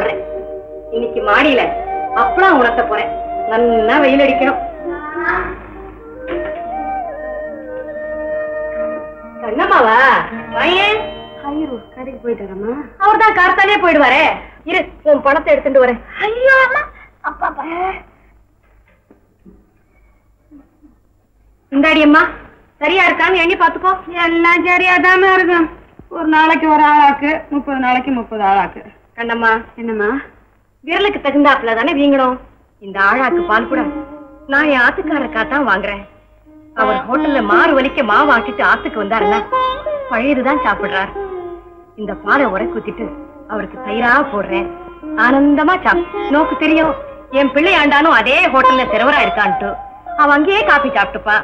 போடுறேன். இன்னைக்கு மாடியில அப்பளம் உணர்த்த போறேன். நல்லா வெயில் அடிக்கணும். கண்ணம்மாவா பையன் ஐயோ கடைக்கு போயிட்டாரம்மா. அவர் தான் கார்த்தாலே போயிடுவாரே. இரு உன் பணத்தை எடுத்துட்டு வரேன். ஐயோ அம்மா அப்பா இந்தாடி அம்மா சரியா இருக்கான்னு எண்ணி பாத்துக்கோ. எல்லாம் சரியாதானே இருக்கும். ஒரு நாளைக்கு ஒரு ஆளாக்கு 30 நாளைக்கு 30 ஆளாக்கு. கண்ணம்மா என்னம்மா விரலுக்கு தகுந்தாப்புல தானே வீங்கணும். இந்த ஆழாக்கு பால் கூட நான் என் ஆத்துக்காரருக்காத்தான் வாங்குறேன். அவர் ஹோட்டல்ல மாறு வலிக்க மாவு ஆக்கிட்டு ஆத்துக்கு வந்தாருன்னா பழையதுதான் சாப்பிடுறார். இந்த பாலை உரை குத்திட்டு அவருக்கு தயிரா போடுறேன். ஆனந்தமா நோக்கு தெரியும் என் பிள்ளை ஆண்டானும் அதே ஹோட்டல்ல சிறவரா இருக்கான்ட்டு அவன் அங்கேயே காபி சாப்பிட்டுப்பா.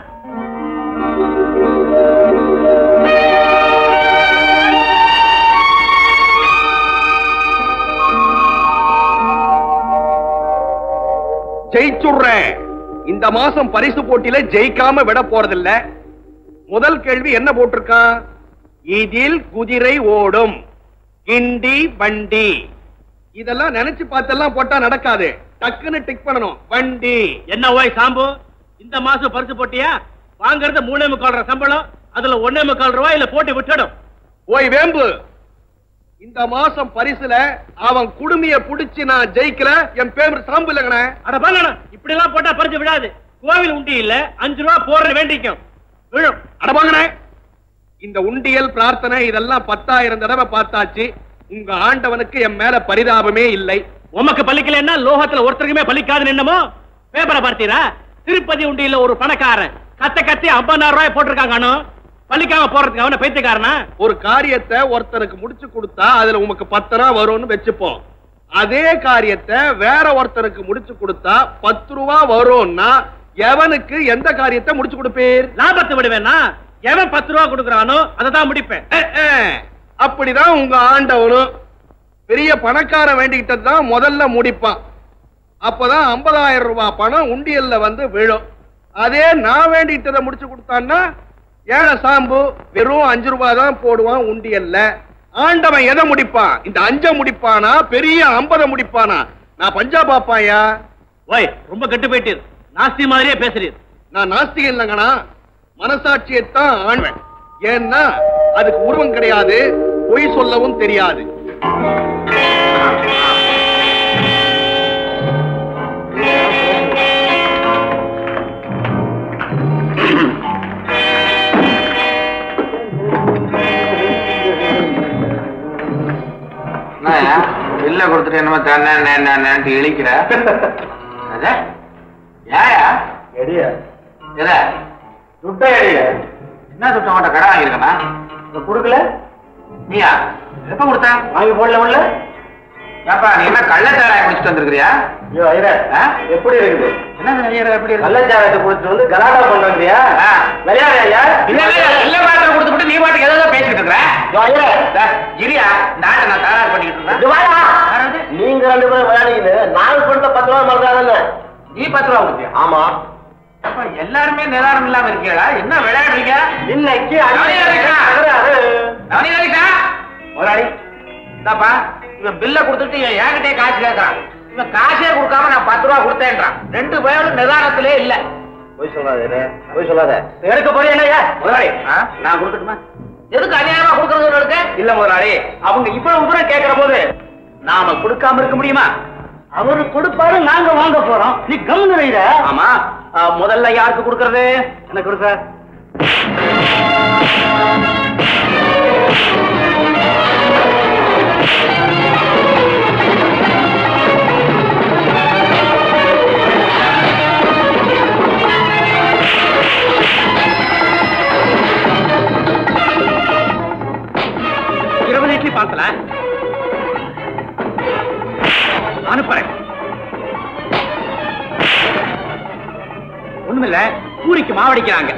ஜெயிச்சுடுறேன். இந்த மாசம் பரிசு போட்டியில ஜெயிக்காம விட போறதில்ல. முதல் கேள்வி என்ன போட்டிருக்கான்? இதில் குதிரை ஓடும், கிண்டி வண்டி. இதெல்லாம் நினைச்சு பார்த்தெல்லாம் போட்டா நடக்காது. டக்குன்னு டிக் பண்ணணும். வண்டி. என்ன ஓய் சாம்பு, இந்த மாசம் பரிசு போட்டியா? வாங்கறது 3.25 சம்பளம், அதுல 1.25 ரூபாய் இல்ல போட்டி விட்டுடும். ஓய் வேம்பு, இந்த மாசம் பரிசுல அவன் குடுமைய புடிச்சு நான் ஜெயிக்கல, என் பேர் சாம்பு இல்லங்கண்ணே. அட பாங்கண்ணா, இப்படி எல்லாம் போட்டா பரிசு விடாது. கோவில் உண்டி இல்ல 5 ரூபாய் போடுற வேண்டிக்கும் விழும். அட பாங்கண்ணே, இந்த உண்டியல் பிரார்த்தனை இதெல்லாம் 10,000 தடவை பார்த்தாச்சு. உங்க ஆண்டவனுக்கு என் மேல பரிதாபமே இல்லை. உமக்கு பலிக்கலன்னா லோகத்துல ஒருத்தருக்குமே பலிக்காதுன்னு என்னமோ பேப்பரை பார்த்தீரா? திருப்பதி உண்டியில ஒரு பணக்காரன் கத்தி 50,000 ரூபாய் போட்டிருக்காங்க. பள்ளிக்காம போறதுக்கு அவன பைத்தியக்காரனா? ஒரு காரியத்தை ஒருத்தனுக்கு முடிச்சு கொடுத்தா அதுல உமக்கு 10 ரூபா வரும்னு வச்சுப்போம். அதே காரியத்தை வேற ஒருத்தனுக்கு முடிச்சு கொடுத்தா 10 ரூபா வரும்னா எவனுக்கு எந்த காரியத்தை முடிச்சு கொடுப்பீர்? லாபத்தை விடுவேன்னா எவன் 10 ரூபா கொடுக்கறானோ அதை தான் முடிப்பேன். அப்படிதான் உங்க ஆண்டவனும் பெரிய பணக்காரன் வேண்டிக்கிட்டது தான் முதல்ல முடிப்பான். அப்பதான் 50,000 ரூபாய் பணம் உண்டியல்ல வந்து விழும். அதே நான் வேண்டிக்கிட்டதை முடிச்சு கொடுத்தான்னா ஏழை சாம்பு வெறும் 5 ரூபாய் தான் போடுவான் உண்டியல்ல. ஆண்டவன் எதை முடிப்பான்? இந்த 5 முடிப்பானா பெரிய 50 முடிப்பானா? நான் பஞ்சா பாப்பாயா? ஓய் ரொம்ப கெட்டு போயிட்டீர். நாஸ்தி மாதிரியே பேசுறீர். நான் நாஸ்திகன் இல்லைங்கண்ணா, மனசாட்சியைத்தான் ஆண்வன். ஏன்னா அதுக்கு உருவம் கிடையாது, பொய் சொல்லவும் தெரியாது. இல்ல கொடுத்துட்டு என்னமோ தானே இழிக்கிற. ஏயா எடியா துட்ட எடிய என்ன துட்ட மாட்ட கடை வாங்கிருக்கா கொடுக்கல? நீயா எப்ப கொடுத்த? வாங்கி போடல உள்ள. ஏப்பா நீ என்ன கள்ளச்சாராயம் குடிச்சிட்டு வந்திருக்கிறியா? ஐயோ ஐயர எப்படி இருக்குது? என்ன ஐயர எப்படி இருக்கு? கள்ளச்சாராயத்தை குடிச்சிட்டு வந்து கலாட்டா பண்றியா? விளையாடுறியா? இல்ல பாத்திரம் கொடுத்துட்டு நீ பாட்டுக்கு ஏதாவது பேசிட்டு இருக்கிற. இரியா நாட்டை நான் தயார் பண்ணிட்டு இருக்கேன். நீங்க 2 பேரும் விளையாடிக்கிட்டு நான் கொடுத்த 10 ரூபாய் மறந்தானே. நீ 10 ரூபாய் கொடுத்தியா? ஆமா. அப்ப எல்லாருமே நிதானம் இல்லாம இருக்கீங்களா? என்ன விளையாடுறீங்க? இன்னைக்கு முதலாளி இந்தாப்பா இவன் பில்ல கொடுத்துட்டு என்கிட்டே காசு கேட்கறான். இவன் காசே கொடுக்காம நான் 10 ரூபாய் கொடுத்தேன்றான். 2 பேரும் நிதானத்திலே இல்ல. போய் சொல்லாத, போய் சொல்லாத. எடுக்க போறீங்க முதலாளி? நான் கொடுக்கட்டுமா? எதுக்கு அநியாயமா கொடுக்கறது? இல்ல முதலாளி, அவங்க இவ்வளவு தூரம் கேட்கிற போது நாம கொடுக்காம இருக்க முடியுமா? அவரு கொடுப்பாரு, நாங்க வாங்க போறோம். நீ கம்முற. ஆமா, முதல்ல யாருக்கு கொடுக்கறது? எனக்கு கொடுக்க. பார்க்கல அனுப்புறேன். ஒண்ணுமில்ல, பூரிக்கு மாவடிக்கிறாங்க.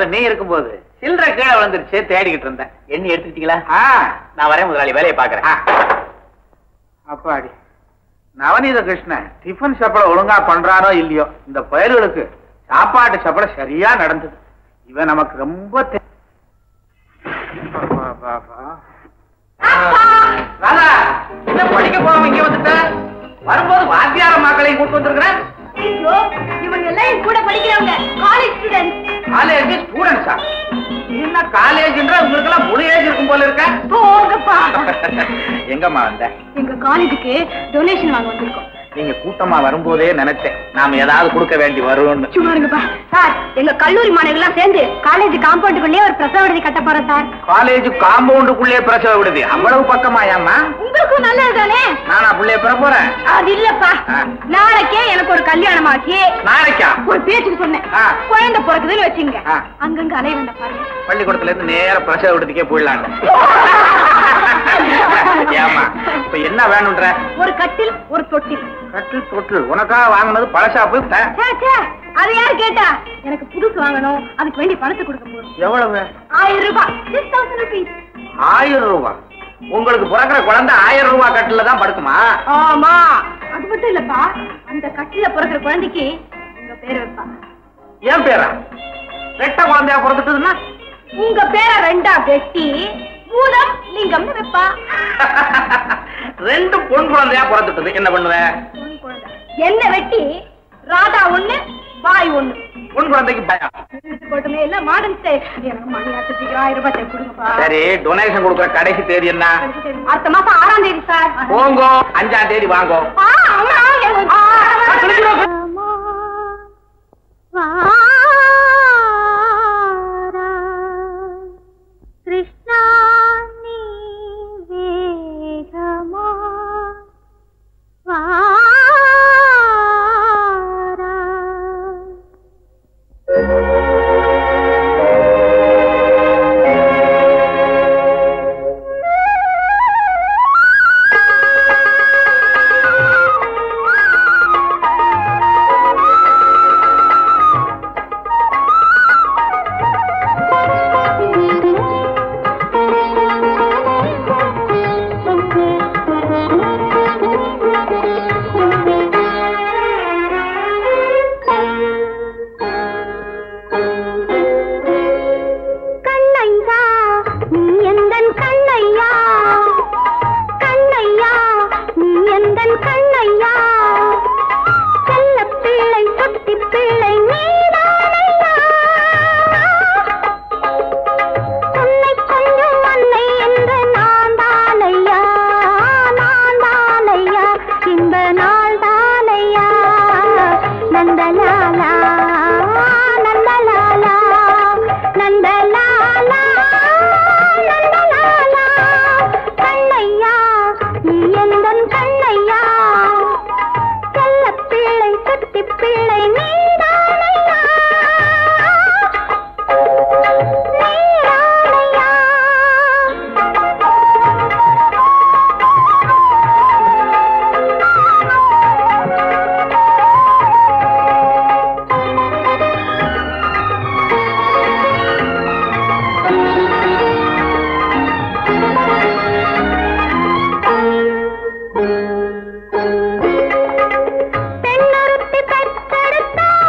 பண்ற நீ இருக்கும்போது சில்லற கீழே விழுந்துருச்சு, தேடிக்கிட்டு இருந்தேன். எண்ணி எடுத்துட்டீங்களா? நான் வரேன் முதலாளி, வேலையை பாக்குறேன். அப்பாடி, நவநீத கிருஷ்ணன் டிஃபன் சாப்பாடு ஒழுங்கா பண்றானோ இல்லையோ, இந்த பயல்களுக்கு சாப்பாட்டு சாப்பாடு சரியா நடந்தது. இவன் நமக்கு ரொம்ப ராதா, என்ன படிக்க போகாம இங்க வந்துட்ட? வரும்போது வாத்தியார மக்களையும் கூட்டு வந்திருக்கிறேன். இவங்க எல்லாம் கூட படிக்கிறவங்க, காலேஜ் ஸ்டூடெண்ட்ஸ். காலேஜ் ஸ்டூடெண்ட்ஸா? என்ன காலேஜ்ன்ற உங்களுக்கு எல்லாம் முழு ஏஜ் இருக்கும் போல இருக்க. போங்கப்பா. எங்கம்மா வந்த? எங்க காலேஜுக்கு டொனேஷன் வாங்க வந்திருக்கோம். நீங்க கூட்டமா வரும்போதே நினைச்சேன் நாம ஏதாவது கொடுக்க வேண்டி வருவோம்னு. சும்மா இருங்கப்பா சார். எங்க கல்லூரி மாணவர்கள் எல்லாம் சேர்ந்து காலேஜ் காம்பவுண்டுக்குள்ளே ஒரு பிரசவ விடுதி கட்ட போறோம் சார். காலேஜ் காம்பவுண்டுக்குள்ளே பிரசவ விடுதி? அவ்வளவு பக்கமாயாமா? உங்களுக்கும் நல்லது தானே. நானா பிள்ளைய பெற போறேன்? அது இல்லப்பா, நாளைக்கே எனக்கு ஒரு கல்யாணம் ஆச்சு. நாளைக்கா? ஒரு பேச்சுக்கு சொன்னேன். குழந்தை பிறக்குதுன்னு வச்சுங்க, அங்கங்க அலை வந்த பாருங்க. பள்ளிக்கூடத்துல இருந்து நேர பிரசவ விடுதிக்கே போயிடலாம். ஏமா இப்ப என்ன வேணும்ன்ற? ஒரு கட்டில், ஒரு தொட்டில். கட்டில் தொட்டில் உனக்காக வாங்கினது பழசாப்பு. அது யாரு கேட்டா? எனக்கு புதுசு வாங்கணும், அதுக்கு வேண்டி பணத்தை கொடுக்க போறோம். எவ்வளவு? 1000 ரூபாய். 6000 rupees. 1000 ரூபாய்? உங்களுக்கு பிறக்கிற குழந்தை 1000 ரூபாய் கட்டில தான் படுக்குமா? ஆமா. அது மட்டும் இல்லப்பா, அந்த கட்டில பிறக்கிற குழந்தைக்கு உங்க பேர் வைப்பா. ஏன் பேரா? ரெட்ட குழந்தையா பிறந்துட்டுதுன்னா உங்க பேரை ரெண்டா வெட்டி பூதம் லிங்கம்னு வைப்பா. 2 பொன் குழந்தையா பிறந்துட்டது, என்ன பண்ணுவேன்? என்ன வெட்டி ராதா 1 பாய் 1. பொன் குழந்தைக்கு பயம். போட்டுமே இல்ல மாடர்ன் ஸ்டைல். எனக்கு மணி ஆச்சு, 1000 ரூபாய் செக் கொடுங்கப்பா. சரி, டொனேஷன் கொடுக்குற கடைசி தேதி என்ன? அடுத்த மாசம் 6ஆம் தேதி சார். போங்கோ, 5ஆம் தேதி வாங்கோ. கிருஷ்ணா நீ வேகமா பெண்ணொருத்தி பெற்றெடுத்தாள்.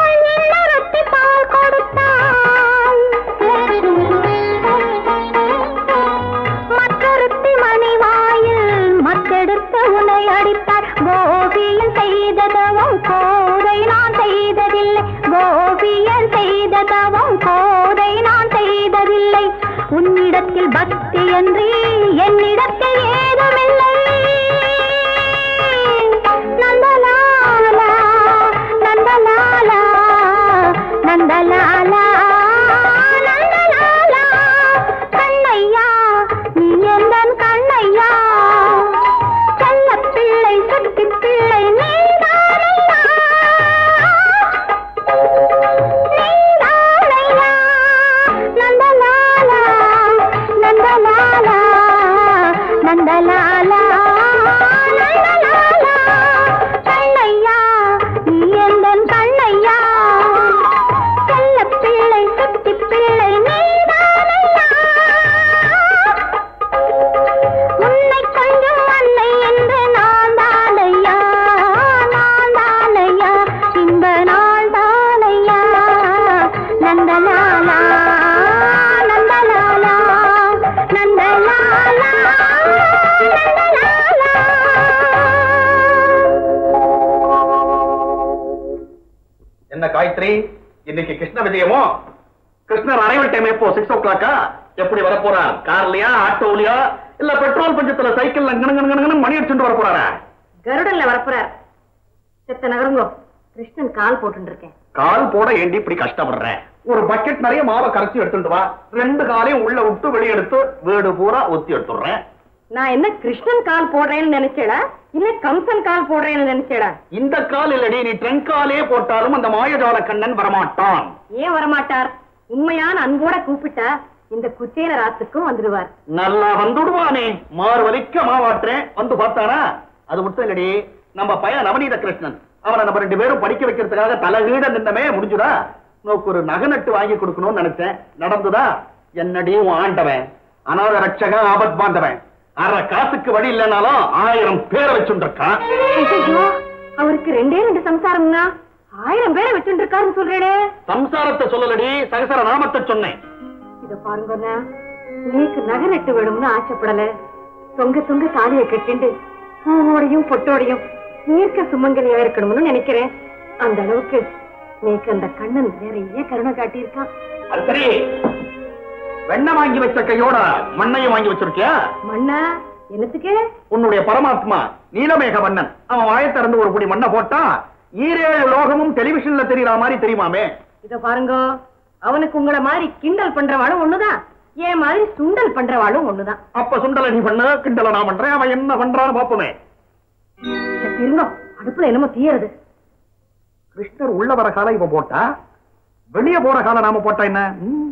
காயத்ரி, இன்னைக்கு கிருஷ்ண விஜயமோ? கிருஷ்ணர் அரைவல் டைம் எப்போ? 6 o'clock. எப்படி வர போறார்? கார்லயா, ஆட்டோலயா, இல்ல பெட்ரோல் பஞ்சத்துல சைக்கிள்ல மணி அடிச்சுட்டு வர போறாரா? கருடன்ல வரப்போறார். செத்த நகருங்கோ. கிருஷ்ணன் கால் போட்டு இருக்கேன். கால் போட ஏண்டி இப்படி கஷ்டப்படுற? ஒரு பக்கெட் நிறைய மாவை கரைச்சி எடுத்துட்டு வா. 2 காலையும் உள்ள விட்டு வெளியெடுத்து வீடு பூரா ஒத்தி எடுத்துடுறேன். நான் என்ன கிருஷ்ணன் கால் போடுறேன்னு நினைச்சேடா, இல்ல கம்சன் கால் போடுறேன்னு நினைச்சேடா? இந்த கால் இல்லடி, நீ ட்ரங்காலே போட்டாலும் அந்த மாயஜால கண்ணன் வரமாட்டான். ஏன் வரமாட்டார்? உண்மையான அன்போட கூப்பிட்டா இந்த குச்சேல ராத்துக்கும் வந்துடுவார். நல்லா வந்துடுவானே. மார்வலிக்க மாவாற்றேன். வந்து பார்த்தானா? அது மட்டும் இல்லடி, நம்ம பையன் நவநீத கிருஷ்ணன், அவனை நம்ம 2 பேரும் படிக்க வைக்கிறதுக்காக தலைகீழ நின்னமே. முடிஞ்சுதா? உனக்கு ஒரு நகை நட்டு வாங்கி கொடுக்கணும்னு நினைச்சேன். நடந்துதா? என்னடி ஆண்டவன், அநாத ரட்சகன், ஆபத் பாந்தவன், அரை காசுக்கு வழி இல்லைனாலும் 1000 பேரை வச்சுருக்கான். அவருக்கு 2 சம்சாரம்னா 1000 பேரை வச்சுருக்காருன்னு சொல்றேனே. சம்சாரத்தை சொல்லலடி, சகசர நாமத்தை சொன்னேன். இத பாருங்க, நீக்கு நகை நட்டு வேணும்னு ஆசைப்படல. தொங்க தொங்க தாலியை கட்டிண்டு பூவோடையும் பொட்டோடையும் நீர்க்க சுமங்கலியா இருக்கணும்னு நினைக்கிறேன். அந்த அளவுக்கு நீக்கு அந்த கண்ணன் நிறைய கருணை காட்டியிருக்கான். அது சரி, வெண்ணெய் வாங்கி வச்ச கையோட மண்ணையும் வாங்கி வச்சிருக்கியா? மண்ணா? என்னத்துக்கு? உன்னுடைய பரமாத்மா நீலமேக மன்னன் அவன் வாயை திறந்து ஒரு புடி மண்ணை போட்டா 7 லோகமும் டெலிவிஷன்ல தெரியற மாதிரி தெரியுமாமே. இத பாருங்க, அவனுக்கு உங்களை மாதிரி கிண்டல் பண்றவாளும் ஒண்ணுதான், ஏன் மாதிரி சுண்டல் பண்றவாளும் ஒண்ணுதான். அப்ப சுண்டலை நீ பண்ண, கிண்டலை நான் பண்றேன். அவன் என்ன பண்றான்னு பாப்போமே. இருந்தோம், அடுப்புல என்னமோ தீயறது. கிருஷ்ணர் உள்ள வர காலம் இப்ப போட்டா, வெளியே போற காலம் நாம போட்டா என்ன?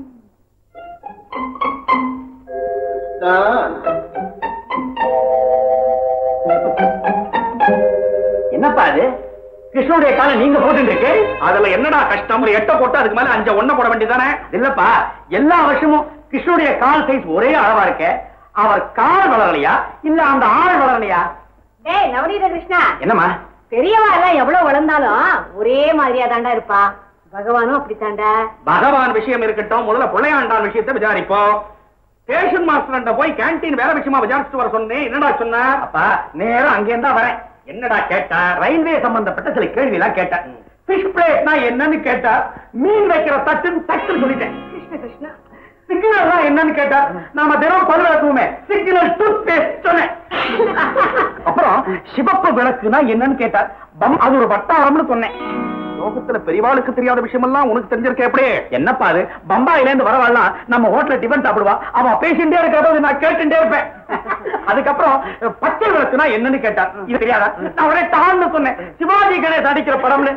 என்னப்பா அது? கிருஷ்ணனுடைய காலம் நீங்க போட்டு இருக்கு. அதுல என்னடா கஷ்டம்? ஒரு 8 போட்டு அதுக்கு மேல 5 ஒண்ண போட வேண்டியதானே? இல்லப்பா, எல்லா வருஷமும் கிருஷ்ணனுடைய கால் சைஸ் ஒரே அளவா இருக்க. அவர் கால் வளரலையா இல்ல அந்த ஆள் வளரலையா? டேய் நவநீத கிருஷ்ணா, என்னம்மா? பெரியவா எல்லாம் எவ்வளவு வளர்ந்தாலும் ஒரே மாதிரியா தாண்டா இருப்பா. பகவானும் அப்படித்தாண்டா. பகவான் விஷயம் இருக்கட்டும், முதல்ல பிள்ளையாண்டான் விஷயத்தை விசாரிப்போம். ஸ்டேஷன் மாஸ்டர் போய் கேண்டீன் வேலை விஷயமா விசாரிச்சுட்டு வர சொன்னேன். என்னடா சொன்ன? அப்பா நேரம் அங்கே இருந்தா வரேன். என்னடா கேட்டா? ரயில்வே சம்பந்தப்பட்ட சில கேள்வி எல்லாம் கேட்டேன். ஃபிஷ் பிளேட்னா என்னன்னு கேட்டா, மீன் வைக்கிற தட்டுன்னு தட்டுன்னு சொல்லிட்டேன். கிருஷ்ண கிருஷ்ணா. சிக்னல் என்னன்னு கேட்டா, நாம தினம் பல்லு விளக்குவோமே, சிக்னல் டூத் பேஸ்ட் சொன்னேன். அப்புறம் சிவப்பு விளக்குனா என்னன்னு கேட்டா, அது ஒரு வட்டாரம்னு சொன்னேன். லோகத்துல பெரியவாளுக்கு தெரியாத விஷயம் எல்லாம் உனக்கு தெரிஞ்சிருக்க. எப்படி? என்னப்பா அது? பம்பாயில இருந்து வரவாள்லாம் நம்ம ஹோட்டல்ல டிபன் சாப்பிடுவா. அவன் பேசிட்டே இருக்கிறத நான் கேட்டுட்டே இருப்பேன். அதுக்கப்புறம் பச்சை விளக்குனா என்னன்னு கேட்டா, இது தெரியாதா? நான் உடனே டான்னு சொன்னேன். சிவாஜி கணேஷ் அடிக்கிற படம்னு.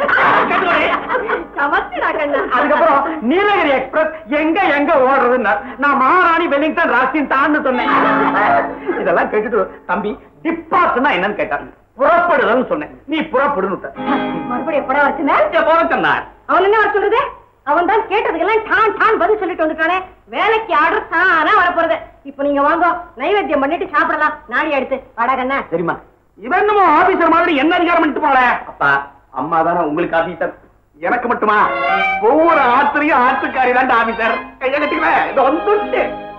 அதுக்கப்புறம் நீலகிரி எக்ஸ்பிரஸ் எங்க எங்க ஓடுறதுன்னா, நான் மகாராணி வெலிங்டன் ராசின் டான்னு சொன்னேன். இதெல்லாம் கேட்டுட்டு தம்பி டிப்பாஸ்னா என்னன்னு கேட்டான். புறப்படுதல் சொன்னேன். நீ புறப்படுன்னு மறுபடியும் படம் வச்சுனா அவன் என்ன சொல்றது? அவன் தான் கேட்டதுக்கெல்லாம் டான் டான் பதில் சொல்லிட்டு வந்துட்டானே. வேலைக்கு ஆர்டர் தானா வரப்போறது. இப்ப நீங்க வாங்க, நைவேத்தியம் பண்ணிட்டு சாப்பிடலாம். நாடி எடுத்து வாடகண்ணா. சரிம்மா. இவன் என்னமோ ஆபீசர் மாதிரி என்ன அதிகாரம் பண்ணிட்டு போல. அப்பா அம்மா தானே உங்களுக்கு ஆபீசர். எனக்கு மட்டுமா? ஒவ்வொரு ஆத்திரையும் ஆத்துக்காரி தான் ஆபீசர். கையை கட்டிக்குவேன். இது வந்துட்டு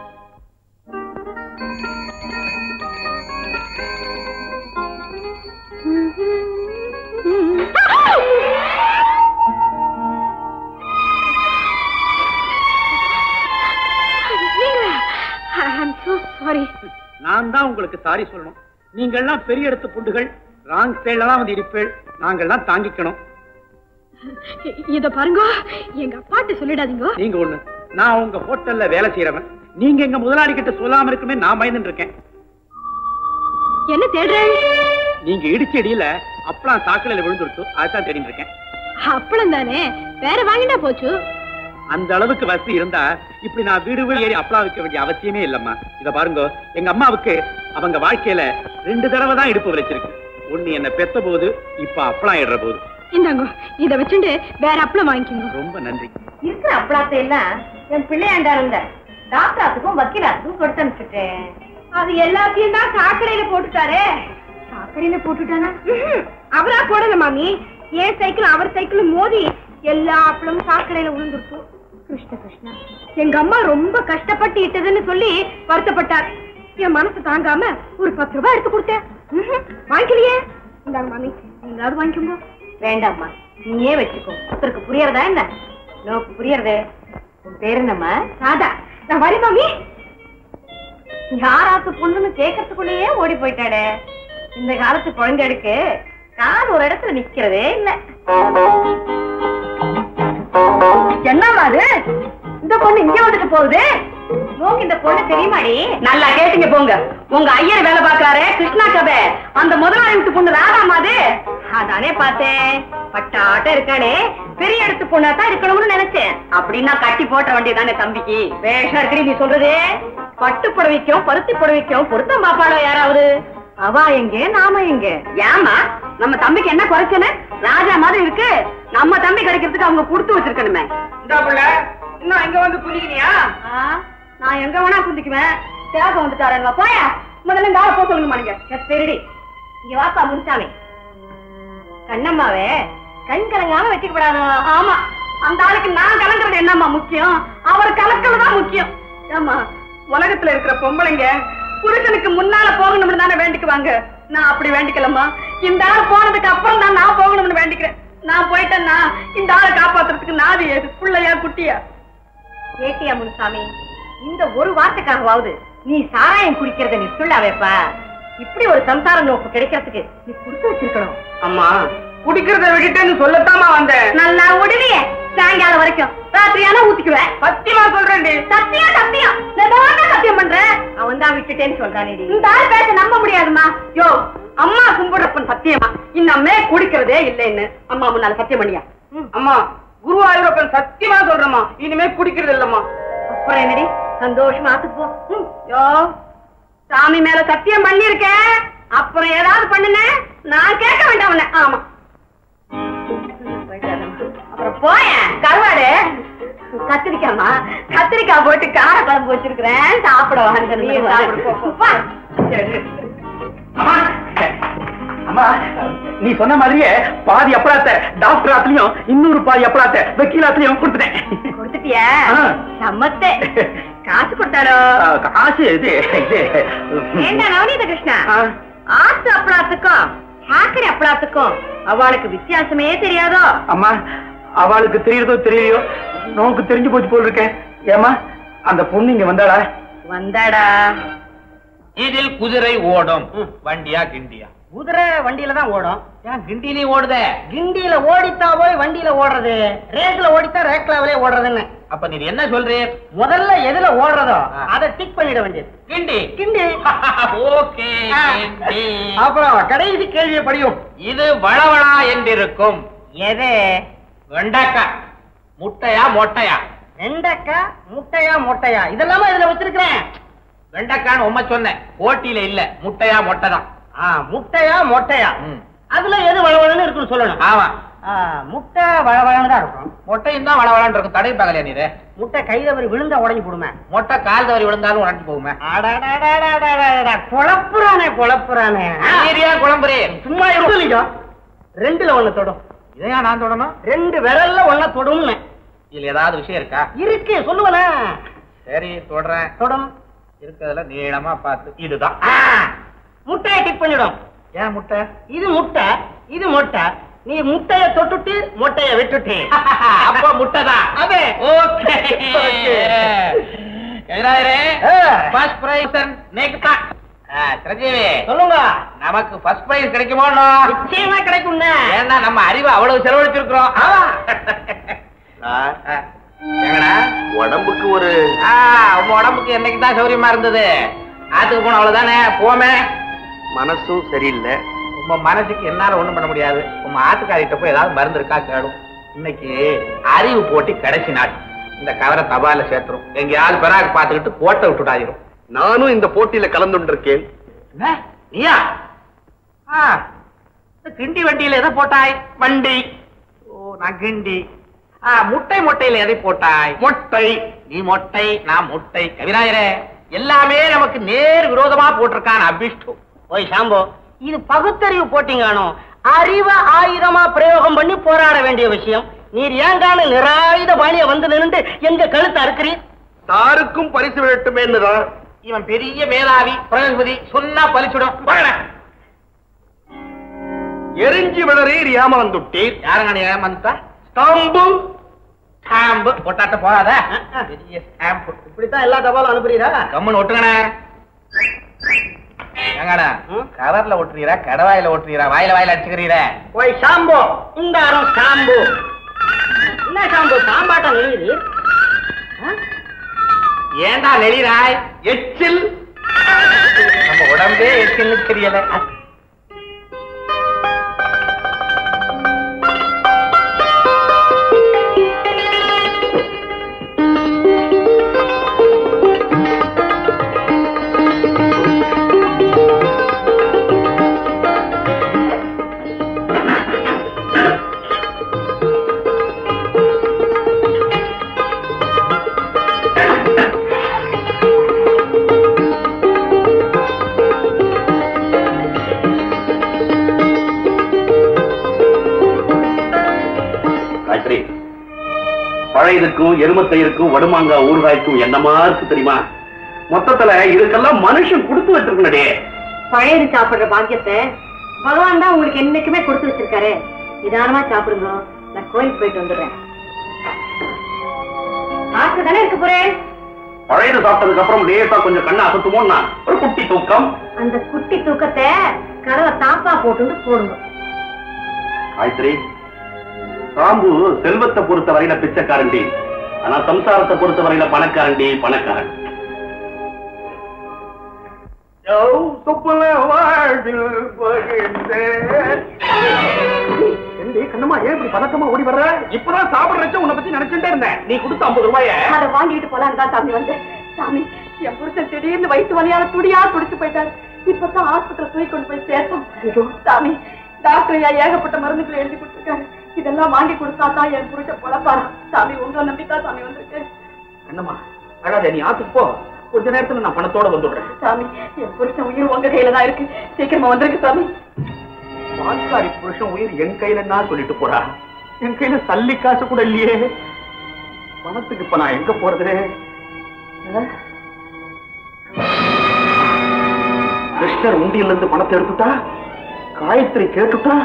நான் தான் உங்களுக்கு சாரி சொல்லணும். நீங்கள்லாம் பெரிய இடத்து புண்டுகள், ராங் ஸ்டைல்லாம் வந்து இருப்பேள். நாங்கள்லாம் தாங்கிக்கணும். இத பாருங்க, எங்க அப்பாட்ட சொல்லிடாதீங்க. நீங்க ஒண்ணு, நான் உங்க ஹோட்டல்ல வேலை செய்யறவன். நீங்க எங்க முதலாளி கிட்ட சொல்லாம இருக்குமே நான் பயந்துட்டு இருக்கேன். என்ன தேடுறேன்? நீங்க இடிச்சடியில அப்பளம் சாக்கடையில விழுந்துருச்சு, அதுதான் தேடிட்டு இருக்கேன். அப்பளம் தானே, வேற வாங்கினா போச்சு. அந்த அளவுக்கு வசதி இருந்தா இப்படி நான் வீடு வீடு ஏறி அப்பளம் வைக்க வேண்டிய அவசியமே இல்லம்மா. இத பாருங்க, எங்க அம்மாவுக்கு அவங்க வாழ்க்கையில 2 தடவை தான் இடுப்பு வச்சிருக்கு. ஒண்ணு என்ன பெத்த போது, இப்ப அப்பளம் இடுற போது. இந்தாங்க, இத வச்சுட்டு வேற அப்பளம் வாங்கிக்கோங்க. ரொம்ப நன்றி. இருக்கிற அப்பளத்தை எல்லாம் என் பிள்ளையாண்டா இருந்த டாக்டராத்துக்கும் வக்கீலாத்துக்கும் கொடுத்து அனுப்பிச்சுட்டேன். அது எல்லாத்தையும் தான் சாக்கடையில போட்டுட்டாரே. சாக்கடையில போட்டுட்டானா? அவரா போடல மாமி. என் சைக்கிள் அவர் சைக்கிள் மோதி எல்லா அப்பளமும் சாக்கடையில விழுந்துருச்சு. கிருஷ்ண கிருஷ்ணா, எங்க அம்மா ரொம்ப கஷ்டப்பட்டு இட்டதுன்னு சொல்லி வருத்தப்பட்டார். என் மனசு தாங்காம ஒரு 10 ரூபாய் எடுத்து கொடுத்தேன். வாங்கிக்கலையே. இந்தாங்க மாமி, நீங்களாவது வாங்கிக்கோங்க. வேண்டாம்மா, நீயே வச்சுக்கோ. ஒருத்தருக்கு புரியறதா என்ன? நோக்கு புரியறதே. உன் பேரு என்னம்மா? ராதா. நான் வரி மாமி. யாராத்து பொண்ணுன்னு கேட்கறதுக்குள்ளேயே ஓடி போயிட்டாடே. இந்த காலத்து குழந்தைகளுக்கு கால் ஒரு இடத்துல நிக்கிறதே இல்ல. என்னம்மா அது? இந்த பொண்ணு இங்க வந்துட்டு போகுது. நோக்கு இந்த பொண்ணு தெரியுமாடி? நல்லா கேட்டீங்க போங்க. உங்க ஐயர் வேலை பாக்குறாரு கிருஷ்ணா கபே, அந்த முதலாளி விட்டு பொண்ணு ராதாமா அது. அதானே பார்த்தேன். பட்டாட்ட இருக்கானே, பெரிய இடத்து பொண்ணாதான் இருக்கணும்னு நினைச்சேன். அப்படின்னா கட்டி போட்ட வேண்டியதானே தம்பிக்கு. வேஷம் இருக்கிறீ நீ சொல்றது. பட்டு புடவைக்கும் பருத்தி புடவைக்கும் பொருத்தம் பாப்பாளோ யாராவது? அவா எங்க நாம எங்க? ஏமா நம்ம தம்பிக்கு என்ன குறைச்சனு? ராஜா மாதிரி இருக்கு. நம்ம தம்பி கிடைக்கிறதுக்கு அவங்க கொடுத்து வச்சிருக்கணுமே. இன்னும் எங்க வந்து குதிக்கிறியா? நான் எங்க வேணா குந்திக்குவேன். சேவ வந்துட்டாருங்க. போயா முதல்ல இந்த ஆளை போக சொல்லுங்க. நீங்க சரிடி. இங்க வாப்பா முன்சாமி. கண்ணம்மாவே கண் கலங்காம வச்சுக்கப்படாது. ஆமா, அந்த ஆளுக்கு நான் கலங்குறது என்னம்மா முக்கியம்? அவர் கலக்கிறதுதான் முக்கியம். ஆமா, உலகத்துல இருக்கிற பொம்பளைங்க புருஷனுக்கு முன்னால போகணும்னு தானே வேண்டிக்குவாங்க. நான் அப்படி வேண்டிக்கலம்மா. இந்த ஆள் போனதுக்கு அப்புறம் தான் நான் போகணும்னு வேண்டிக்கிறேன். நான் போயிட்டேன்னா இந்த ஆளை காப்பாத்துறதுக்கு நாதி ஏது? புள்ளையா குட்டியா? ஏட்டியா முனுசாமி, இந்த ஒரு வார்த்தைக்காகவாவது நீ சாராயம் குடிக்கிறத நீ சொல்லாவேப்பா. இப்படி ஒரு சம்சார நோக்கு கிடைக்கிறதுக்கு நீ கொடுத்து வச்சிருக்கணும். அம்மா, குடிக்கிறத விட்டுட்டு சொல்லத்தாமா வந்தேன். நல்லா உடனே சாயங்காலம் வரைக்கும் ராத்திரியான ஊத்திக்குவேன். சத்தியமா சொல்றேன். சத்தியம் சத்தியம் சத்தியம் பண்றேன். அவன் தான் விட்டுட்டேன்னு சொல்றானே. இந்த ஆள் பேச நம்ப முடியாதுமா. யோ, அம்மா கும்பிடுறப்பன் சத்தியமா இன்னமே குடிக்கிறதே இல்லைன்னு அம்மா முன்னால சத்தியம் பண்ணியா? அம்மா, குருவாயூரப்பன் சத்தியமா சொல்றமா, இனிமே குடிக்கிறது இல்லம்மா. அப்புறம் என்னடி சந்தோஷமா போ. யோ, சாமி மேல சத்தியம் பண்ணிருக்கேன். அப்புறம் ஏதாவது பண்ணுன நான் கேட்க வேண்டாம் உன்ன. ஆமா, அப்புறம் போய கருவாடு கத்திரிக்காமா, கத்திரிக்காய் போட்டு கார குழம்பு வச்சிருக்கிறேன். சாப்பிட அம்மா, நீ சொன்ன மாதிரியே பாதி அப்பளாத்த டாக்டர் ஆத்துலயும் இன்னொரு பாதி அப்பளாத்த வக்கீலாத்துலயும் கொடுத்துட்டேன். கொடுத்துட்டியா? சம்மத்தே. காசு கொடுத்தாரோ? காசு இது ஏண்டா நவநீத கிருஷ்ணா, ஆத்து அப்பளாத்துக்கும் சாக்கரை அப்பளாத்துக்கும் அவளுக்கு வித்தியாசமே தெரியாதோ? அம்மா, அவளுக்கு தெரியுறதோ தெரியலையோ, நோக்கு தெரிஞ்சு போச்சு போல் இருக்கேன். ஏமா, அந்த பொண்ணு இங்க வந்தாடா? வந்தாடா. இதில் குதிரை ஓடும். வண்டியா கிண்டியா? குதிரை வண்டியில தான் ஓடும். ஏன் கிண்டியிலே ஓடுதே? கிண்டியில ஓடித்தா போய் வண்டியில ஓடுறது, ரேக்ல ஓடித்தா ரேக்லாவிலே ஓடுறதுன்னு. அப்ப நீ என்ன சொல்றீர்? முதல்ல எதுல ஓடுறதோ அதை டிக் பண்ணிட வேண்டியது. கிண்டி கிண்டி. ஓகே. அப்புறம் கடைசி கேள்வியை படியும். இது வளவளா என்றிருக்கும். எது? வெண்டைக்காய். முட்டையா மொட்டையா? வெண்டைக்காய் முட்டையா மொட்டையா இதெல்லாம இதுல வச்சிருக்கிறேன். வெண்டைக்கான்னு உண்மை சொன்னேன், போட்டியில இல்ல. முட்டையா மொட்டை தான். முட்டையா மொட்டையா அதுல எது வளவளன்னு இருக்குன்னு சொல்லணும். ஆமா, முட்டை வளவளன்னு தான் இருக்கும். மொட்டையும் தான் வளவளான்னு இருக்கும். தடை பார்க்கலையா நீரு? முட்டை கை தவறி விழுந்தா உடஞ்சி போடுமே. மொட்டை கால் தவறி விழுந்தாலும் உடஞ்சி போகுமே. குழப்புறானே குழப்புறானே. குழம்புறே சும்மா இல்லையா? ரெண்டுல ஒண்ணு தொடும். இதையா நான் தொடணும்? ரெண்டு விரல்ல ஒண்ண தொடும். இதுல ஏதாவது விஷயம் இருக்கா? இருக்கு, சொல்லுவல. சரி, தொடறேன். தொடும். இருக்கிறதுல நீளமா பார்த்து இதுதான். முட்டையை டிக் பண்ணிடும். ஏன் முட்டை? இது முட்டை, இது மொட்டை. நீ முட்டைய தொட்டுட்டு மொட்டைய விட்டுட்டு அப்ப முட்டை தான். அதே. ஓகே. ஃபர்ஸ்ட் பிரைஸ் நேக்கு தான். சிரஞ்சீவி சொல்லுங்க. நமக்கு ஃபர்ஸ்ட் பிரைஸ் கிடைக்குமோ? நிச்சயமா கிடைக்கும். ஏன்னா நம்ம அறிவு அவ்வளவு செலவழிச்சிருக்கிறோம். உடம்புக்கு ஒரு உங்க உடம்புக்கு என்னைக்கு தான் சௌரியமா இருந்தது? ஆத்துக்கு போன அவ்வளவுதானே. போமே. மனசும் சரியில்லை. உங்க மனசுக்கு என்னால ஒண்ணும் பண்ண முடியாது. உங்க ஆத்துக்காரிட்ட போய் ஏதாவது மருந்து இருக்கா கேடும். இன்னைக்கு அறிவு போட்டி கடைசி நாள். இந்த கவரை தபால சேர்த்துரும். எங்கேயாவது பெறாக்கு பார்த்துக்கிட்டு கோட்டை விட்டுடாயிரும். நானும் இந்த போட்டியில கலந்துருக்கேன். நீயா? கிண்டி வண்டியில எதை போட்டாய்? வண்டி. ஓ, நான் கிண்டி. முட்டை மொட்டையில எதை போட்டாய்? மொட்டை. நீ மொட்டை, நான் முட்டை. கவிராயரே, எல்லாமே நமக்கு நேர் விரோதமா போட்டிருக்கான் அபிஷ்டு. ஓய் சாம்போ, இது பகுத்தறிவு போட்டிங்கானோ? அறிவ ஆயுதமா பிரயோகம் பண்ணி போராட வேண்டிய விஷயம். நீர் ஏங்கான நிராயுத பாணிய வந்து நின்று எங்க கழுத்து அறுக்கிறீர்? தாருக்கும் பரிசு விடட்டுமேன்னுதான். இவன் பெரிய மேதாவி, பிரகஸ்பதி, சொன்னா பலிச்சுடும். எரிஞ்சு விளறீர் ஏமாந்துட்டீர். யாருங்க ஏமாந்துட்டா? ஸ்டாம்பு ஸ்டாம்பு ஒட்டாட்ட போகாத. பெரிய ஸ்டாம்பு. இப்படித்தான் எல்லா தபாலும் அனுப்புறீரா? கம்முன்னு ஒட்டுங்கண்ணே. ஏங்கடா கவர்ல ஒட்டுறீரா கடவாயில ஒட்டுறீரா வாயில அடிச்சுக்கிறீரா? போய் ஷாம்பு இந்த அறம் ஷாம்பு. என்ன ஷாம்பு சாம்பாட்டா நெளியுது? ஏண்டா நெளிராய்? எச்சில். நம்ம உடம்பே எச்சில்னு தெரியல. பழையதுக்கும் எருமத்தையிருக்கும் வடுமாங்கா ஊறுகாய்க்கும் என்னமா இருக்கு தெரியுமா? மொத்தத்துல இதுக்கெல்லாம் மனுஷன் கொடுத்து வச்சிருக்கே. பழையது சாப்பிடுற பாக்கியத்தை பகவான் தான் உங்களுக்கு என்னைக்குமே கொடுத்து வச்சிருக்காரு. நிதானமா சாப்பிடுங்க. நான் கோயிலுக்கு போயிட்டு வந்துடுறேன். ஆசை தானே இருக்க போறேன். பழையது சாப்பிட்டதுக்கு அப்புறம் லேசா கொஞ்சம் கண்ணை அசத்துமோன்னா ஒரு குட்டி தூக்கம். அந்த குட்டி தூக்கத்தை கதவை தாப்பா போட்டு போடுங்க. காயத்ரி, சாம்பு செல்வத்தை பொறுத்த வரையில பிச்சைக்காரண்டி, ஆனா சம்சாரத்தை பொறுத்த வரையில பணக்காரண்டி பணக்காரன். கண்ணம்மா ஏன் இப்படி பதக்கமா ஓடி வர்ற? இப்பதான் சாப்பிடுறச்ச உன்னை பத்தி நினைச்சுட்டே இருந்தேன். நீ கொடுத்த 50 ரூபாய அதை வாங்கிட்டு போலான்னு தான் சாமி வந்தேன். சாமி, என் புருஷன் திடீர்னு வயிற்று வலியால துடியா துடிச்சு போயிட்டாரு. இப்பதான் ஹாஸ்பிட்டல் தூக்கி கொண்டு போய் சேர்த்தோம். சாமி, டாக்டர் ஏகப்பட்ட மருந்துகளை எழுதி கொடுத்துருக்காரு. இதெல்லாம் வாங்கி கொடுத்தா தான் என் புருஷன் பொழப்பாரு. சாமி, உங்களை நம்பித்தான் சாமி வந்திருக்கேன். கண்ணம்மா அழாத, நீ ஆத்துக்கு போ. கொஞ்ச நேரத்துல நான் பணத்தோட வந்துடுறேன். சாமி, என் புருஷன் உயிர் உங்க கையில தான் இருக்கு. சீக்கிரமா வந்துருக்கு சாமி. பால்காரி புருஷன் உயிர் என் கையிலன்னா சொல்லிட்டு போறா. என் கையில சல்லி காசு கூட இல்லையே. பணத்துக்கு இப்ப நான் எங்க போறது? கிருஷ்ணர் உண்டியில இருந்து பணத்தை எடுத்துட்டா, காயத்ரி கேட்டுட்டா.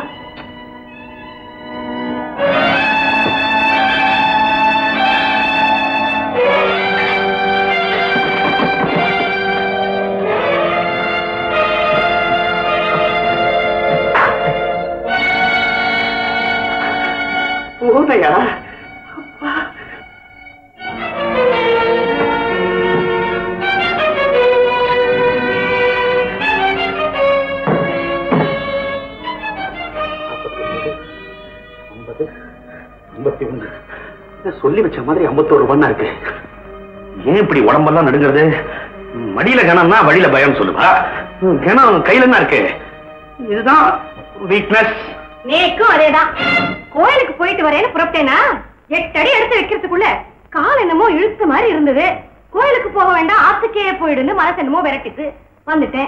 போதையா? சொல்லி வச்ச மாதிரி 51 ரூபாய் இருக்கு. ஏன் இப்படி உடம்பெல்லாம் நடுங்கிறது? மடியில கணம்னா வழியில பயம் சொல்லுவா. கணம் கையில என்ன இருக்கு? இதுதான் வீக்னஸ். நேக்கும் அதேதான். கோயிலுக்கு போயிட்டு வரேன்னு புறப்பட்டேனா 8 அடி எடுத்து வைக்கிறதுக்குள்ள கால் என்னமோ இழுத்த மாதிரி இருந்தது. கோயிலுக்கு போக வேண்டாம், ஆத்துக்கே போயிடுன்னு மனசு என்னமோ விரட்டிட்டு வந்துட்டேன்.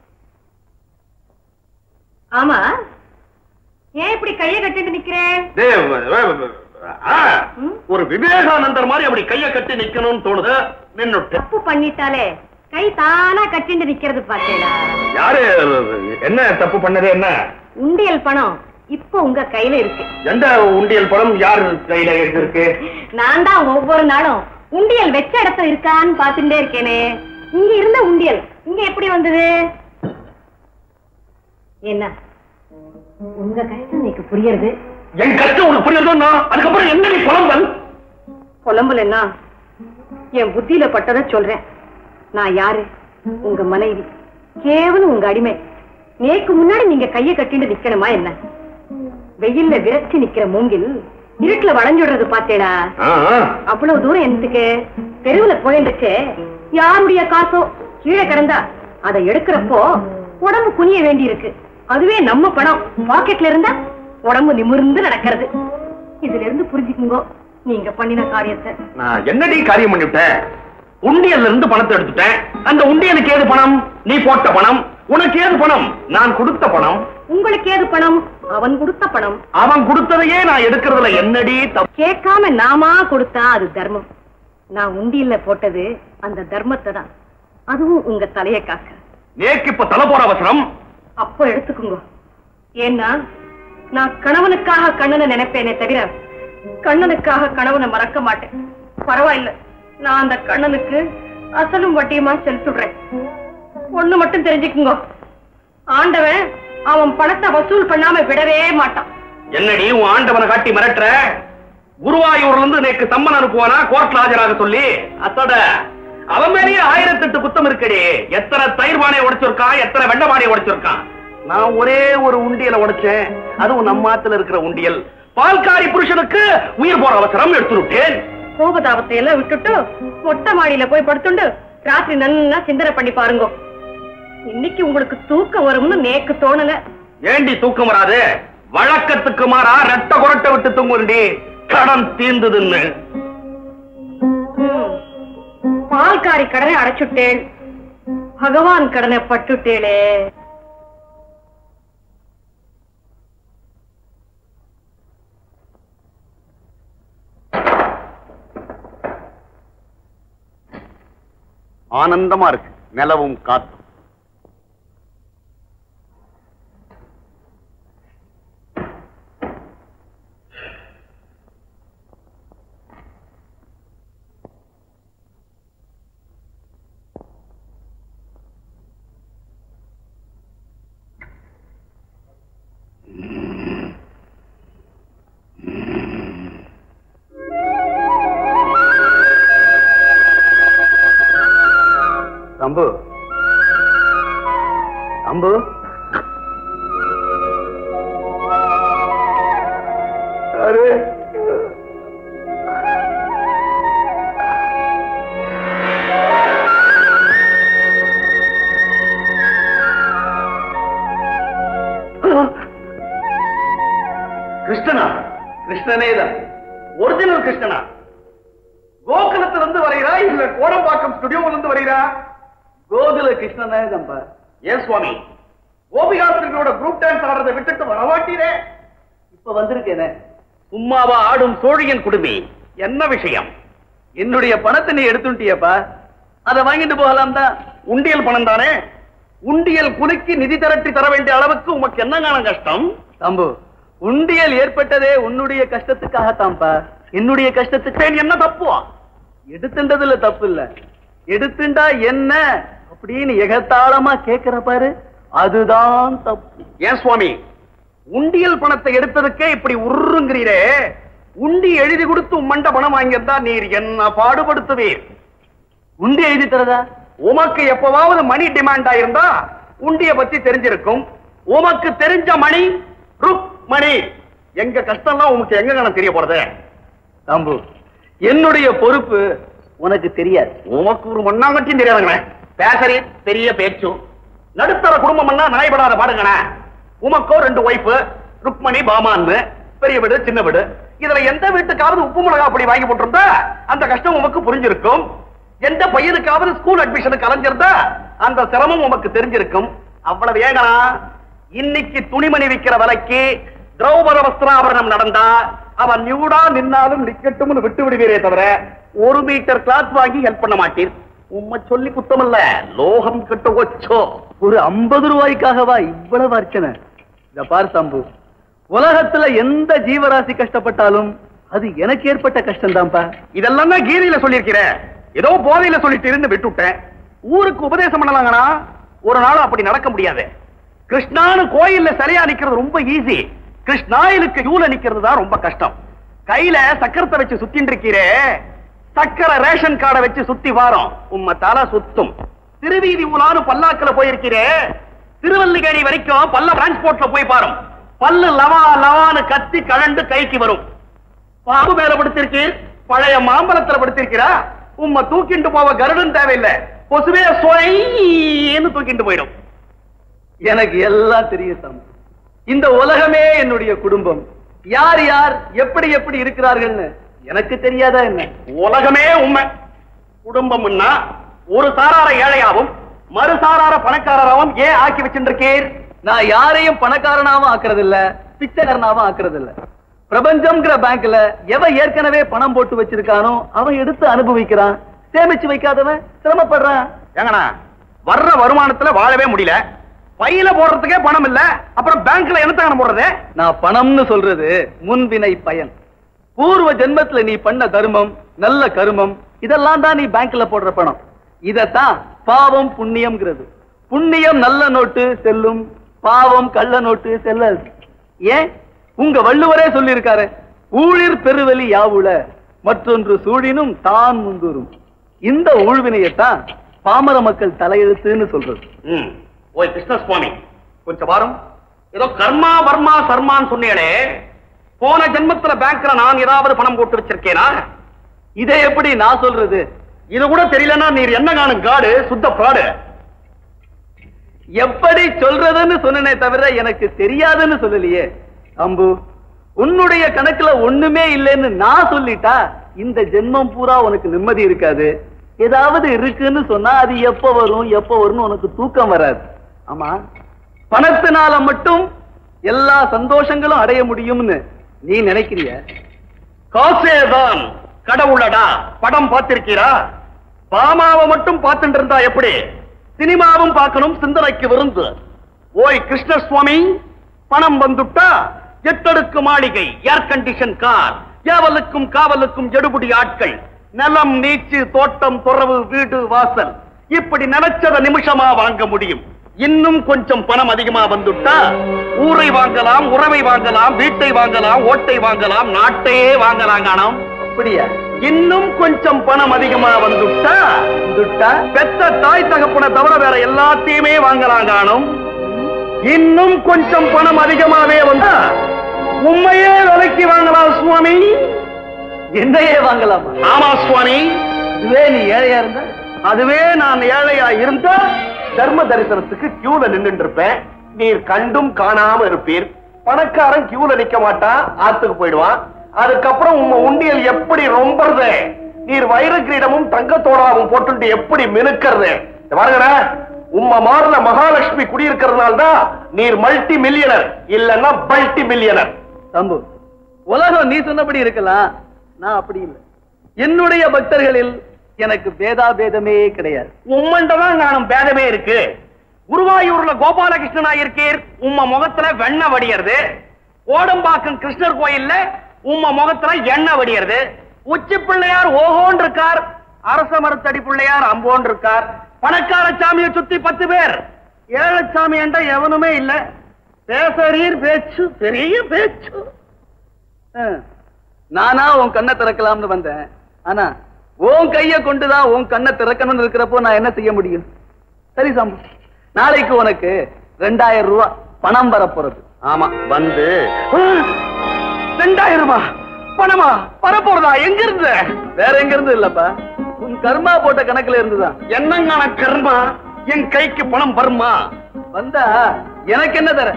ஆமா, ஏன் இப்படி கையை கட்டிட்டு நிக்கிறேன்? ஒரு விவேகானந்தர் மாதிரி அப்படி கைய கட்டி நிக்கணும்னு தோணுது. தப்பு பண்ணிட்டாலே கை தானா கட்டிட்டு நிக்கிறது பாத்தீங்களா? யாரு என்ன தப்பு பண்ணது? என்ன உண்டியல் பணம் இப்ப உங்க கையில இருக்கு. எந்த உண்டியல் பணம் யாரு கையில இருக்கு? நான் தான் ஒவ்வொரு நாளும் உண்டியல் வச்ச இடத்துல இருக்கான்னு பாத்துட்டே இருக்கேனே. இங்க இருந்த உண்டியல் இங்க எப்படி வந்தது? என்ன உங்க கஷ்டம் எனக்கு புரியுது. என் கஷ்டம் உனக்கு புரியுதுன்னா அதுக்கப்புறம் என்ன நீ புலம்பல்? புலம்பல் என்ன? என் புத்தியில பட்டதை சொல்றேன். நான் யாரு? உங்க மனைவி, கேவலம் உங்க அடிமை. நேக்கு முன்னாடி நீங்க கையை கட்டிட்டு நிக்கணுமா என்ன? வெயில்ல விரச்சி நிக்கிற மூங்கில் இருட்டுல வளைஞ்சுடுறது பாத்தேடா. அவ்வளவு தூரம் எனக்கு தெருவுல போயிருக்கு. யாருடைய காசோ கீழே கிடந்தா அதை எடுக்கிறப்போ உடம்பு குனிய வேண்டி இருக்கு. அதுவே நம்ம பணம் பாக்கெட்ல இருந்தா உடம்பு நிமிர்ந்து நடக்கிறது. இதுல இருந்து புரிஞ்சுக்குங்க நீங்க பண்ணின காரியத்தை. நான் என்னடி காரியம் பண்ணிவிட்டேன்? உண்டியல்ல இருந்து பணத்தை எடுத்துட்டேன். அந்த உண்டியலுக்கு ஏது பணம்? நீ போட்ட பணம். உனக்கு ஏது பணம்? நான் கொடுத்த பணம். உங்களுக்கு ஏது பணம்? அவன் கொடுத்த பணம். அவன் கொடுத்ததையே நான் எடுக்கிறதுல என்னடி தப்பு? கேட்காம நாமா கொடுத்தா அது தர்மம். நான் உண்டியல்ல போட்டது அந்த தர்மத்தை தான். அதுவும் உங்க தலைய காக்க. நேக்கு இப்ப தலை போற அவசரம். அப்போ எடுத்துக்குங்க. ஏன்னா நான் கணவனுக்காக கண்ணனை நினைப்பேனே தவிர கண்ணனுக்காக கணவனை மறக்க மாட்டேன். பரவாயில்ல, நான் அந்த கண்ணனுக்கு அசலும் வட்டியுமா செலுத்துடுறேன். ஒண்ணு மட்டும் தெரிஞ்சுக்குங்க, ஆண்டவன் அவன் பணத்தை வசூல் பண்ணாம விடவே மாட்டான். என்னடி உன் ஆண்டவனை காட்டி மிரட்டுற? குருவாயூர்ல இருந்து நேக்கு சம்மன் அனுப்புவானா கோர்ட்ல ஆஜராக சொல்லி? அத்தோட அவன் மேலேயே 1008 குத்தம் இருக்கடி. எத்தனை தயிர் பானையை உடைச்சிருக்கான், எத்தனை வெண்ண பானையை உடைச்சிருக்கான். நான் ஒரே ஒரு உண்டியலை உடைச்சேன், அதுவும் நம்ம ஆத்துல இருக்கிற உண்டியல். பால்காரி புருஷனுக்கு உயிர் போற அவசரம் எடுத்துட்டேன். கோபதாபத்தை எல்லாம் விட்டுட்டு மொட்டை மாடியில போய் படுத்துண்டு ராத்திரி நல்லா சிந்தனை பண்ணி பாருங்க. இன்னைக்கு உங்களுக்கு தூக்கம் வரும்னு நேக்கு தோணல. ஏண்டி தூக்கம் வராது? வழக்கத்துக்கு மாறா ரெட்ட குரட்டை விட்டு தூங்குண்டி. கடன் தீர்ந்ததுன்னு பால்காரி கடனை அடைச்சுட்டேன், பகவான் கடனை பட்டுட்டேளே. ஆனந்தமா இருக்கு நிலவும் காத்தும். தம்பு தம்பு அரே கிருஷ்ணனா? கிருஷ்ணனேதான், ஒரிஜினல் கிருஷ்ணனா? கோகுலத்திலிருந்து வரைகிறா இல்ல கோடம்பாக்கம் ஸ்டுடியோல இருந்து வரைகிறா? கோகுல கிருஷ்ணனே தம்பா. ஏன் சுவாமி, கோபிகாஸ்திரிகளோட குரூப் டான்ஸ் ஆடுறதை விட்டுட்டு வரவாட்டீரே? இப்ப வந்திருக்கேனே. சும்மாவா ஆடும் சோழியன் குடுமி, என்ன விஷயம்? என்னுடைய பணத்தை நீ எடுத்துட்டியப்பா, அதை வாங்கிட்டு போகலாம் தான். உண்டியல் பணம் தானே, உண்டியல் குலுக்கி நிதி திரட்டி தர வேண்டிய அளவுக்கு உமக்கு என்னங்கான கஷ்டம்? தம்பு, உண்டியல் ஏற்பட்டதே உன்னுடைய கஷ்டத்துக்காகத்தான்பா. என்னுடைய கஷ்டத்துக்கு என்ன தப்புவா? எடுத்துண்டதுல தப்பு இல்ல, எடுத்துண்டா என்ன அப்படின்னு எகத்தாளமா கேட்கிற பாரு, அதுதான் தப்பு. ஏன் சுவாமி, உண்டியல் பணத்தை எடுத்ததுக்கே இப்படி உருங்கிறீரே, உண்டி எழுதி கொடுத்து மண்ட பணம் வாங்கியிருந்தா நீர் என்ன பாடுபடுத்துவீர்? உண்டி எழுதி தரதா? உமக்கு எப்பவாவது மணி டிமாண்ட் ஆயிருந்தா உண்டிய பத்தி தெரிஞ்சிருக்கும். உமக்கு தெரிஞ்ச மணி ருக் மணி. எங்க கஷ்டம்லாம் உமக்கு எங்க கணக்கு தெரிய போறது? தம்பு, என்னுடைய பொறுப்பு உனக்கு தெரியாது. உமக்கு ஒரு மண்ணாங்கட்டியும் தெரியாதுங்க. பேசறி பெரிய பேச்சும் நடுத்தர குடும்பம் நாய்படாத பாடுங்கண்ணே. உமக்கோ 2 ஒய்ஃபு, ருக்மணி பாமான்னு, பெரிய வீடு சின்ன வீடு. இதுல எந்த வீட்டுக்காவது உப்பு மிளகா அப்படி வாங்கி போட்டிருந்தா அந்த கஷ்டம் உமக்கு புரிஞ்சிருக்கும். எந்த பையனுக்காவது ஸ்கூல் அட்மிஷனுக்கு அலைஞ்சிருந்தா அந்த சிரமம் உமக்கு தெரிஞ்சிருக்கும். அவ்வளவு ஏகனா இன்னைக்கு துணிமணி விற்கிற விலைக்கு திரௌபத வஸ்திராபரணம் நடந்தா அவன் நியூடா நின்னாலும் நிக்கட்டும்னு விட்டு விடுவீரே தவிர 1 மீட்டர் கிளாத் வாங்கி ஹெல்ப் பண்ண மாட்டீர். உம்மை சொல்லி குத்தமல்ல, லோகம் கிட்ட வச்சோ. ஒரு 50 ரூபாய்க்காகவா இவ்வளவு அர்ச்சனை? இத பார் தம்பு, உலகத்துல எந்த ஜீவராசி கஷ்டப்பட்டாலும் அது எனக்கு ஏற்பட்ட கஷ்டம் தான்ப்பா. இதெல்லாம் தான் கீதையில சொல்லியிருக்கிற. ஏதோ போதையில சொல்லிட்டு இருந்து விட்டுட்டேன். ஊருக்கு உபதேசம் பண்ணலாங்கண்ணா, ஒரு நாள் அப்படி நடக்க முடியாது. கிருஷ்ணான்னு கோயில்ல சிலையா நிக்கிறது ரொம்ப ஈஸி, கிருஷ்ணாயிலுக்கு யூல நிக்கிறது தான் ரொம்ப கஷ்டம். கையில சக்கரத்தை வச்சு சுத்தின்னு இருக்கிறே, சக்கர ரேஷன் கார்டை வச்சு சுத்தி வாரம் உம்ம தலை சுத்தும். திருவீதி ஊலான்னு பல்லாக்குல போயிருக்கிறே, திருவல்லிகேணி வரைக்கும் பல்ல டிரான்ஸ்போர்ட்ல போய் பாரும். பல்லு லவா லவான்னு கத்தி கழண்டு கைக்கு வரும். பாம்பு மேல படுத்திருக்கீர், பழைய மாம்பழத்துல படுத்திருக்கிறா, உம்ம தூக்கிட்டு போவ கருடன் தேவையில்லை, பொசுவே சொயின்னு தூக்கிட்டு போயிடும். எனக்கு எல்லாம் தெரியும் தம்பி. இந்த உலகமே என்னுடைய குடும்பம். யார் யார் எப்படி எப்படி இருக்கிறார்கள்னு எனக்கு தெரியாதா என்ன? உலகமே உண்மை. குடும்பம்னா ஒரு சாரார ஏழையாவும் மறு சாரார பணக்காரராவும் ஏன் ஆக்கி வச்சிருக்கீர்? நான் யாரையும் பணக்காரனாவும் ஆக்குறது இல்ல, பிச்சைக்காரனாவும் ஆக்குறது இல்ல. பிரபஞ்சம்ங்கிற பேங்க்ல எவன் ஏற்கனவே பணம் போட்டு வச்சிருக்கானோ அவன் எடுத்து அனுபவிக்கிறான், சேமிச்சு வைக்காதவன் சிரமப்படுறான். ஏங்கண்ணா, வர்ற வருமானத்துல வாழவே முடியல, பையில போடுறதுக்கே பணம் இல்ல, அப்புறம் பேங்க்ல என்னத்தான போடுறது? நான் பணம்னு சொல்றது முன்வினை பயன். பூர்வ ஜென்மத்துல நீ பண்ண தர்மம், நல்ல கருமம், இதெல்லாம் தான் நீ பேங்க்ல போடுற பணம். இதத்தான் பாவம் புண்ணியம்ங்கிறது. புண்ணியம் நல்ல நோட்டு செல்லும், பாவம் கள்ள நோட்டு செல்லாது. ஏன்? உங்க வள்ளுவரே சொல்லி இருக்காரு, ஊழிர் பெருவெளி யாவுல மற்றொன்று சூழினும் தான் முந்தூரும். இந்த ஊழ்வினையத்தான் பாமர மக்கள் தலையெழுத்துன்னு சொல்றது. ஓய் கிருஷ்ணசுவாமி, கொஞ்சம் வாரம். ஏதோ கர்மா வர்மா சர்மான்னு சொன்னீங்களே, போன ஜென்மத்துல பேங்க்ல நான் ஏதாவது பணம் போட்டு வச்சிருக்கேனா? இதை எப்படி நான் சொல்றது? இது கூட தெரியலன்னா நீர் என்ன காணும் காடு, சுத்த பாடு. எப்படி சொல்றதுன்னு சொன்னனே தவிர எனக்கு தெரியாதுன்னு சொல்லலையே. அம்பு, உன்னுடைய கணக்குல ஒண்ணுமே இல்லைன்னு நான் சொல்லிட்டா இந்த ஜென்மம் பூரா உனக்கு நிம்மதி இருக்காது. ஏதாவது இருக்குன்னு சொன்னா அது எப்ப வரும்னு உனக்கு தூக்கம் வராது. ஆமா, பணத்தினால மட்டும் எல்லா சந்தோஷங்களும் அடைய முடியும்னு நீ நினைக்கிறிய? காசேதான் கடவுளடா. படம் பார்த்திருக்கீரா? பாமாவை மட்டும் பார்த்துட்டு இருந்தா எப்படி? சினிமாவும் பார்க்கணும், சிந்தனைக்கு விருந்து. ஓய் கிருஷ்ணசுவாமி, பணம் வந்துட்டா எட்டடுக்கு மாளிகை, ஏர் கண்டிஷன் கார், ஏவலுக்கும் காவலுக்கும் எடுபடி ஆட்கள், நிலம் நீச்சு தோட்டம் துறவு வீடு வாசல், இப்படி நினைச்சத நிமிஷமா வாங்க முடியும். இன்னும் கொஞ்சம் பணம் அதிகமா வந்துட்டா ஊரை வாங்கலாம், உறவை வாங்கலாம், வீட்டை வாங்கலாம், ஓட்டை வாங்கலாம், நாட்டையே வாங்கலாம். காணோம்? அப்படியா? இன்னும் கொஞ்சம் பணம் அதிகமா வந்துட்டா பெத்த தாய் தகப்பனை தவிர வேற எல்லாத்தையுமே வாங்கலாம். காணும்? இன்னும் கொஞ்சம் பணம் அதிகமாவே வந்தா உண்மையே விலைக்கு வாங்கலாம் சுவாமி. என்னையே வாங்கலாம்? ஆமா சுவாமி. இதுவே நீ ஏழையா இருந்தா? அதுவே நான் ஏழையா இருந்தா தர்ம தரிசனத்துக்கு கியூல நின்று இருப்பேன். நீர் கண்டும் காணாம இருப்பீர். பணக்காரன் கியூல நிக்க மாட்டான், ஆத்துக்கு போயிடுவான். அதுக்கப்புறம் உங்க உண்டியல் எப்படி ரொம்பறது? நீர் வைர கிரீடமும் தங்கத்தோடாவும் போட்டு எப்படி மினுக்கிறது? பாருங்க, உம்ம மாறல மகாலட்சுமி குடியிருக்கிறதுனால தான் நீர் மல்டி மில்லியனர், இல்லன்னா பல்டி மில்லியனர். தம்பு, உலகம் நீ சொன்னபடி இருக்கலாம், நான் அப்படி இல்லை. என்னுடைய பக்தர்களில் எனக்கு பேதாபேதமே கிடையாது. உம்மண்டதான் நானும் பேதமே இருக்கு. குருவாயூர்ல கோபாலகிருஷ்ணனா இருக்கீர், உம்ம முகத்துல வெண்ண வடியறது. ஓடம்பாக்கம் கிருஷ்ணர் கோயில்ல உம்ம முகத்துல எண்ணெய் வடியறது. உச்சி பிள்ளையார் ஓஹோன் இருக்கார், அரச மரத்தடி பிள்ளையார் அம்போன் இருக்கார். பணக்கார சாமியை சுத்தி 10 பேர், ஏழை சாமி என்ற எவனுமே இல்ல. பேசறீர் பேச்சு, பெரிய பேச்சு. நானா உன் கண்ணை திறக்கலாம்னு வந்தேன். ஆனா உன் கைய கொண்டுதான் உன் கண்ணை திறக்கணும்னு இருக்கிறப்போ நான் என்ன செய்ய முடியும்? சரி சம்பு, நாளைக்கு உனக்கு 2000 ரூபாய் பணம் வரப்போறது. ஆமா, வந்து 2000 ரூபாய் பணமா வரப்போறதா? எங்க இருந்து? வேற எங்க இருந்து இல்லப்பா, உன் கர்மா போட்ட கணக்குல இருந்துதான். என்னங்கான கர்மா? என் கைக்கு பணம் வருமா? வந்தா எனக்கு என்ன தர?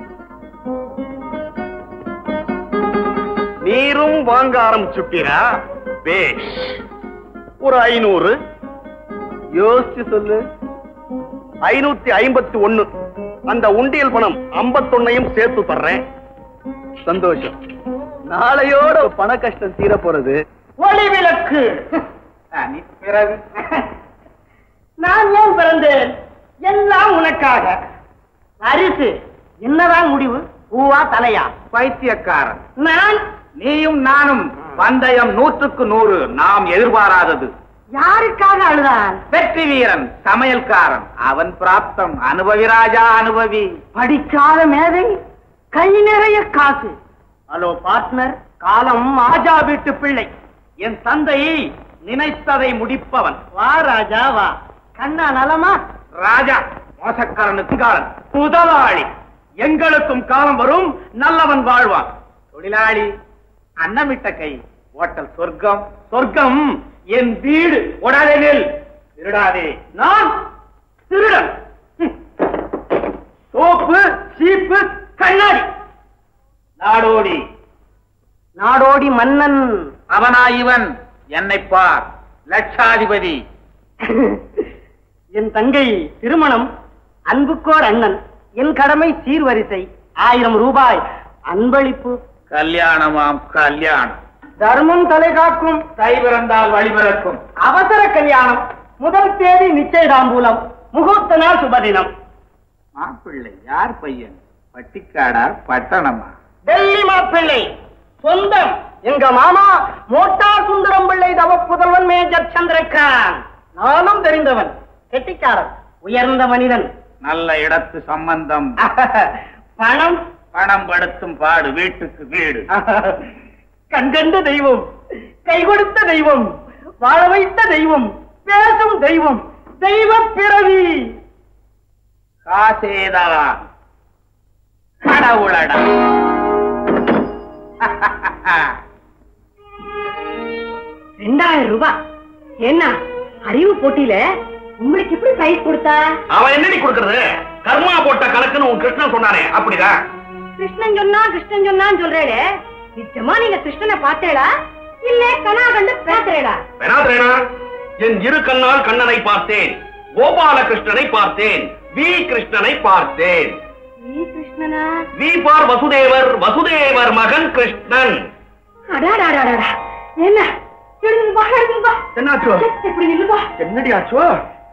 நீரும் வாங்க ஆரம்பிச்சுட்டீரா? பேஷ், ஒரு 500. யோசிச்சு சொல்லு. 551. அந்த உண்டியல் பணம் 51ஐயும் சேர்த்து தர்றேன். சந்தோஷம். நாளையோட பண கஷ்டம் தீர போறது. ஒளி விளக்கு. பிறகு நான் ஏன் பிறந்தேன்? எல்லாம் உனக்காக. அரிசி என்னதான் முடிவு? பூவா தலையா? பைத்தியக்காரன் நான். நீயும் நானும் பந்தயம் 100க்கு 100. நாம் எதிர்பாராதது. யாருக்காக அழுதான்? வெற்றி வீரன், சமையல்காரன். அவன் பிராப்தம். அனுபவி ராஜா, அனுபவி. படிக்காத மேதை, கை நிறைய காசு. ஹலோ பார்ட்னர், காலம் ஆஜா வீட்டு பிள்ளை. என் தந்தை நினைத்ததை முடிப்பவன். வா ராஜா வா. கண்ணா நலமா? ராஜா மோசக்காரனுக்கு காலம். முதலாளி, எங்களுக்கும் காலம் வரும், நல்லவன் வாழ்வான். தொழிலாளி, அன்னமிட்ட கை. ஓட்டல் சொர்க்கம். சொர்க்கம் என் வீடு. உடலில் திருடாதே. நான் திருடன். சோப்பு, சீப்பு, கண்ணாடி. நாடோடி. நாடோடி மன்னன். அவனா இவன்? என்னை பார், லட்சாதிபதி. என் தங்கை திருமணம். அன்புக்கோர் அண்ணன். என் கடமை சீர்வரிசை. 1000 ரூபாய் அன்பளிப்பு. கல்யாணமாம் கல்யாணம். தர்மம் தலை காக்கும். கை பிறந்தால் வழி பிறக்கும். அவசர கல்யாணம். முதல் தேதி நிச்சயதாம்பூலம். முகூர்த்த நாள் சுபதினம். மாப்பிள்ளை யார் பையன்? பட்டிக்காடா பட்டணமா? டெல்லி மாப்பிள்ளை சொந்தம் எங்க மாமா மோட்டார் சுந்தரம் பிள்ளை தவ புதல்வன் மேஜர் சந்திரகாந்த். நானும் தெரிந்தவன், கெட்டிக்காரன், உயர்ந்த மனிதன். நல்ல இடத்து சம்பந்தம். பணம் பணம் படுத்தும் பாடு வீட்டுக்கு வீடு. கண்கண்ட தெய்வம், கை கொடுத்த தெய்வம், வாழ வைத்த தெய்வம், பேசும் தெய்வம், தெய்வ பிறவி. காசேதான் கடவுளடா. 2000 ரூபாய். என்ன அறிவு போட்டியில உங்களுக்கு எப்படி பிரைஸ் கொடுத்தா? அவன் என்னடி கொடுக்கறது? கர்மா போட்ட கணக்குன்னு உன் கிருஷ்ணன் சொன்னானே, அப்படிதான். கிருஷ்ணன் சொன்னான்னு சொல்றேளே, நிச்சயமா நீங்க கிருஷ்ணனை பார்த்தேடா இல்ல கனா கண்டு பேசுறேடா? பெனாதரேனா, என் இரு கண்ணால் கண்ணனை பார்த்தேன், கோபாலகிருஷ்ணனை பார்த்தேன், வி கிருஷ்ணனை பார்த்தேன். நீ கிருஷ்ணனா? வி பார் வசுதேவர், வசுதேவர் மகன் கிருஷ்ணன். அடாடாடாடா, என்ன எழுதுப்பா. என்னாச்சோ? இப்படி நில்லுப்பா. என்னடி ஆச்சோ?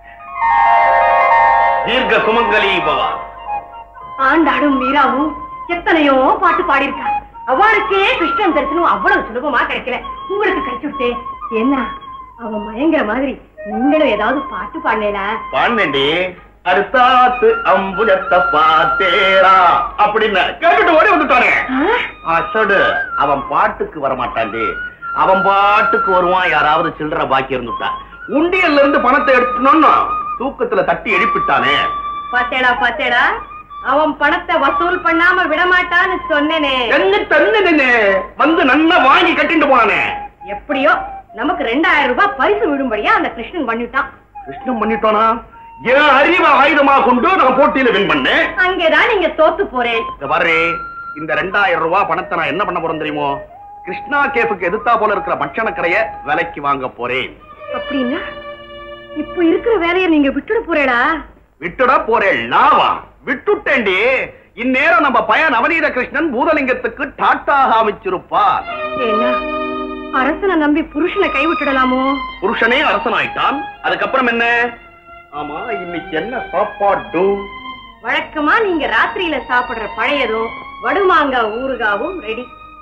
தீர்க்க சுமங்கலி பவா. ஆண்டாடும் மீராவும் எத்தனையோ பாட்டு பாடியிருக்கா. அவளுக்கே கிருஷ்ணன் தரிசனம் அவ்வளவு சுலபமா கிடைக்கல, உங்களுக்கு கிடைச்சுட்டே. என்ன அவன் மயங்கிற மாதிரி நீங்களும் ஏதாவது பாட்டு பாடல? பாண்டேண்டி, அடுத்தாத்து அம்புலத்தை பார்த்தேரா அப்படின்னு கேட்டுட்டு ஓடி வந்துட்டானே. அசடு, அவன் பாட்டுக்கு வரமாட்டாண்டி, அவன் பாட்டுக்கு வருவான். யாராவது சில்லற பாக்கி இருந்துட்டா உண்டியல்ல இருந்து பணத்தை எடுத்துனோம்னா தூக்கத்துல தட்டி எழுப்பிட்டானே. பாத்தேடா, அவன் பணத்தை வசூல் பண்ணாம விடமாட்டான்னு சொன்னேனே. வந்து நல்லா வாங்கி கட்டிட்டு போனானே. எப்படியோ நமக்கு 2000 ரூபாய் பரிசு விடும்படியா அந்த கிருஷ்ணன் பண்ணிட்டான். கிருஷ்ணன் பண்ணிட்டானா? என் அறிவை ஆயுதமா கொண்டு நான் போட்டியில வின் பண்ணேன். அங்கேதான் நீங்க தோத்து போறேன். வர்றே, இந்த 2000 ரூபாய் பணத்தை நான் என்ன பண்ண போறேன் தெரியுமோ? கிருஷ்ணா கேஃபுக்கு எதிர்த்தா போல இருக்கிற பட்சண கடையை விலைக்கு வாங்க போறேன். அப்படின்னா இப்ப இருக்கிற வேலையை நீங்க விட்டுட போறேடா? விட்டுட போறேன்? லாவா விட்டுட்டேண்டி. இந்நேரம் நம்ம பையன் நவநீத கிருஷ்ணன் பூதலிங்கத்துக்கு டாட்டா அமைச்சிருப்பார். என்ன அரசனை நம்பி புருஷனை கைவிட்டுடலாமோ? புருஷனே அரசனாயிட்டான், அதுக்கப்புறம் என்ன? ஆமா, இன்னைக்கு என்ன சாப்பாடு? வழக்கமா நீங்க ராத்திரியில சாப்பிடுற பழையதும் வடுமாங்காய் ஊறுகாவும் ரெடி.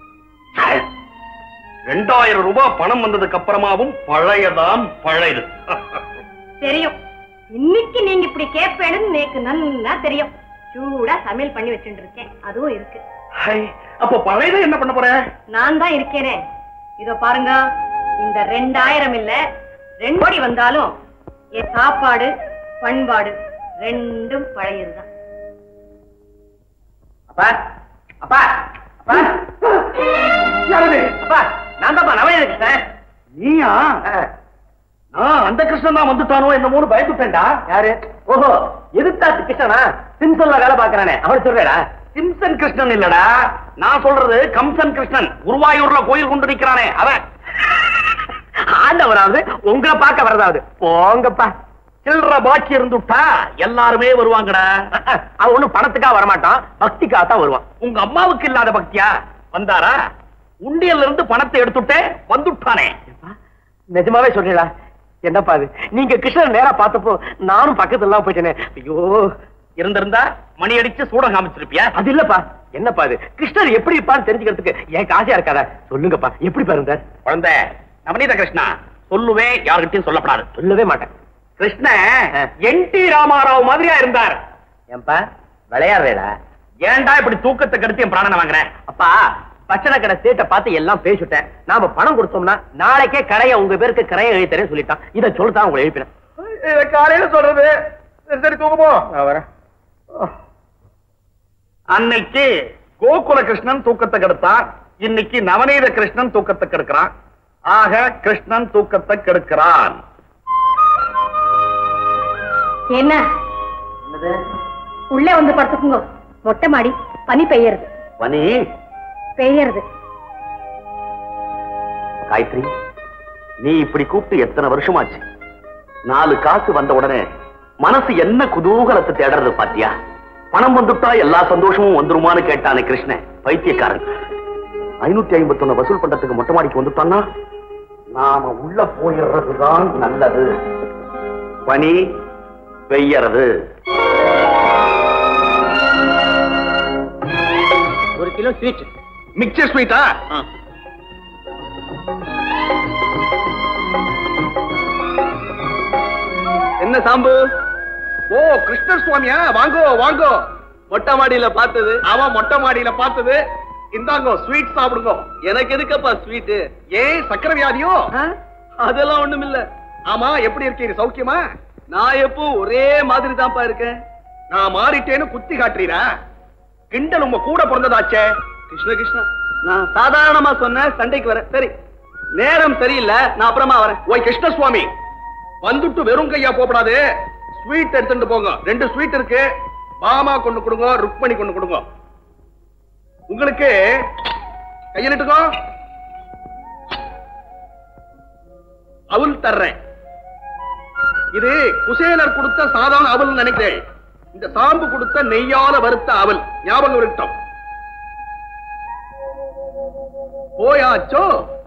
2000 ரூபாய் பணம் வந்ததுக்கு அப்புறமாவும் பழையதாம் பழையது. தெரியும், இன்னைக்கு நீங்க இப்படி கேட்பேன்னு எனக்கு நல்லா தெரியும். சூடா சமையல் பண்ணி வச்சுட்டு இருக்கேன், அதுவும் இருக்கு. அப்ப பழையதை என்ன பண்ண போற? நான் தான் இருக்கேனே. இதோ பாருங்க, இந்த 2000 இல்ல 2 கோடி வந்தாலும் என் சாப்பாடு பண்பாடு ரெண்டும் பழையதுதான். அப்பா அப்பா அப்பா, அப்பா நான் தான் நவநீத கிருஷ்ணன். நீயா? நான் அந்த கிருஷ்ணன் தான் வந்துட்டானோ என்னமோன்னு பயந்துட்டேன்டா. யாரு? ஓஹோ, எதிர்த்தாத்து கிருஷ்ணனா? சிம்சன்ல வேலை பாக்குறானே, அவன் சொல்றா? சிம்சன் கிருஷ்ணன் இல்லடா, நான் சொல்றது கம்சன் கிருஷ்ணன். குருவாயூர்ல கோயில் கொண்டு நிக்கிறானே அவன். ஆண்டவராவது உங்களை பார்க்க வரதாவது போங்கப்பா. சில்லற பாக்கி இருந்துட்டா எல்லாருமே வருவாங்கடா. அவன் ஒண்ணும் பணத்துக்காக வரமாட்டான், பக்திக்காக தான் வருவான். உங்க அம்மாவுக்கு இல்லாத பக்தியா? வந்தாரா? உண்டியல்ல இருந்து பணத்தை எடுத்துட்டே வந்துட்டானே. நிஜமாவே சொல்றீங்களா? என்னப்பா அது, நீங்க கிருஷ்ணன் நேரா பார்த்தப்போ நானும் பக்கத்துல எல்லாம் போயிட்டேனே. ஐயோ, இருந்திருந்தா மணி அடிச்சு சூடம் காமிச்சிருப்பியா? அது இல்லப்பா. என்னப்பா அது, கிருஷ்ணர் எப்படி இருப்பான்னு தெரிஞ்சுக்கிறதுக்கு எனக்கு ஆசையா இருக்காதா? சொல்லுங்கப்பா, எப்படி பாருங்க குழந்தை. நவநீத கிருஷ்ணா சொல்லுவேன், யாருகிட்டையும் சொல்லப்படாது. சொல்லவே மாட்டேன். கிருஷ்ண என்.டி. ராமாராவ் மாதிரியா இருந்தார். ஏன்பா விளையாடுறா? ஏன்டா இப்படி தூக்கத்தை கெடுத்து என் பிராணனை வாங்குறேன்? அப்பா, பச்சனை கடை சேட்டை பார்த்து எல்லாம் பேசிட்டேன். நாம பணம் கொடுத்தோம்னா நாளைக்கே கரையை உங்க பேருக்கு கரையை எழுத்தறேன்னு சொல்லிட்டான். இதை சொல்லிட்டான் உங்களை எழுப்பினேன். காலையில சொல்றது. சரி தூக்குமோ வரேன். அன்னைக்கு கோகுல கிருஷ்ணன் தூக்கத்தை கெடுத்தான், இன்னைக்கு நவநீத கிருஷ்ணன் தூக்கத்தை கெடுக்கிறான். ஆக கிருஷ்ணன் தூக்கத்தை கெடுக்கிறான். என்ன உள்ளே வந்து படுத்துக்குங்க. மொட்டை மாடி பனி பெய்யறது. பனி பெய்யறது. காயத்ரி, நீ இப்படி கூப்பிட்டு எத்தனை வருஷமாச்சு? 4 காசு வந்த உடனே மனசு என்ன குதூகலத்தை தேடுறது பாத்தியா? பணம் வந்துட்டா எல்லா சந்தோஷமும் வந்துருமான்னு கேட்டானே கிருஷ்ணன், பைத்தியக்காரன். 551 வசூல் பண்றதுக்கு மொட்டை மாடிக்கு வந்துட்டான்னா நாம உள்ள போயிடுறதுதான் நல்லது. பனி பெய்யறது. Kilo sweet. மிக்சர் ஸ்வீட்டா? என்ன சாம்பு? ஓ கிருஷ்ண சுவாமியா, வாங்கோ வாங்கோ. மொட்டை மாடியில பார்த்தது. அவன் மொட்டை மாடியில பார்த்தது. இந்தாங்கோ ஸ்வீட் சாப்பிடுங்க. எனக்கு எதுக்கப்பா ஸ்வீட்டு? ஏன் சக்கரை வியாதியோ? அதெல்லாம் ஒண்ணுமில்ல. ஆமா, எப்படி இருக்கீங்க? சௌக்கியமா? நான் எப்போ ஒரே மாதிரி தான்ப்பா இருக்கேன். நான் மாறிட்டேன்னு குத்தி காட்டுறீரா? கிண்டல் உங்க கூட பிறந்ததாச்சே. கிருஷ்ண கிருஷ்ணா, நான் சாதாரணமா சொன்ன சண்டைக்கு வரேன். சரி, நேரம் சரியில்லை, நான் அப்புறமா வரேன். ஓய் கிருஷ்ண சுவாமி, வந்துட்டு வெறும் கையா போகக்கூடாது. ஸ்வீட் எடுத்துட்டு போங்க. 2 ஸ்வீட் இருக்கு. பாமா கொண்டு கொடுங்க, ருக்மணி கொண்டு கொடுங்க. உங்களுக்கு கையிலிட்டுக்கோ. அவல் தர்றேன். இது குசேலர் கொடுத்த சாதாரண அவல் நினைக்கிறேன். இந்த சாம்பு கொடுத்த நெய்யால வறுத்த அவல். ஞாபகம் இருக்கட்டும். போயாச்சோ?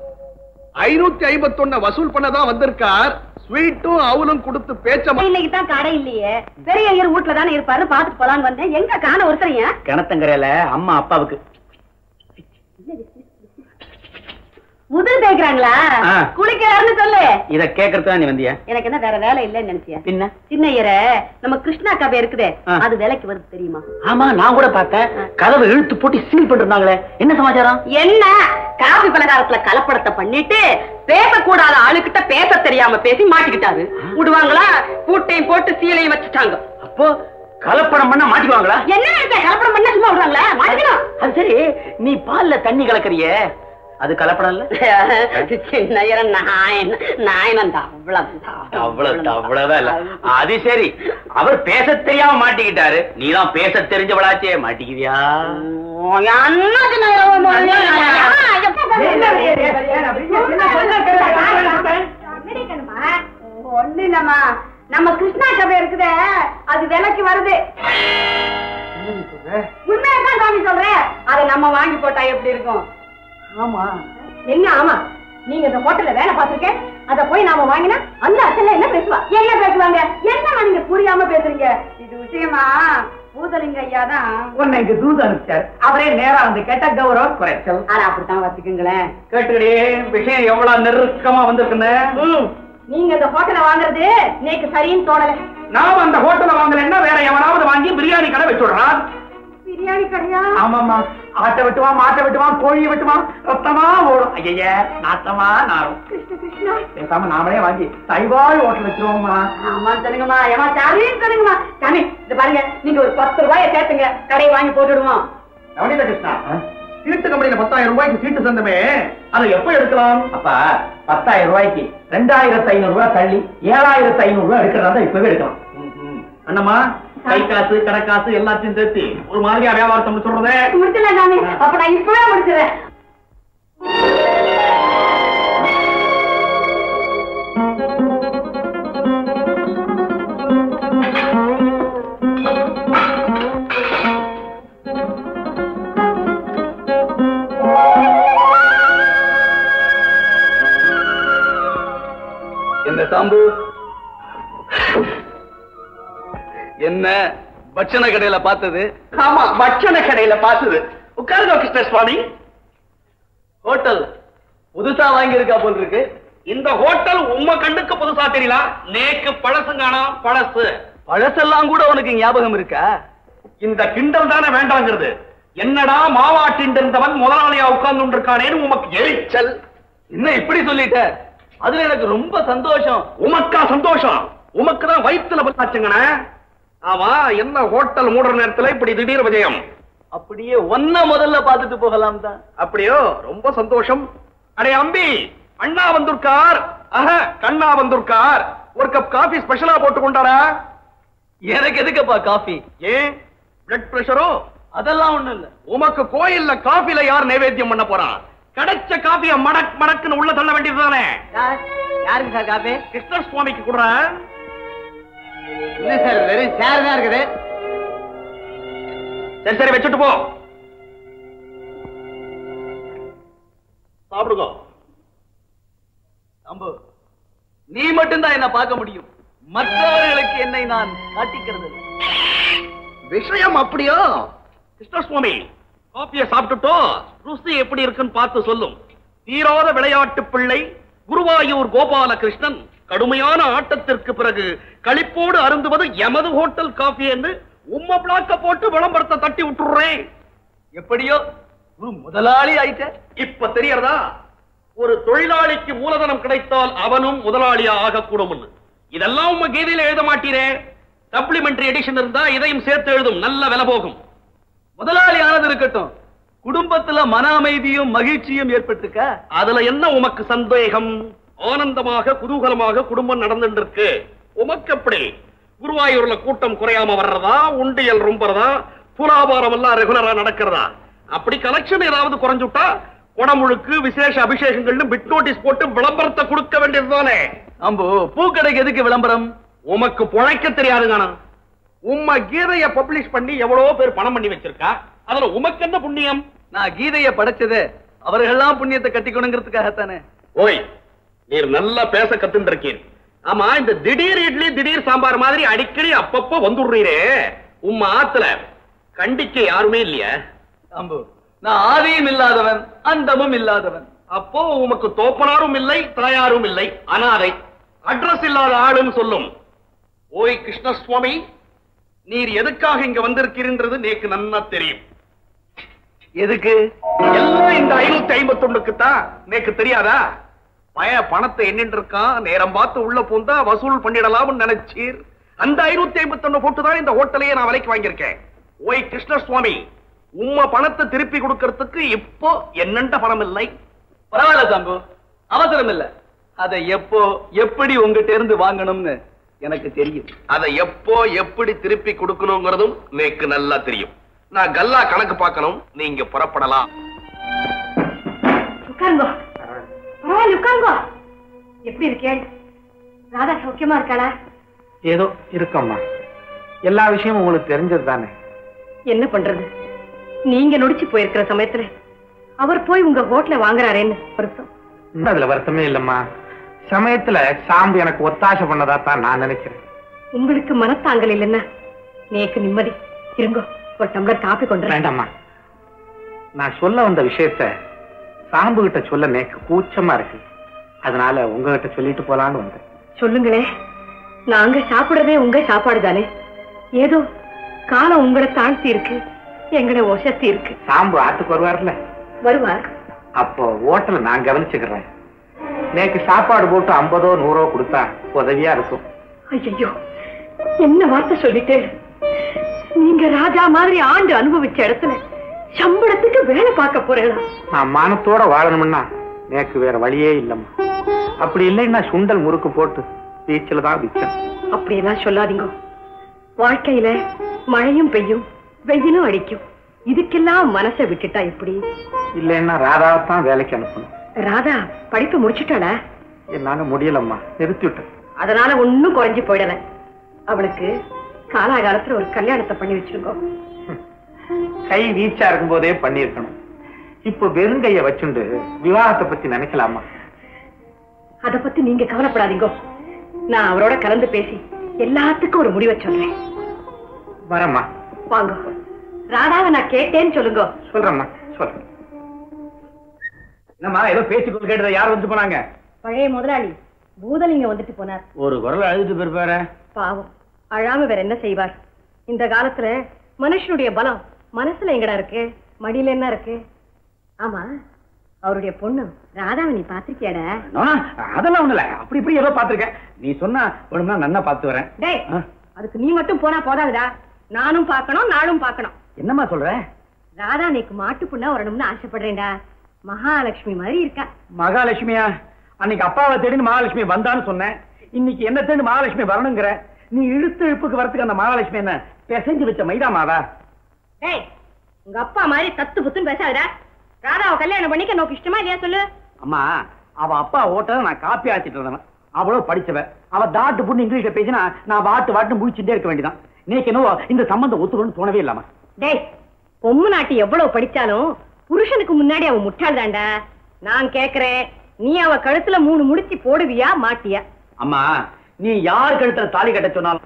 551 வசூல் பண்ணதான் வந்திருக்கார். ஸ்வீட்டும் அவலும் கொடுத்து பேச்ச. இன்னைக்கு தான் கடை இல்லையே. பெரிய ஐயர் வீட்டுல தானே இருப்பாரு, பாத்துட்டு போலான்னு வந்தேன். எங்க காண ஒருத்தரையா? கிணத்தங்கரையில அம்மா அப்பாவுக்கு முதல் தேய்க்கிறாங்களா? குளிக்கிறாருன்னு சொல்லு. இத கேக்குறதுதான் நீ வந்தியா? எனக்கு என்ன வேற வேலை இல்லன்னு நினைச்சியா? பின்ன சின்னையர நம்ம கிருஷ்ணா கபை இருக்குதே, அது வேலைக்கு வருது தெரியுமா? ஆமா, நான் கூட பார்த்தேன். கதவை இழுத்து போட்டு சீல் பண்ணிருந்தாங்களே, என்ன சமாச்சாரம்? என்ன காபி பலகாரத்துல கலப்படத்தை பண்ணிட்டு பேசக்கூடாத ஆளுகிட்ட பேச தெரியாம பேசி மாட்டிக்கிட்டாரு. விடுவாங்களா? பூட்டையும் போட்டு சீலையும் வச்சுட்டாங்க. அப்போ கலப்படம் பண்ண மாட்டிக்குவாங்களா? என்ன கலப்படம் பண்ண சும்மா விடுறாங்களா? மாட்டிக்கணும். அது சரி, நீ பால்ல தண்ணி கலக்கறியே, அது கலப்படம் இல்ல? சின்னையர அவ்வளவுதான் இல்ல. அது சரி, அவர் பேச தெரியாம மாட்டிக்கிட்டாரு, நீதான் பேச தெரிஞ்சவளாச்சே, மாட்டிக்குவியா? ஒண்ணு இல்லம்மா, நம்ம கிருஷ்ணா கபை இருக்குதே, அது விலைக்கு வருது. உண்மையதான் சாமி சொல்றேன். அதை நம்ம வாங்கி போட்டா எப்படி இருக்கும்? ஆமா. என்ன ஆமா? நீங்க இந்த ஹோட்டல்ல வேலை பார்த்திருக்கேன். அத போய் நாம வாங்கினா அந்த அசல்ல என்ன பேசுவா? என்ன பேசுவாங்க? என்ன நீங்க புரியாம பேசுறீங்க? இது விஷயமா பூதலிங்க ஐயா தான் உன்னை இங்க தூது அனுப்பிச்சார். அவரே நேரா வந்து கேட்ட கௌரவ குறைச்சல். ஆனா அப்படித்தான் வச்சுக்கோங்களேன். கேட்டுக்கிட்டே விஷயம் எவ்வளவு நெருக்கமா வந்திருக்குன்னு. நீங்க இந்த ஹோட்டலை வாங்குறது நேக்கு சரின்னு தோணல. நாம அந்த ஹோட்டலை வாங்கலன்னா வேற எவனாவது வாங்கி பிரியாணி கடை வச்சுடுறான். பிரியாணி கடையா? ஆமாமா, ஆட்டை வெட்டுவான், மாட்டை வெட்டுவான், கோழியை வெட்டுவான், ரத்தமா ஓடும். ஐயா, நாட்டமா நாரும். கிருஷ்ண கிருஷ்ணா, பேசாம நாமளே வாங்கி சைவாய் ஹோட்டல் வச்சிருவோம்மா. ஆமா சொல்லுங்கம்மா. ஏமா சாரின்னு சொல்லுங்கம்மா. சாமி இது பாருங்க, நீங்க ஒரு 10 ரூபாயை சேர்த்துங்க, கடையை வாங்கி போட்டுடுவோம். கவனிதா கிருஷ்ணா, சீட்டு கம்பெனியில 10,000 ரூபாய்க்கு சீட்டு சந்தமே, அதை எப்ப எடுக்கலாம்? அப்பா, 10,000 ரூபாய்க்கு 2,500 ரூபாய் தள்ளி 7,500 ரூபாய் எடுக்கிறதா இப்பவே எடுக்கலாம். அண்ணம்மா, கை காசு கடை காசு எல்லாத்தையும் சேர்த்து ஒரு மாதிரியா வியாபாரத்தை சொல்றதே முடிச்சல சாமி. அப்ப நான் இப்பவே முடிச்சிடறேன். என்ன சாம்பு? என்ன பட்சண கடையில பார்த்தது? ஆமா, பட்சண கடையில பார்த்தது. உட்காருங்க கிருஷ்ண சுவாமி. ஹோட்டல் புதுசா வாங்கி இருக்கா போல் இருக்கு. இந்த ஹோட்டல் உம்ம கண்ணுக்கு புதுசா தெரியல, நேக்கு பழசுங்கானா பழசு. பழசெல்லாம் கூட உனக்கு ஞாபகம் இருக்கா? இந்த கிண்டல் தானே வேண்டாங்கிறது. என்னடா மாவாட்டின் இருந்தவன் முதலாளியா உட்கார்ந்து இருக்கானேன்னு உமக்கு எரிச்சல். என்ன இப்படி சொல்லிட்ட? அதுல எனக்கு ரொம்ப சந்தோஷம். உமக்கா சந்தோஷம்? உமக்கு தான் வயிற்றுல பத்தாச்சுங்கண்ணே. ஆமா, என்ன ஹோட்டல் மூடுற நேரத்துல இப்படி திடீர் விஜயம்? அப்படியே ஒன்ன முதல்ல பார்த்துட்டு போகலாம் தான். அப்படியோ? ரொம்ப சந்தோஷம். அடே அம்பி, அண்ணா வந்திருக்கார். கண்ணா வந்திருக்கார். ஒரு கப் காபி ஸ்பெஷலா போட்டு கொண்டாரா? எனக்கு எதுக்குப்பா காபி? ஏன், பிளட் பிரஷரோ? அதெல்லாம் ஒண்ணு இல்ல. உமக்கு கோயில்ல காபில யார் நைவேத்தியம் பண்ண போறான்? கிடைச்ச காபிய மடக் மடக்குன்னு உள்ள தள்ள வேண்டியதுதானே. யாருக்கு சார் காபி? கிருஷ்ண சுவாமிக்கு கூட. இல்ல சார், வெறும் சேர் தான் இருக்குது. சரி சரி, வச்சுட்டு போ. சாப்பிடுங்க. அம்பு, நீ மட்டும்தான் என்ன பார்க்க முடியும். மற்றவர்களுக்கு என்னை நான் காட்டிக்கிறது. விஷயம் அப்படியோ? கிருஷ்ண சுவாமி, காப்பியை சாப்பிட்டுட்டோ ருசி எப்படி இருக்குன்னு பார்த்து சொல்லும். தீராத விளையாட்டு பிள்ளை குருவாயூர் கோபாலகிருஷ்ணன் கடுமையான ஆட்டத்திற்கு பிறகு களிப்போடு அருந்துவது எமது ஹோட்டல் காஃபி என்று உம்ம பிளாக்க போட்டு விளம்பரத்தை தட்டி விட்டுறேன். எப்படியோ ஒரு முதலாளி ஆயிட்ட. இப்ப தெரியறதா? ஒரு தொழிலாளிக்கு மூலதனம் கிடைத்தால் அவனும் முதலாளியா ஆகக்கூடும். இதெல்லாம் உங்க கீதையில எழுத மாட்டீரே. சப்ளிமெண்டரி எடிஷன் இருந்தா இதையும் சேர்த்து எழுதும், நல்ல விலை போகும். முதலாளி ஆனது இருக்கட்டும், குடும்பத்துல மன அமைதியும் மகிழ்ச்சியும் ஏற்பட்டிருக்க. அதுல என்ன உமக்கு சந்தேகம்? ஆனந்தமாக குதூகலமாக குடும்பம் நடந்துட்டு இருக்கு. உமக்கு எப்படி? குருவாயூர்ல கூட்டம் குறையாம வர்றதா, உண்டியல் ரொம்பறதா, துலாபாரம் எல்லாம் ரெகுலரா நடக்கிறதா? அப்படி கலெக்ஷன் ஏதாவது குறைஞ்சுட்டா குடமுழுக்கு விசேஷ அபிஷேகங்கள்னு பிட் நோட்டீஸ் போட்டு விளம்பரத்தை கொடுக்க வேண்டியதுதானே. அம்பு பூக்கடைக்கு எதுக்கு விளம்பரம்? உமக்கு பொழைக்க தெரியாதுங்க. உம்ம கீதைய பப்ளிஷ் பண்ணி எவ்வளவு பேர் பணம் பண்ணி வச்சிருக்கா, அதுல உமக்கு என்ன புண்ணியம்? நான் கீதைய படைச்சதே அவர்கள்லாம் புண்ணியத்தை கட்டிக்கணுங்கிறதுக்காகத்தானே. ஓய், நீர் நல்லா பேச கத்துட்டு இருக்கீர். ஆமா, இந்த திடீர் இட்லி திடீர் சாம்பார் மாதிரி அடிக்கடி அப்பப்போ வந்துடுறீரே, உம்ம ஆத்துல கண்டிக்க யாருமே இல்லையா? அம்பு, நான் ஆதியும் இல்லாதவன் அந்தமும் இல்லாதவன். அப்போ உமக்கு தோப்பனாரும் இல்லை தாயாரும் இல்லை, அனாதை, அட்ரஸ் இல்லாத ஆளுன்னு சொல்லும். ஓய் கிருஷ்ணசுவாமி, நீர் எதுக்காக இங்க வந்திருக்கிறீன்றது நேக்கு நன்னா தெரியும். எதுக்கு? எல்லாம் இந்த 551க்கு தான். நேக்கு தெரியாதா? பணத்தை எண்ணிட்டு இருக்கான், நேரம் பார்த்து உள்ள பூந்தா வசூல் பண்ணிடலாம்னு நினைச்சீர். அந்த 551 போட்டு தான் இந்த ஹோட்டலையே நான் விலைக்கு வாங்கியிருக்கேன். ஓய் கிருஷ்ணசுவாமி, உம்ம பணத்தை திருப்பி கொடுக்கறதுக்கு இப்போ என்னண்ட பணம் இல்லை. பரவாயில்ல சாம்பு, அவசரம் இல்ல. அதை எப்போ எப்படி உங்ககிட்ட இருந்து வாங்கணும்னு எனக்கு தெரியும். அதை எப்போ எப்படி திருப்பி கொடுக்கணுங்கிறதும் நேக்கு நல்லா தெரியும். நான் கல்லா கணக்கு பார்க்கணும், நீங்க புறப்படலாம். உட்காருங்கோ, பரவாயில்ல உட்காருங்கோ. எப்படி இருக்கேன்? ராதா சௌக்கியமா இருக்காளா? ஏதோ இருக்கம்மா. எல்லா விஷயமும் உங்களுக்கு தெரிஞ்சது தானே. என்ன பண்றது, நீங்க நொடிச்சு போயிருக்கிற சமயத்துல அவர் போய் உங்க ஹோட்டல வாங்குறாரேன்னு வருத்தம். அதுல வருத்தமே இல்லம்மா. சமயத்துல சாம்பு எனக்கு ஒத்தாசை பண்ணதா தான் நான் நினைக்கிறேன். உங்களுக்கு மனத்தாங்கல் இல்லைன்னா நேக்கு நிம்மதி. இருங்கோ, ஒரு டம்ளர் காப்பி கொண்டு. வேண்டாம்மா, நான் சொல்ல வந்த விஷயத்த சாம்பு கிட்ட சொல்ல நேக்கு கூச்சமா இருக்கு. அதனால உங்ககிட்ட சொல்லிட்டு போலான்னு வந்தேன். சொல்லுங்களே. நாங்க சாப்பிடுறதே உங்க சாப்பாடு தானே. ஏதோ காலம் உங்களை தாழ்த்தி இருக்கு, எங்களை ஒசத்தி இருக்கு. சாம்பு ஆத்துக்கு வருவார்ல? வருவார். அப்போ ஹோட்டலை நான் கவனிச்சுக்கிறேன். நேக்கு சாப்பாடு போட்டு 50 100 கொடுத்தா உதவியா இருக்கும். ஐயோ, என்ன வார்த்தை சொல்லிட்டே. நீங்க ராஜா மாதிரி ஆண்டு அனுபவிச்ச இடத்துல சம்பளத்துக்கு வேலை பார்க்க போறேன். நான் மானத்தோட வாழணும்னா நேக்கு வேற வழியே இல்லம்மா. அப்படி இல்லைன்னா சுண்டல் முறுக்கு போட்டு பீச்சில தான் விற்கும். அப்படியெல்லாம் சொல்லாதீங்க. வாழ்க்கையில மழையும் பெய்யும், வெயிலும் அடிக்கும். இதுக்கெல்லாம் மனசை விட்டுட்டா எப்படி? இல்லைன்னா ராதாவைத்தான் வேலைக்கு அனுப்பணும். ராதா படிப்பு முடிச்சுட்டாளா? என்னால முடியலம்மா, நிறுத்தி விட்டேன். அதனால ஒன்னும் குறைஞ்சு போயிடல. அவளுக்கு காலாகாலத்துல ஒரு கல்யாணத்தை பண்ணி வச்சிருக்கோம். கை வீச்சா இருக்கும் போதே பண்ணிருக்கணும். இப்போ வெறுங்கைய வச்சுண்டு விவாகத்தை பத்தி நினைக்கலாமா? அத பத்தி நீங்க கவலைப்படாதீங்க. நான் அவரோட கலந்து பேசி எல்லாத்துக்கும் ஒரு முடிவை சொல்றேன். வரம்மா. வாங்க. ராதாவை நான் கேட்டேன்னு சொல்லுங்க. சொல்றேம்மா, சொல்றேன். என்னம்மா ஏதோ பேச்சுக்குள் கேட்டதை யார் வந்து போனாங்க? பழைய முதலாளி பூதலிங்க வந்துட்டு போனார். ஒரு குரல் அழுது போயிருப்பாரு. பாவம், அழாம வேற என்ன செய்வார்? இந்த காலத்துல மனுஷனுடைய பலம் மனசுல எங்கடா இருக்கு, மடியில என்ன இருக்கு? ஆமா, அவருடைய பொண்ணு ராதாவை நீ பாத்திருக்கியாடா? அதெல்லாம் ஒண்ணு இல்ல, அப்படி இப்படி ஏதோ பாத்துருக்கேன். நீ சொன்னா ஒழுங்கா நன்னா பாத்து வரேன். டேய், அதுக்கு நீ மட்டும் போனா போதாதுடா, நானும் பார்க்கணும், நானும் பார்க்கணும். என்னம்மா சொல்ற? ராதா நீக்கு மாட்டு பொண்ணா வரணும்னு ஆசைப்படுறேன்டா. மகாலட்சுமி மாதிரி இருக்கா. மகாலட்சுமியா? அன்னைக்கு அப்பாவை தேடி மகாலட்சுமி வந்தான்னு சொன்னேன். இன்னைக்கு என்ன தேடி மகாலட்சுமி வரணுங்கிற? நீ இழுத்து இழுப்புக்கு வரத்துக்கு அந்த மகாலட்சுமி என்ன பிசைஞ்சு வச்ச மைதா மாவா? டேய், உங்க அப்பா மாதிரி தத்து புத்துன்னு பேசாதடா. ராதாவை கல்யாணம் பண்ணிக்க நோக்கு இஷ்டமா இல்லையா சொல்லு. அம்மா, அவ அப்பா ஓட்டல நான் காப்பி ஆச்சிட்டு இருந்தவன். அவ்வளவு படிச்சவ. அவ தாட்டு புண்ணு இங்கிலீஷ்ல பேசினா நான் வாட்டு முடிச்சுட்டே இருக்க வேண்டியதான். நீக்கு என்னவோ இந்த சம்பந்தம் ஒத்துக்கணும்னு தோணவே இல்லாம. டேய், பொம்மு நாட்டி எவ்வளவு படிச்சாலும் புருஷனுக்கு முன்னாடி அவன் முட்டாள் தாண்டா. நான் கேக்குறேன், நீ அவ கழுத்துல 3 முடிச்சு போடுவியா மாட்டியா? அம்மா, நீ யார் கழுத்துல தாலி கட்ட சொன்னாலும்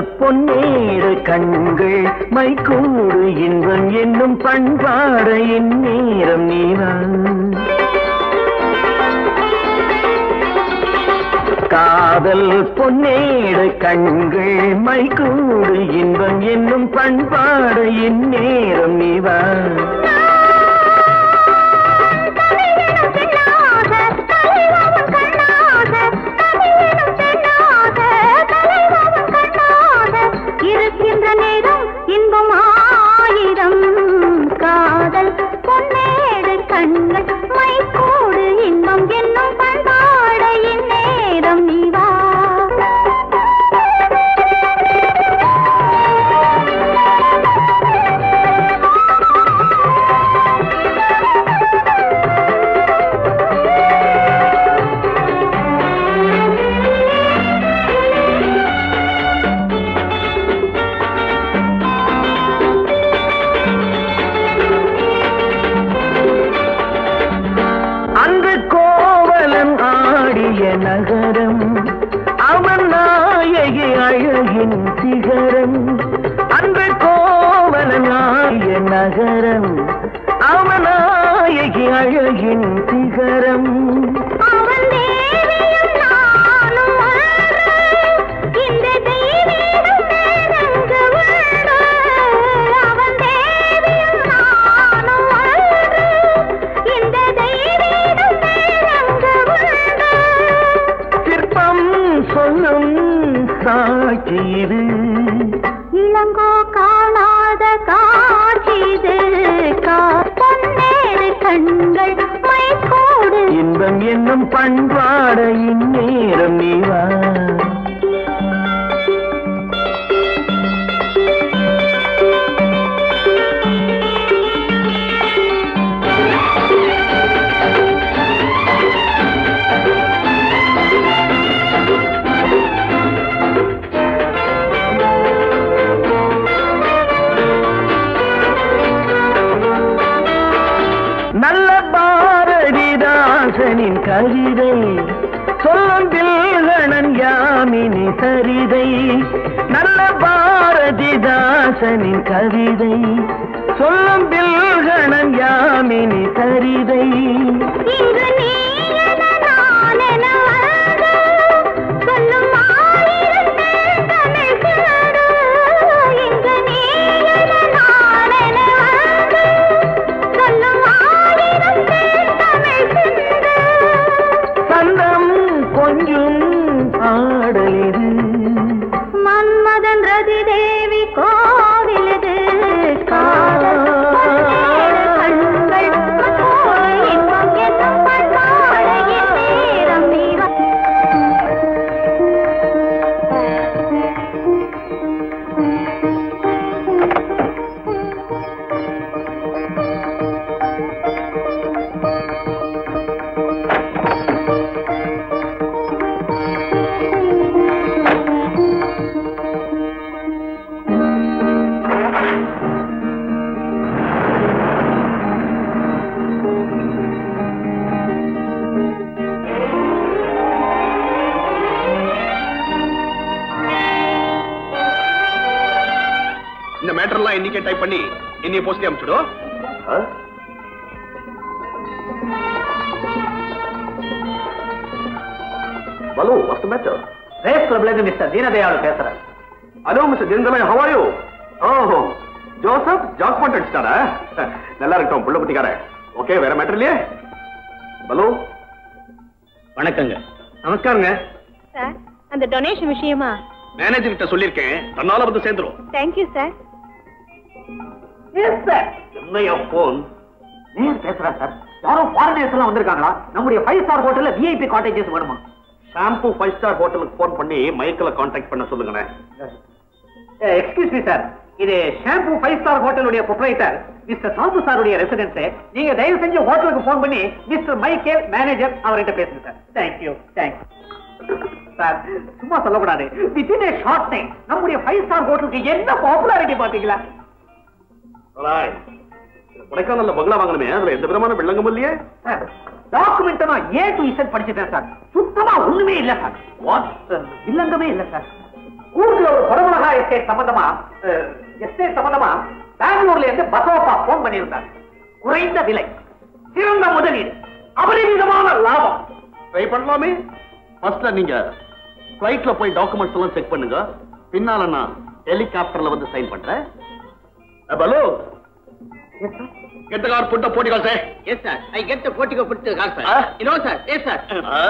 பொன்னேடு கண்கள் மைக்கூடு இன்பம் என்னும் பண்பாட இந்நேரம் நீதான் காதல் பொன்னேடு கண்கள் மைக்கூடு இன்பம் என்னும் பண்பாட இந்நேரம் நீதான் இருக்கின்ற நேரம் இன்பம் ஆயிரம் காதல் பொன்னேடு கண்கள் மைக்கூடு இன்பம் என்னும் பண்பாட இந்நேரம் நீவா நகரம் அவன் நாயகி அழகின் சிகரம் அன்று கோவலன் ஆய நகரம் அவன் நாயகி அழகின் சிகரம் அவன் தேவியும் நானும் இந்த தெய்வீகம் நேரங்கு உண்டு அவன் தேவியும் நானும் இந்த தெய்வீகம் நேரங்கு உண்டு சிற்பம் சொல்லும் சாட்சி இது இளங்கோ காணாத காட்சிது பொன்னேடு கண்கள் மைக்கூடு இன்பம் என்னும் பண்பாட இந்நேரம் நீவா நல்ல பாரதிதாசனின் கவிதை சொல்லும் தில்கணன் யாமினி சரிதை நல்ல பாரதிதாசனின் கவிதை சொல்லும் தில்கணன் யாமினி சரிதை இங்கு நீ என நான் என வந்து சொல்லும் ஆயிரம் பேர் தமிழ் சிறு இங்கு நீ என நான் என வந்து சொல்லும் ஆயிரம் பேர் தமிழ் சிறு சந்தம் கொஞ்சம் ஆடலிது மன்மதன் ரதி தேவி கோவிலது காதல் பொன்னேடு கண்கள் மைக்கூடு இன்பம் என்னும் பண்பாட இந்நேரம் நீவா இந்த மேட்டர்லாம் இன்னைக்கே டைப் பண்ணி இன்னைய போஸ்ட்ல அனுப்பிச்சுடும். பலு வாட்ஸ் தி மேட்டர்? ரேஸ் கிளப்ல இருந்து மிஸ்டர் தீனதயாள் பேசுறேன். ஹலோ மிஸ்டர் ஜென்தலாய், ஹவ் ஆர் யூ? ஓஹோ, ஜோசப் ஜாக்பாட் அடிச்சிட்டாரா? நல்லா இருக்கட்டும் புள்ள குட்டிக்கார. ஓகே, வேற மேட்டர் இல்லையே? பலு வணக்கங்க. நமஸ்காரங்க. சார், அந்த டொனேஷன் விஷயமா மேனேஜர் கிட்ட சொல்லிருக்கேன், தன்னால வந்து சேர்ந்துரும். Thank you sir. என்னையா போன் நீர் பேசுறா சார்? யாரோ ஃபாரினர்ஸ் எல்லாம் வந்திருக்காங்களா? நம்முடைய 5 ஸ்டார் ஹோட்டல்ல விஐபி காட்டேஜஸ் வேணுமா? ஷாம்பு 5 ஸ்டார் ஹோட்டலுக்கு போன் பண்ணி மைக்கேல கான்டாக்ட் பண்ண சொல்லுங்க. எக்ஸ்கியூஸ் மீ சார், இது ஷாம்பு 5 ஸ்டார் ஹோட்டலுடைய ப்ரொப்ரைட்டர் மிஸ்டர் சாந்து சாருடைய ரெசிடென்ஸ். நீங்க தயவு செஞ்சு ஹோட்டலுக்கு போன் பண்ணி மிஸ்டர் மைக்கேல் மேனேஜர் அவர்கிட்ட பேசுங்க சார். தேங்க்யூ. சார், சும்மா சொல்லக்கூடாது. வித்தின் ஏ ஷார்ட் டைம் நம்முடைய 5 ஸ்டார் ஹோட்டலுக்கு என்ன பாப்புலாரிட்டி பாத்தீங்களா? கொடைக்கானல்ல பங்களா வாங்கணுமே, அதுல எந்த விதமான வில்லங்கமும் இல்லையே. டாக்குமெண்ட் நான் A to Z படிச்சிட்டேன் சார். சுத்தமா ஒண்ணுமே இல்ல சார். வாட் வில்லங்கமே இல்ல சார். ஊர்ல ஒரு பரமலகா எஸ்டேட் சம்பந்தமா பெங்களூர்ல இருந்து பசவப்பா போன் பண்ணியிருந்தாங்க. குறைந்த விலை, சிறந்த முதலீடு, அபரிமிதமான லாபம். ட்ரை பண்ணலாமே. ஃபர்ஸ்ட்ல நீங்க ஃளைட்ல போய் டாக்குமெண்ட்ஸ் எல்லாம் செக் பண்ணுங்க. பின்னால நான் ஹெலிகாப்டர்ல வந்து சைன் பண்றேன். Hello, get the car, put the portico, sir. Yes, sir. I get the portico, put the car, sir. You know, sir. Yes, sir.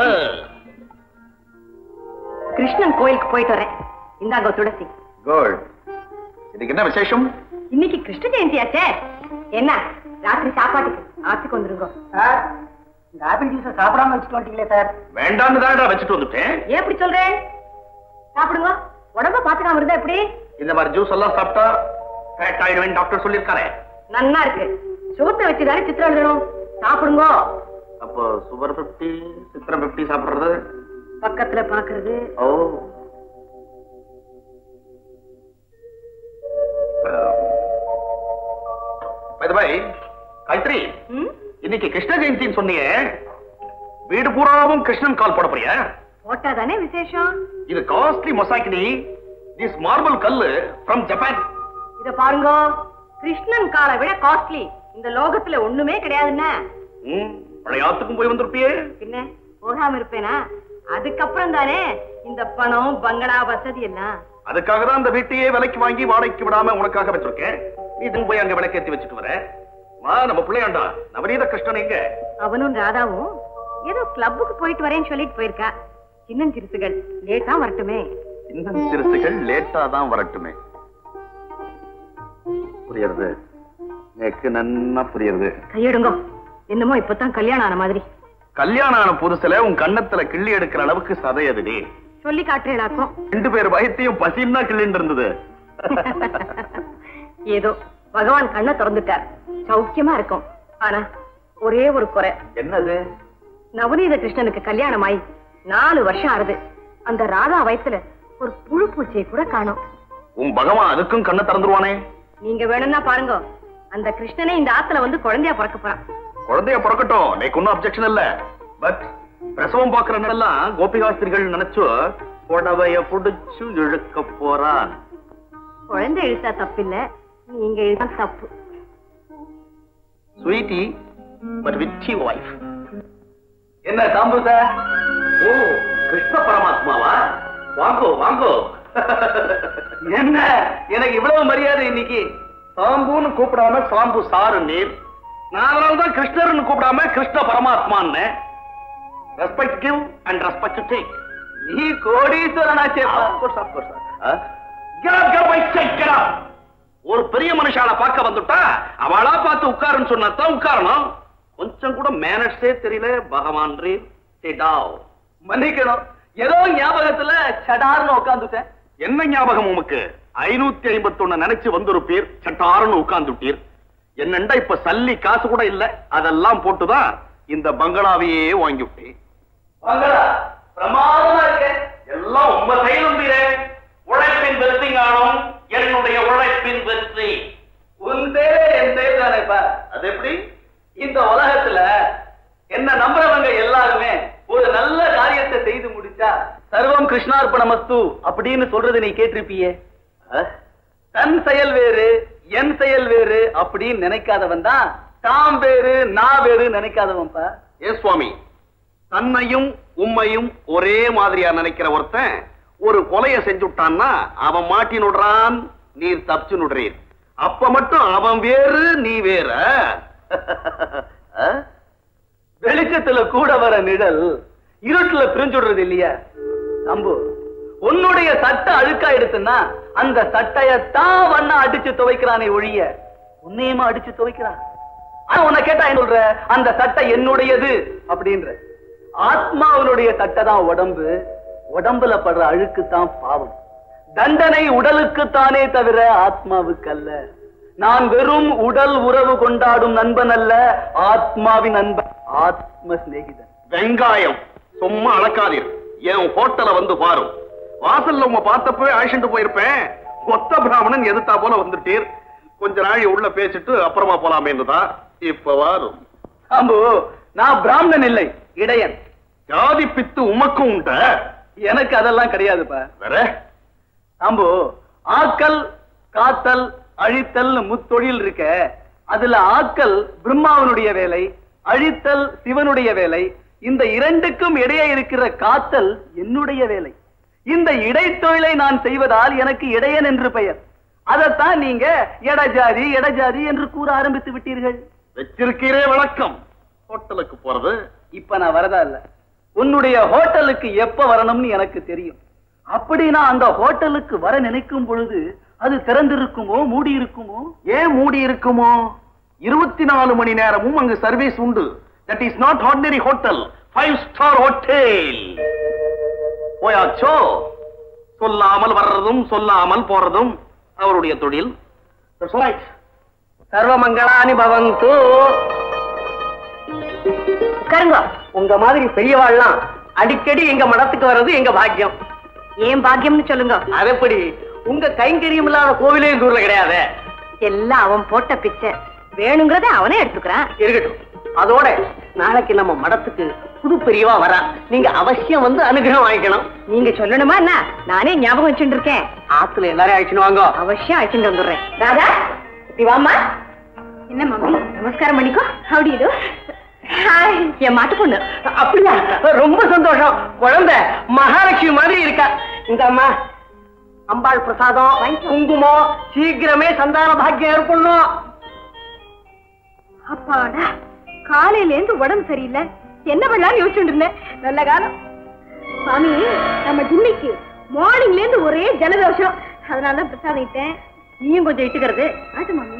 Krishnan கோயிலுக்கு போயிட்டு வரேன். இந்தாங்க துளசி. குட். இதுக்கு என்ன விசேஷம்? இன்னைக்கு கிருஷ்ண ஜெயந்தியாச்சே. என்ன ராத்திரி சாப்பாட்டுக்கு ஆத்துக்கு வந்துருங்க. சார், இந்த ஆப்பிள் ஜூஸ் சாப்பிடாம வச்சுட்டு வந்துட்டீங்களே சார். வேண்டான்னு தான் வச்சுட்டு வந்துட்டேன். ஏன் இப்படி சொல்றேன்? சாப்பிடுங்க. உடம்ப பாத்துக்காம இருந்தா எப்படி? இந்த மாதிரி ஜூஸ் எல்லாம் சாப்பிட்டா ஃபேட் ஆயிடுவேன் டாக்டர் சொல்லிருக்காரு. நன்னா இருக்கு. சோத்தை வச்சுதானே சித்திரம் எழுதணும். சாப்பிடுங்க. அப்போ சுகர் 50, சித்திரம் 50 சாப்பிடுறது பக்கத்துல பாக்குறது. ஓ, பை தி பை காயத்ரி, இன்னைக்கு கிருஷ்ண ஜெயந்தின்னு சொன்னீங்க. வீடு பூராவும் கிருஷ்ணன் கால் போட போறியா? போட்டா தானே விசேஷம். இது காஸ்ட்லி மொசாக்கினி. திஸ் மார்பிள் கல்லு ஃப்ரம் ஜப்பான். இத பாருங்க, கிருஷ்ணன் காலை விட காஸ்ட்லி இந்த லோகத்துல ஒண்ணுமே கிடையாதுன்னா. பழையாத்துக்கும் போய் வந்திருப்பியே. பின்ன போகாம இருப்பேனா? அதுக்கப்புறம் தானே இந்த பணம், பங்களா, வசதி எல்லாம். அதுக்காக தான் அந்த வீட்டையே விலைக்கு வாங்கி வாடகைக்கு விடாம உனக்காக வச்சிருக்கேன். நீ போய் அங்க விளக்கேத்தி வச்சுட்டு வர. நம்ம பிள்ளையாண்டா நவநீத கிருஷ்ணன் எங்க? அவனும் ராதாவும் ஏதோ கிளப்புக்கு போயிட்டு வரேன்னு சொல்லிட்டு போயிருக்கா. சின்ன சிறுசுகள் லேட்டா வரட்டுமே. சின்ன சிறுசுகள் லேட்டா தான் வரட்டுமே. புரியுறது, எனக்கு நன்னா புரியுது. கையெடுங்க. என்னமோ இப்பதான் கல்யாணம் ஆன மாதிரி. கல்யாணம் ஆன புதுசுல உன் கண்ணத்துல கிள்ளி எடுக்கிற அளவுக்கு சதையதுடி. சொல்லி காட்டுறேனாக்கும். 2 பேர் வயத்தையும் பசியும் தான் கிள்ளிட்டு இருந்தது. ஏதோ பகவான் கண்ணை திறந்துட்டார். சௌக்கியமா இருக்கும். ஆனா ஒரே ஒரு குறை. என்னது? நவநீத கிருஷ்ணனுக்கு கல்யாணம் ஆகி 4 வருஷம் ஆறுது. அந்த ராதா வயசுல ஒரு புழு பூச்சியை கூட காணோம். உன் பகவான் அதுக்கும் கண்ணை திறந்துருவானே. நீங்க வேணும்னா பாருங்க, அந்த கிருஷ்ணனே இந்த ஆத்துல வந்து குழந்தையா பிறக்க போறான். குழந்தைய பிறக்கட்டும், எனக்கு ஒன்னும் அப்செக்ஷன் இல்ல. பட் பிரசவம் பாக்குற நேரம் கோபிகாஸ்திரிகள் நினைச்சு புடவைய புடிச்சு இழுக்க போறான். குழந்தை இழுத்தா தப்பில்ல, நீங்க இழுத்தா தப்பு. Sweetie but with you wife. என்ன தாம்பு சார்? ஓ, கிருஷ்ண பரமாத்மாவா? வாங்கோ வாங்கோ. என்ன எனக்கு இவ்வளவு மரியாதை இன்னைக்கு? சாம்புன்னு கூப்பிடாம சாம்பு சாரு நீர். நான் அதனால்தான் கிருஷ்ணர்னு கூப்பிடாம கிருஷ்ண பரமாத்மான்னு. Respect give and respect take. நீ கோடீஸ்வரனாச்சே. ஒரு பெரிய மனுஷால பார்க்க வந்துட்டா அவளா பார்த்து உட்காருன்னு சொன்னதான் உட்காரணும். கொஞ்சம் கூட மேனர்ஸே தெரியல. பகவான் ரே மன்னிக்கணும், ஏதோ ஞாபகத்துல சடார்னு உட்காந்துட்டேன். என்ன ஞாபகம் உமக்கு? 551 நினைச்சு வந்திருப்பீர், சட்டாருன்னு உட்கார்ந்துட்டீர். என்னண்டா இப்ப சல்லி காசு கூட இல்ல, அதெல்லாம் போட்டுதான் இந்த பங்களாவையே வாங்கி விட்டேன். பங்களா பிரமாதமா இருக்கு. எல்லாம் உங்க கையிலும்பீரே. உழைப்பின் வெற்றி காணும். என்னுடைய உழைப்பின் வெற்றி. உன் தேவை என் தேவை தானேப்பா. அது எப்படி? இந்த உலகத்துல என்ன நம்புறவங்க எல்லாருமே ஒரு நல்ல காரியத்தை செய்து முடிச்சா சர்வம் கிருஷ்ணார்ப்பணமஸ்து அப்படின்னு சொல்றது நீ கேட்டிருப்பியே. தன் செயல் வேறு என் செயல் வேறு அப்படின்னு நினைக்காதவன் தான் தாம் வேறு நான் வேறு நினைக்காதவன்பா. ஏ சுவாமி, தன்னையும் உம்மையும் ஒரே மாதிரியா நினைக்கிற ஒருத்தன் ஒரு கொலைய செஞ்சுட்டான்னா அவன் மாட்டி நுடுறான், நீர் தப்பிச்சு நுடுறீர். அப்ப மட்டும் அவன் வேறு நீ வேற. வெளிச்சத்துல கூட வர நிழல் இருட்டுல பிரிஞ்சுடுறது இல்லையா? நம்பு, உன்னுடைய சட்டை அழுக்கா எடுத்துன்னா அந்த சட்டையத்தான் வண்ண அடிச்சு துவைக்கிறானே ஒழிய உன்னையுமா அடிச்சு துவைக்கிறான். ஆனா உன்னை கேட்டா என்ன சொல்ற? அந்த சட்டை என்னுடையது அப்படின்ற. ஆத்மாவனுடைய சட்டை தான் உடம்பு. உடம்புல படுற அழுக்கு தான் பாவம். தண்டனை உடலுக்குத்தானே தவிர ஆத்மாவுக்கு அல்ல. நான் வெறும் உடல் உறவு கொண்டாடும் நண்பன் அல்ல, ஆத்மாவின் நண்பன், ஆத்ம சிநேகிதன். வெங்காயம் சும்மா அளக்காதீர். என் ஹோட்டல வந்து பாரு. வாசல்ல உங்க பார்த்தப்ப அழைச்சிட்டு போயிருப்பேன். ஒத்த பிராமணன் எதிர்த்தா போல வந்துட்டீர். கொஞ்ச நாள் உள்ள பேசிட்டு அப்புறமா போலாமேன்னுதான் இப்ப வரும். அம்பு, நான் பிராமணன் இல்லை, இடையன். ஜாதி பித்து உமக்கும் உண்ட? எனக்கு அதெல்லாம் கிடையாதுப்பா. வேற சாம்பு, ஆக்கல் காத்தல் அழித்தல் முத்தொழில் இருக்க, அதுல ஆக்கல் பிரம்மாவனுடைய வேலை, அழித்தல் சிவனுடைய வேலை. இந்த இரண்டுக்கும் இடையே இருக்கிற காத்தல் என்னுடைய வேலை. இந்த இடைத்தொழிலை நான் செய்வதால் எனக்கு இடையன் என்று பெயர். அதைத்தான் நீங்க எடஜாதி எடஜாதி என்று கூற ஆரம்பித்து விட்டீர்கள். வச்சிருக்கிறே வழக்கம். ஹோட்டலுக்கு போறது இப்ப நான் வரதா இல்ல. உன்னுடைய ஹோட்டலுக்கு எப்ப வரணும்னு எனக்கு தெரியும். அப்படி நான் அந்த ஹோட்டலுக்கு வர நினைக்கும் பொழுது அது திறந்திருக்குமோ மூடி இருக்குமோ? ஏன் மூடி இருக்குமோ? 24 மணி நேரமும் அங்கு சர்வீஸ் உண்டு. That is not ordinary hotel, 5-star hotel. போயாச்சோ? சொல்லாமல் வர்றதும் சொல்லாமல் போறதும் அவருடைய தொழில். That's right. சர்வமங்களானி பவந்து. உட்காருங்க. உங்க மாதிரி பெரியவாள்லாம் அடிக்கடி எங்க மடத்துக்கு வர்றது எங்க பாக்கியம். ஏன் பாக்கியம்னு சொல்லுங்க. அது எப்படி? உங்க கைங்கரியம் இல்லாத கோவிலே இந்த ஊர்ல கிடையாது. எல்லாம் அவன் போட்ட பிச்சை. வேணுங்கிறத அவனே எடுத்துக்கிறான். இருக்கட்டும். அதோட நாளைக்கு நம்ம மடத்துக்கு புது பெரியவா வரா. நீங்க அவசியம் வந்து அனுகிரகம் வாங்கிக்கணும். நீங்க சொல்லணுமா என்ன? நானே ஞாபகம் வச்சுட்டு இருக்கேன். ஆத்துல எல்லாரையும் அழைச்சுன்னு வாங்க. அவசியம் அழைச்சிட்டு வந்துடுறேன். ராதா, இப்படி வாமா. என்ன மம்மி, நமஸ்காரம் பண்ணிக்கோ. How do you do? Hi, என் மாட்டு பொண்ணு. அப்படியா? ரொம்ப சந்தோஷம். குழந்தை மகாலட்சுமி மாதிரி இருக்கா. இந்த அம்மா அம்பாள் பிரசாதம், குங்குமம், சீக்கிரமே சந்தான பாக்கியம் ஏற்படணும். அப்பாடா, காலையில இருந்து உடம்பு சரியில்லை. என்ன பண்ணலாம்னு யோசிச்சுட்டு இருந்தேன். நல்ல காலம். சாமி, நம்ம ஜிம்மிக்கு மார்னிங்ல இருந்து ஒரே ஜலதோஷம். அதனால பிரசாதம் இட்டேன். நீயும் கொஞ்சம் இட்டுக்கிறது. ஆட்டு மாமி.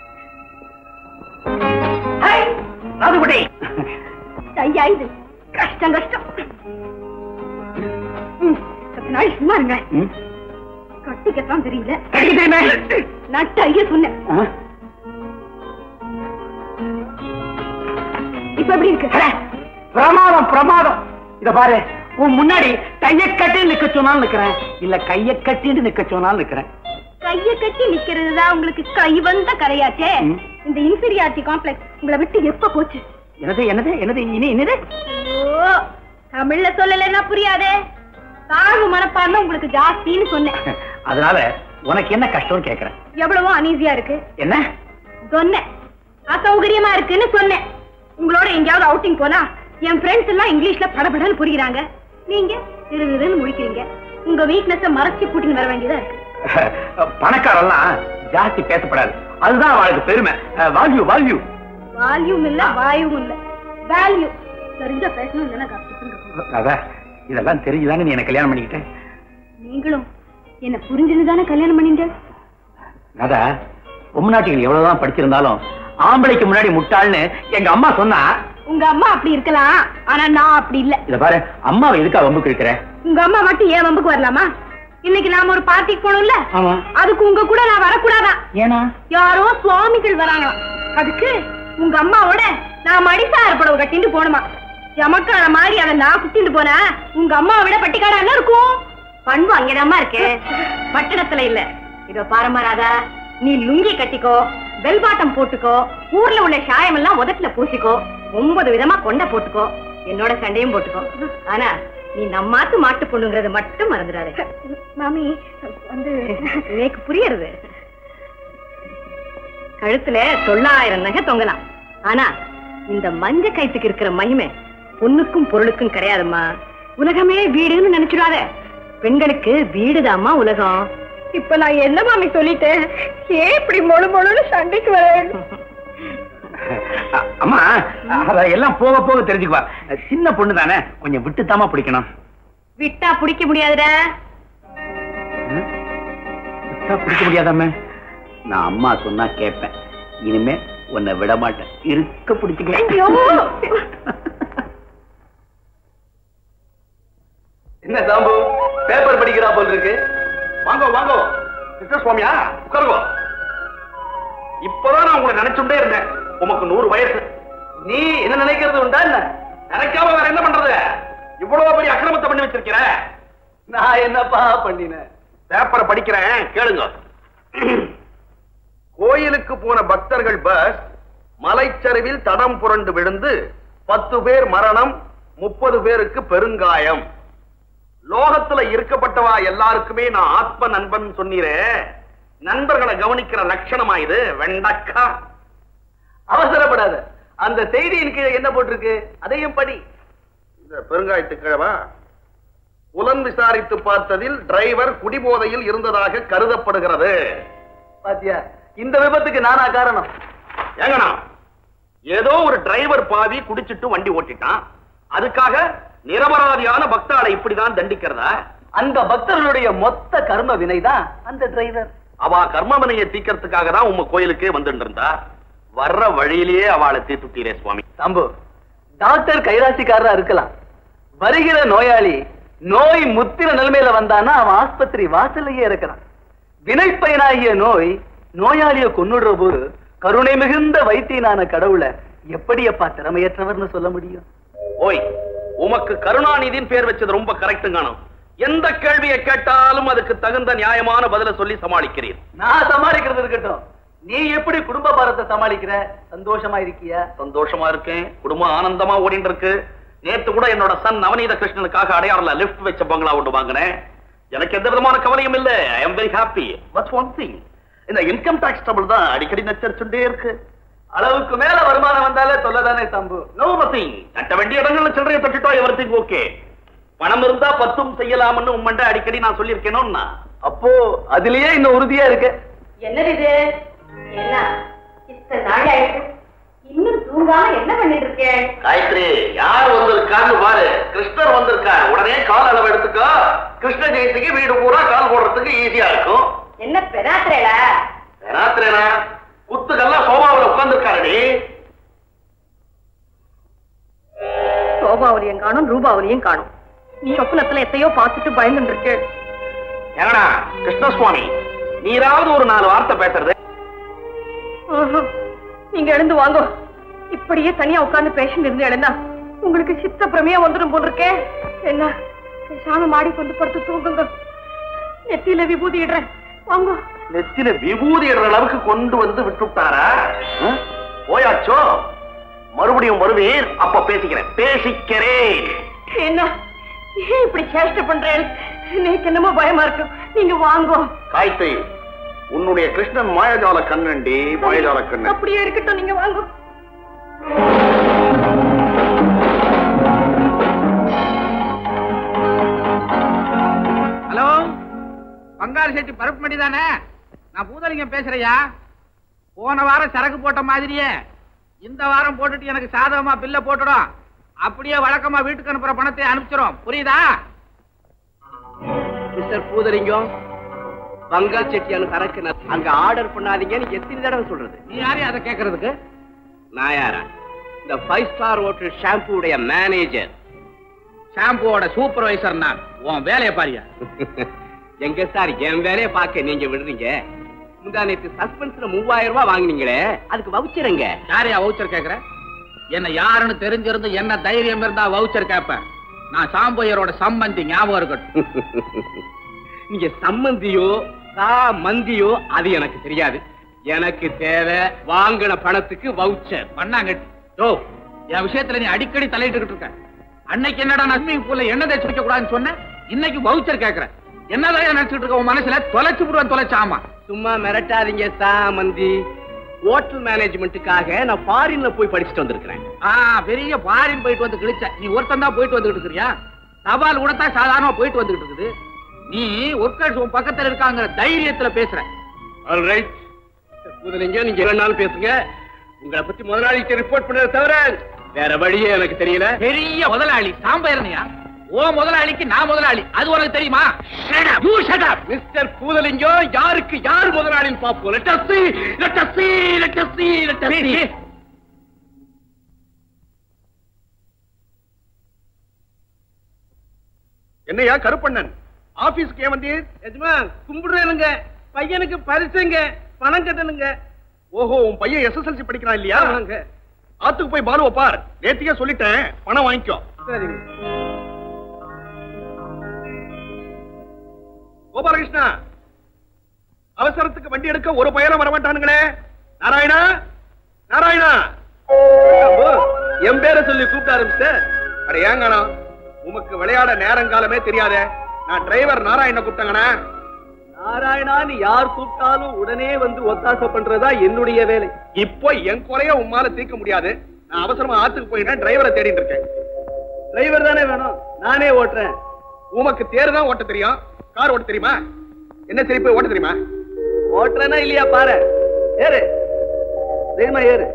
ராதுகுடி, ஐயா, இது கஷ்டம் கஷ்டம். நாள் சும்மா இருங்க. கட்டிக்கத்தான் தெரியல. நட்டு ஐயா சொன்னேன். இப்ப எப்படி இருக்கு? பிரமாதம் பிரமாதம். இத பாரு, உன் முன்னாடி கைய கட்டி நிக்க சொன்னாலும் நிக்கிறேன், இல்ல கைய கட்டிட்டு நிக்க சொன்னாலும் நிக்கிறேன். கைய கட்டி நிக்கிறதுதான் உங்களுக்கு கை வந்த கரையாச்சே. இந்த இன்ஃபீரியாரிட்டி காம்ப்ளெக்ஸ் உங்களை விட்டு எப்ப போச்சு? என்னது என்னது என்னது இனி என்னது? ஐயோ, தமிழ்ல சொல்லலைன்னா புரியாதே. தாழ்வு மனப்பான்மை உங்களுக்கு ஜாஸ்தின்னு சொன்னேன். அதனால உனக்கு என்ன கஷ்டம் கேக்குறேன். எவ்வளவோ அனீசியா இருக்கு. என்ன சொன்னேன்? அசௌகரியமா இருக்குன்னு சொன்னேன். உங்களோட எங்கேயாவது அவுட்டிங் போனா என் ஃப்ரெண்ட்ஸ் எல்லாம் இங்கிலீஷ்ல படபடன்னு புரியுறாங்க. நீங்க திருவிருன்னு முடிக்கிறீங்க. உங்க வீக்னஸ மறைச்சு கூட்டின்னு வர வேண்டியதா இருக்கு. பணக்காரெல்லாம் ஜாஸ்தி பேசப்படாது. அதுதான் அவளுக்கு பெருமை. Value value. வால்யூம் இல்ல, வாயும் இல்ல, வேல்யூ. தெரிஞ்ச பேசணும் இல்லைன்னா கஷ்டம். அதான் இதெல்லாம் தெரிஞ்சுதானே நீ என்ன கல்யாணம் பண்ணிக்கிட்ட. நீங்களும் என்ன புரிஞ்சுன்னு தானே கல்யாணம் பண்ணிட்ட. அத பொம்நாட்டிகள் எவ்வளவுதான் படிச்சிருந்தாலும் ஆம்பளைக்கு முன்னாடி முட்டாள்னு எங்க அம்மா சொன்னா. உங்க அம்மா அப்படி இருக்கலாம், ஆனா நான் அப்படி இல்ல. இத பாரு, அம்மாவை எதுக்கா வம்புக்கு இருக்கிற? உங்க அம்மா மட்டும் ஏன் வம்புக்கு வரலாமா? இன்னைக்கு நாம ஒரு பார்ட்டிக்கு போகணும்ல, அதுக்கு உங்க கூட நான் வரக்கூடாதான். ஏனா? யாரோ சுவாமிகள் வராங்களாம். அதுக்கு உங்க அம்மாவோட நான் மடிசார புடவை கட்டிட்டு போகணுமா. ஜமக்கான மாதிரி அதை நான் குத்திட்டு போனா உங்க அம்மாவை விட பட்டிக்காடா என்ன இருக்கும்? பண்பு அங்கேதாம்மா இருக்கு, பட்டணத்துல இல்ல. இதோ பாரம்பராதா, நீ லுங்கி கட்டிக்கோ, பெல் பாட்டம் போட்டுக்கோ, ஊர்ல உள்ள சாயம் எல்லாம் உதட்டுல பூசிக்கோ, 9 விதமா கொண்ட போட்டுக்கோ, என்னோட சண்டையும் போட்டுக்கோ. ஆனா நீ நம்மாத்து மாட்டு பொண்ணுங்கிறது மட்டும் மறந்துடாது. மாமி வந்து எனக்கு புரியுறது. கழுத்துல 900 நகை தொங்கலாம், ஆனா இந்த மஞ்ச கைத்துக்கு இருக்கிற மகிமை பொண்ணுக்கும் பொருளுக்கும் கிடையாதும்மா. உலகமே வீடுன்னு நினைச்சிடாத. பெண்களுக்கு வீடுதாம்மா உலகம். இப்ப நான் என்ன மாமி சொல்லிட்டேன்? ஏன் இப்படி மொழு மொழுன்னு சண்டைக்கு வரேன்? அம்மா, அத எல்லாம் போக போக தெரிஞ்சுக்குவா. சின்ன பொண்ணு தானே, கொஞ்சம் விட்டுத்தாமா பிடிக்கணும். விட்டா பிடிக்க முடியாதுடா. விட்டா பிடிக்க முடியாதாம? நான் அம்மா சொன்னா கேட்பேன். இனிமே உன்னை விட மாட்டேன். இருக்க பிடிச்சுக்க. என்ன சாம்பு, பேப்பர் படிக்கிறா போல் இருக்கு. வாங்க வாங்க மிஸ்டர் சுவாமியா, உட்காருங்க. இப்பதான் நான் உங்களை நினைச்சுட்டே இருந்தேன். உமக்கு 100 வயசு. நீ என்ன நினைக்கிறது உண்டா என்ன? நினைக்காம வேற என்ன பண்றது? இவ்வளவு பெரிய அக்கிரமத்தை பண்ணி வச்சிருக்கிற. நான் என்னப்பா பண்ணினேன்? பேப்பரை படிக்கிறேன், கேளுங்க. கோயிலுக்கு போன பக்தர்கள் பஸ் மலைச்சரிவில் தடம் புரண்டு விழுந்து 10 பேர் மரணம், 30 பேருக்கு பெருங்காயம். லோகத்துல இருக்கப்பட்டவா எல்லாருக்குமே நான் ஆத்ம நண்பன் சொன்னீரே, நண்பர்களை கவனிக்கிற லட்சணமா இது? வெண்டக்கா. அவசரப்படாத, அந்த செய்தியின் கீழே என்ன போட்டிருக்கு அதையும் படி. இந்த பெருங்காயத்து கிழவா, புலன் விசாரித்து பார்த்ததில் டிரைவர் குடிபோதையில் இருந்ததாக கருதப்படுகிறது. பாத்தியா, இந்த விபத்துக்கு நானா காரணம்? ஏங்கண்ணா, ஏதோ ஒரு டிரைவர் பாவி குடிச்சிட்டு வண்டி ஓட்டிட்டான், அதுக்காக நிரபராதியான பக்தாளை இப்படிதான் தண்டிக்கிறதா? அந்த பக்தர்களுடைய மொத்த கர்ம வினைதான் அந்த டிரைவர். அவ கர்ம வினையை தீக்கிறதுக்காக தான் உங்க கோயிலுக்கே வந்துட்டு இருந்தா. வர்ற வழியிலேயே அவளை தீர்த்துட்டீரே சுவாமி. தம்பு, டாக்டர் கைராசிக்காரரா இருக்கலாம், வருகிற நோயாளி நோய் முத்திர நிலைமையில வந்தானா அவன் ஆஸ்பத்திரி வாசல்லையே இருக்கிறான். வினைப்பயனாகிய நோய் நோயாளியை கொன்னுடுற போது கருணை மிகுந்த வைத்தியனான கடவுளை எப்படியப்பா திறமையற்றவர்னு சொல்ல முடியும்? ஓய், உமக்கு கருணாநிதியின் பேர் வச்சது ரொம்ப கரெக்டுங்க. எந்த கேள்வியை கேட்டாலும் அதுக்கு தகுந்த நியாயமான பதில சொல்லி சமாளிக்கிறீர். நான் சமாளிக்கிறது இருக்கட்டும், நீ எப்படி குடும்ப பாரத்தை சமாளிக்கிற? சந்தோஷமா இருக்கியா? சந்தோஷமா இருக்கேன், குடும்பம் ஆனந்தமா ஓடிட்டு இருக்கு. நேத்து கூட என்னோட சன் நவநீத கிருஷ்ணனுக்காக அடையாறுல லிஃப்ட் வச்ச பங்களா ஒன்று வாங்கினேன். எனக்கு எந்த விதமான கவலையும் இல்ல. I am very happy. But one thing, இந்த இன்கம் டாக்ஸ் ட்ரபிள் தான் அடிக்கடி நச்சரிச்சுட்டே இருக்கு. அளவுக்கு மேல வருமானம் வந்தாலே சொல்லதானே தம்பு. நோ நதிங், கட்ட வேண்டிய இடங்கள்ல சில்லறையை தட்டிட்டோ எவரிதிங் ஓகே. பணம் இருந்தா பத்தும் செய்யலாம்னு உம்மண்ட அடிக்கடி நான் சொல்லியிருக்கேனோன்னா. அப்போ அதுலயே இன்னும் உறுதியா இருக்கு. என்னது இது? என்ன இத்தனை நாள் ஆயிடுச்சு, இன்னும் தூங்காம என்ன பண்ணிட்டு இருக்கேன்? காயத்ரி, யார் வந்திருக்கான்னு பாரு. கிருஷ்ணர் வந்திருக்கார். உடனே கால் அளவு எடுத்துக்கோ. கிருஷ்ண ஜெயந்திக்கு வீடு பூரா கால் போடுறதுக்கு ஈஸியா இருக்கும். என்ன பெராத்திரேல? பெராத்திரேனா? குத்துக்கெல்லாம் சோபாவில் உட்கார்ந்துருக்காரடி. சோபாவலியும் காணும், ரூபாவலியும் காணும். நீ சொப்னத்துல எத்தையோ பார்த்துட்டு பயந்துட்டு இருக்கேன். ஏங்கடா கிருஷ்ணசுவாமி, நீராவது ஒரு 4 வார்த்தை பேசுறது? நீங்க எழுந்து வாங்க. இப்படியே தனியா உட்கார்ந்து பேசிட்டு இருந்து எழுந்தா உங்களுக்கு சித்த பிரமையா வந்துடும் போல் இருக்கே. என்ன பேசாம மாடி கொண்டு படுத்து தூங்குங்க. நெத்தியில விபூதி இடுறேன், வாங்க. நெத்தியில விபூதி இடுற அளவுக்கு கொண்டு வந்து விட்டுட்டாரா? போயாச்சோ? மறுபடியும் வருவீர், அப்ப பேசிக்கிறேன். பேசிக்கிறேன். என்ன ஏன் இப்படி சேஷ்டை பண்றேன்? எனக்கு என்னமோ பயமா இருக்கு. நீங்க வாங்க. காயத்ரி, உன்னுடைய கிருஷ்ணன் மாயஜால கண்ணண்டி, மாயஜால கண்ணன். அப்படியே இருக்கட்டும், நீங்க வாங்க. ஹலோ, பங்காளி செட்டி பருப்பு மண்டி தானே? நான் பூதலிங்கம் பேசுறையா. போன வாரம் சரக்கு போட்ட மாதிரியே இந்த வாரம் போட்டுட்டு எனக்கு சாதகமா பில்ல போட்டுடும். அப்படியே வழக்கமா வீட்டுக்கு அனுப்புற பணத்தை அனுப்பிச்சிடும். புரியுதா? மிஸ்டர் பூதலிங்கம், பங்காள் செட்டியான சரக்கு அங்க ஆர்டர் பண்ணாதீங்கன்னு எத்தனை தடவை சொல்றது? நீ யாரையும் அதை கேட்கறதுக்கு? நான் யாரா? இந்த 5 ஸ்டார் ஹோட்டல் ஷாம்பூடைய மேனேஜர். ஷாம்புவோட சூப்பர்வைசர் நான். உன் வேலையை பாரியா? எங்க சார் என் வேலையை பார்க்க நீங்க விடுறீங்க? முந்தா நேற்று சஸ்பென்ஸ்ல 3000 ரூபாய் வாங்கினீங்களே, அதுக்கு வவுச்சருங்க. யாரையா வவுச்சர் கேக்குற? என்ன யாருன்னு தெரிஞ்சிருந்து என்ன தைரியம் இருந்தா வவுச்சர் கேட்பேன். நான் சாம்பையரோட சம்பந்தி, ஞாபகம் இருக்கட்டும். நீங்க சம்பந்தியோ மந்தியோ அது எனக்கு தெரியாது. எனக்கு தேவை வாங்கின பணத்துக்கு வவுச்சர். பண்ணாங்க. என் விஷயத்துல நீ அடிக்கடி தலையிட்டு இருக்க. அன்னைக்கு என்னடா ஸ்விமிங் பூல்ல எண்ணெய் தேய்ச்சி வைக்க கூடாதுன்னு சொன்ன, இன்னைக்கு வவுச்சர் கேக்குற. என்னதான் நினைச்சிட்டு இருக்க உன் மனசுல? தொலைச்சு விடுவேன், தொலைச்சாமா. சும்மா மிரட்டாதீங்க சாமந்தி. ஹோட்டல் மேனேஜ்மெண்ட்டுக்காக நான் ஃபாரின்ல போய் படிச்சுட்டு வந்திருக்கிறேன். பெரிய ஃபாரின் போயிட்டு வந்து கிழிச்ச. நீ ஒருத்தன் தான் போயிட்டு வந்துட்டு இருக்கிறியா? தபால் கூட தான் சாதாரணமா போயிட்டு வந்துட்டு இருக்குது. நீ ஒர்க்கர்ஸ் உன் பக்கத்துல இருக்காங்கிற தைரியத்துல பேசுற. ஆல்ரைட் பூதலிங்க, நீங்க என்னாலும் பேசுங்க. உங்களை பத்தி முதலாளிக்கு ரிப்போர்ட் பண்ணத தவிர வேற வழியே எனக்கு தெரியல. பெரிய முதலாளி சாம்பையரனையா? ஓ முதலாளிக்கு நான் முதலாளி, அது உனக்கு தெரியுமா? மிஸ்டர் பூதலிங்கம், யாருக்கு யார் முதலாளின்னு பாப்போம். Let us see, let us see, let us see, let us see. என்னையா கருப்பண்ணன், ஆபீஸ்க்கு ஏன் வந்தீர்? எஜமா கும்பிடுறேனுங்க, பையனுக்கு பரிசுங்க, பணம் கட்டணுங்க. ஓஹோ, உன் பையன் SSLC படிக்கிறான் இல்லையா? ஆத்துக்கு போய் பாலுவ பார். நேத்தியே சொல்லிட்டேன், பணம் வாங்கிக்கோ. சரிங்க. கோபாலகிருஷ்ணா, அவசரத்துக்கு வண்டி எடுக்க ஒரு பயணம் வர மாட்டானுங்களே. நாராயணா, நாராயணா. என் பேரை சொல்லி கூப்பிட்டாரு மிஸ்டர். அட ஏங்கண்ணா, உமக்கு விளையாட நேரங்காலமே தெரியாதே. நான் டிரைவர் நாராயண கூப்பிட்டங்கண்ணா. நாராயணான்னு யார் கூப்பிட்டாலும் உடனே வந்து ஒத்தாசை பண்றதா என்னுடைய வேலை. இப்போ என் குறைய உம்மால தீர்க்க முடியாது. நான் அவசரமா ஆத்துக்கு போயிட்டேன், டிரைவரை தேடிட்டு இருக்கேன். டிரைவர் தானே வேணும், நானே ஓட்டுறேன். உமக்கு தேர் தான் ஓட்ட தெரியும், கார் ஓட்ட தெரியுமா? என்ன சரி போய் ஓட்ட தெரியுமா? ஓட்டுறேனா இல்லையா பாரு. ஏறு வேகமா ஏறு.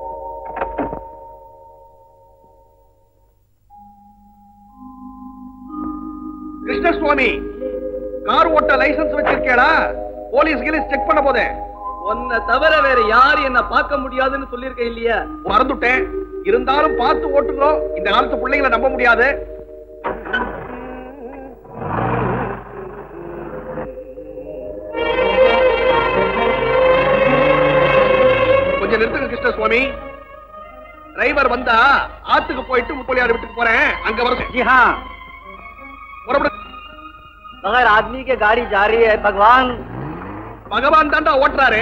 கிருஷ்ணசுவாமி, கார் ஓட்ட லைசன்ஸ் வச்சிருக்கேடா? போலீஸ் கிலீஸ் செக் பண்ண போதே. உன்னை தவிர வேற யாரு என்ன பார்க்க முடியாதுன்னு சொல்லிருக்கேன் இல்லையா? மறந்துட்டேன். இருந்தாலும் பார்த்து ஓட்டுங்க. இந்த காலத்து பிள்ளைங்களை நம்ப முடியாது. கொஞ்சம் நிறுத்துங்க கிருஷ்ணசுவாமி. டிரைவர் வந்தா ஆத்துக்கு போயிட்டு முப்பலியார் வீட்டுக்கு போறேன், அங்க வர. जी हाँ, बगैर आदमी के गाड़ी जा रही है. भगवान பகவான் தாண்டா ஓட்டுறாரு.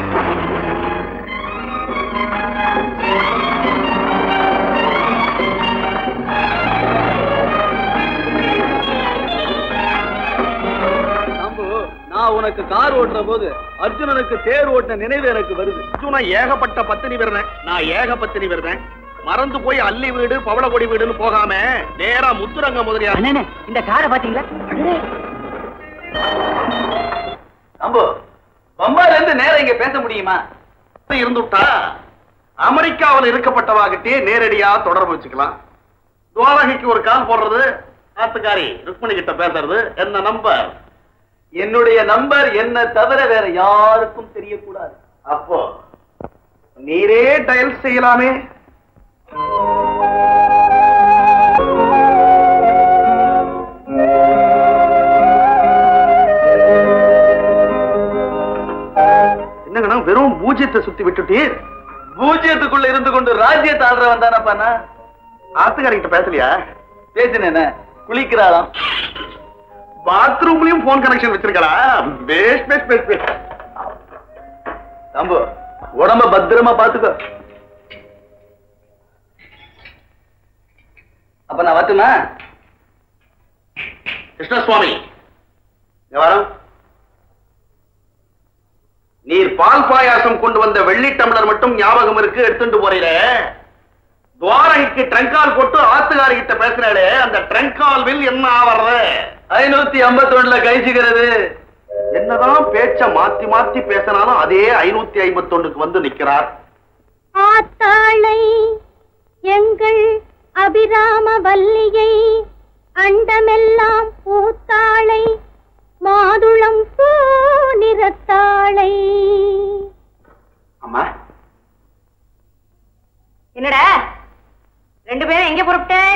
நான் உனக்கு கார் ஓட்டுற போது அர்ஜுனனுக்கு தேர் ஓட்ட நினைவு எனக்கு வருது. அர்ஜுனா ஏகப்பட்ட பத்தினி விடுறேன், நான் ஏகப்பத்தினி விடுறேன். மறந்து போய் அள்ளி வீடு பவளகொடி வீடுன்னு போகாம நேரா முத்துரங்க முதலியா. இந்த காரை பாத்தீங்களா? அம்பு, பம்பாயில இருந்து நேரம் இங்க பேச முடியுமா? இருந்துட்டா அமெரிக்காவில் இருக்கப்பட்டவாகிட்டே நேரடியா தொடர்பு வச்சுக்கலாம். துவாரகைக்கு ஒரு கால் போடுறது, ஆத்துக்காரி ருக்மணி கிட்ட பேசுறது. என்ன நம்பர்? என்னுடைய நம்பர் என்ன தவிர வேற யாருக்கும் தெரியக்கூடாது. அப்போ நீரே டயல் செய்யலாமே. என்னங்கண்ணா வெறும் பூஜ்யத்தை சுத்தி விட்டுட்டீர்? பூஜ்யத்துக்குள்ள இருந்து கொண்டு ராஜ்யத்தை ஆடுறவன் தானப்பா. ஆத்துக்காரி கிட்ட பேசலையா? பேசினேன, குளிக்கிறாளாம். பாத்ரூம்லயும் போன் கனெக்ஷன் வச்சிருக்கா? பேஸ் பேஸ் பேஸ் பேஸ். தம்பு, உடம்ப பத்திரமா பாத்துக்கோ. அப்ப நான் வரட்டுமா? கிருஷ்ணசுவாமி வரம். நீர் பால் பாயாசம் கொண்டு வந்த வெள்ளி டம்ளர் மட்டும் ஞாபகம் இருக்கு, எடுத்துட்டு போறீர. துவாரகைக்கு ட்ரங்கால் போட்டு ஆத்துக்காரி கிட்ட பேசுறாளே, அந்த ட்ரங்கால் வில் என்ன ஆவறது? 551 கழிச்சுக்கிறது. என்னதான் பேச்ச மாத்தி மாத்தி பேசினாலும் அதே 551க்கு வந்து நிக்கிறார். ஆத்தாளை எங்கள் அபிராம வல்லியை அண்டமெல்லாம் பூத்தாளை மாதுளம் பூ நிறத்தாளை. அம்மா, என்னடா ரெண்டு பேரும் எங்க புறப்பட்டேன்?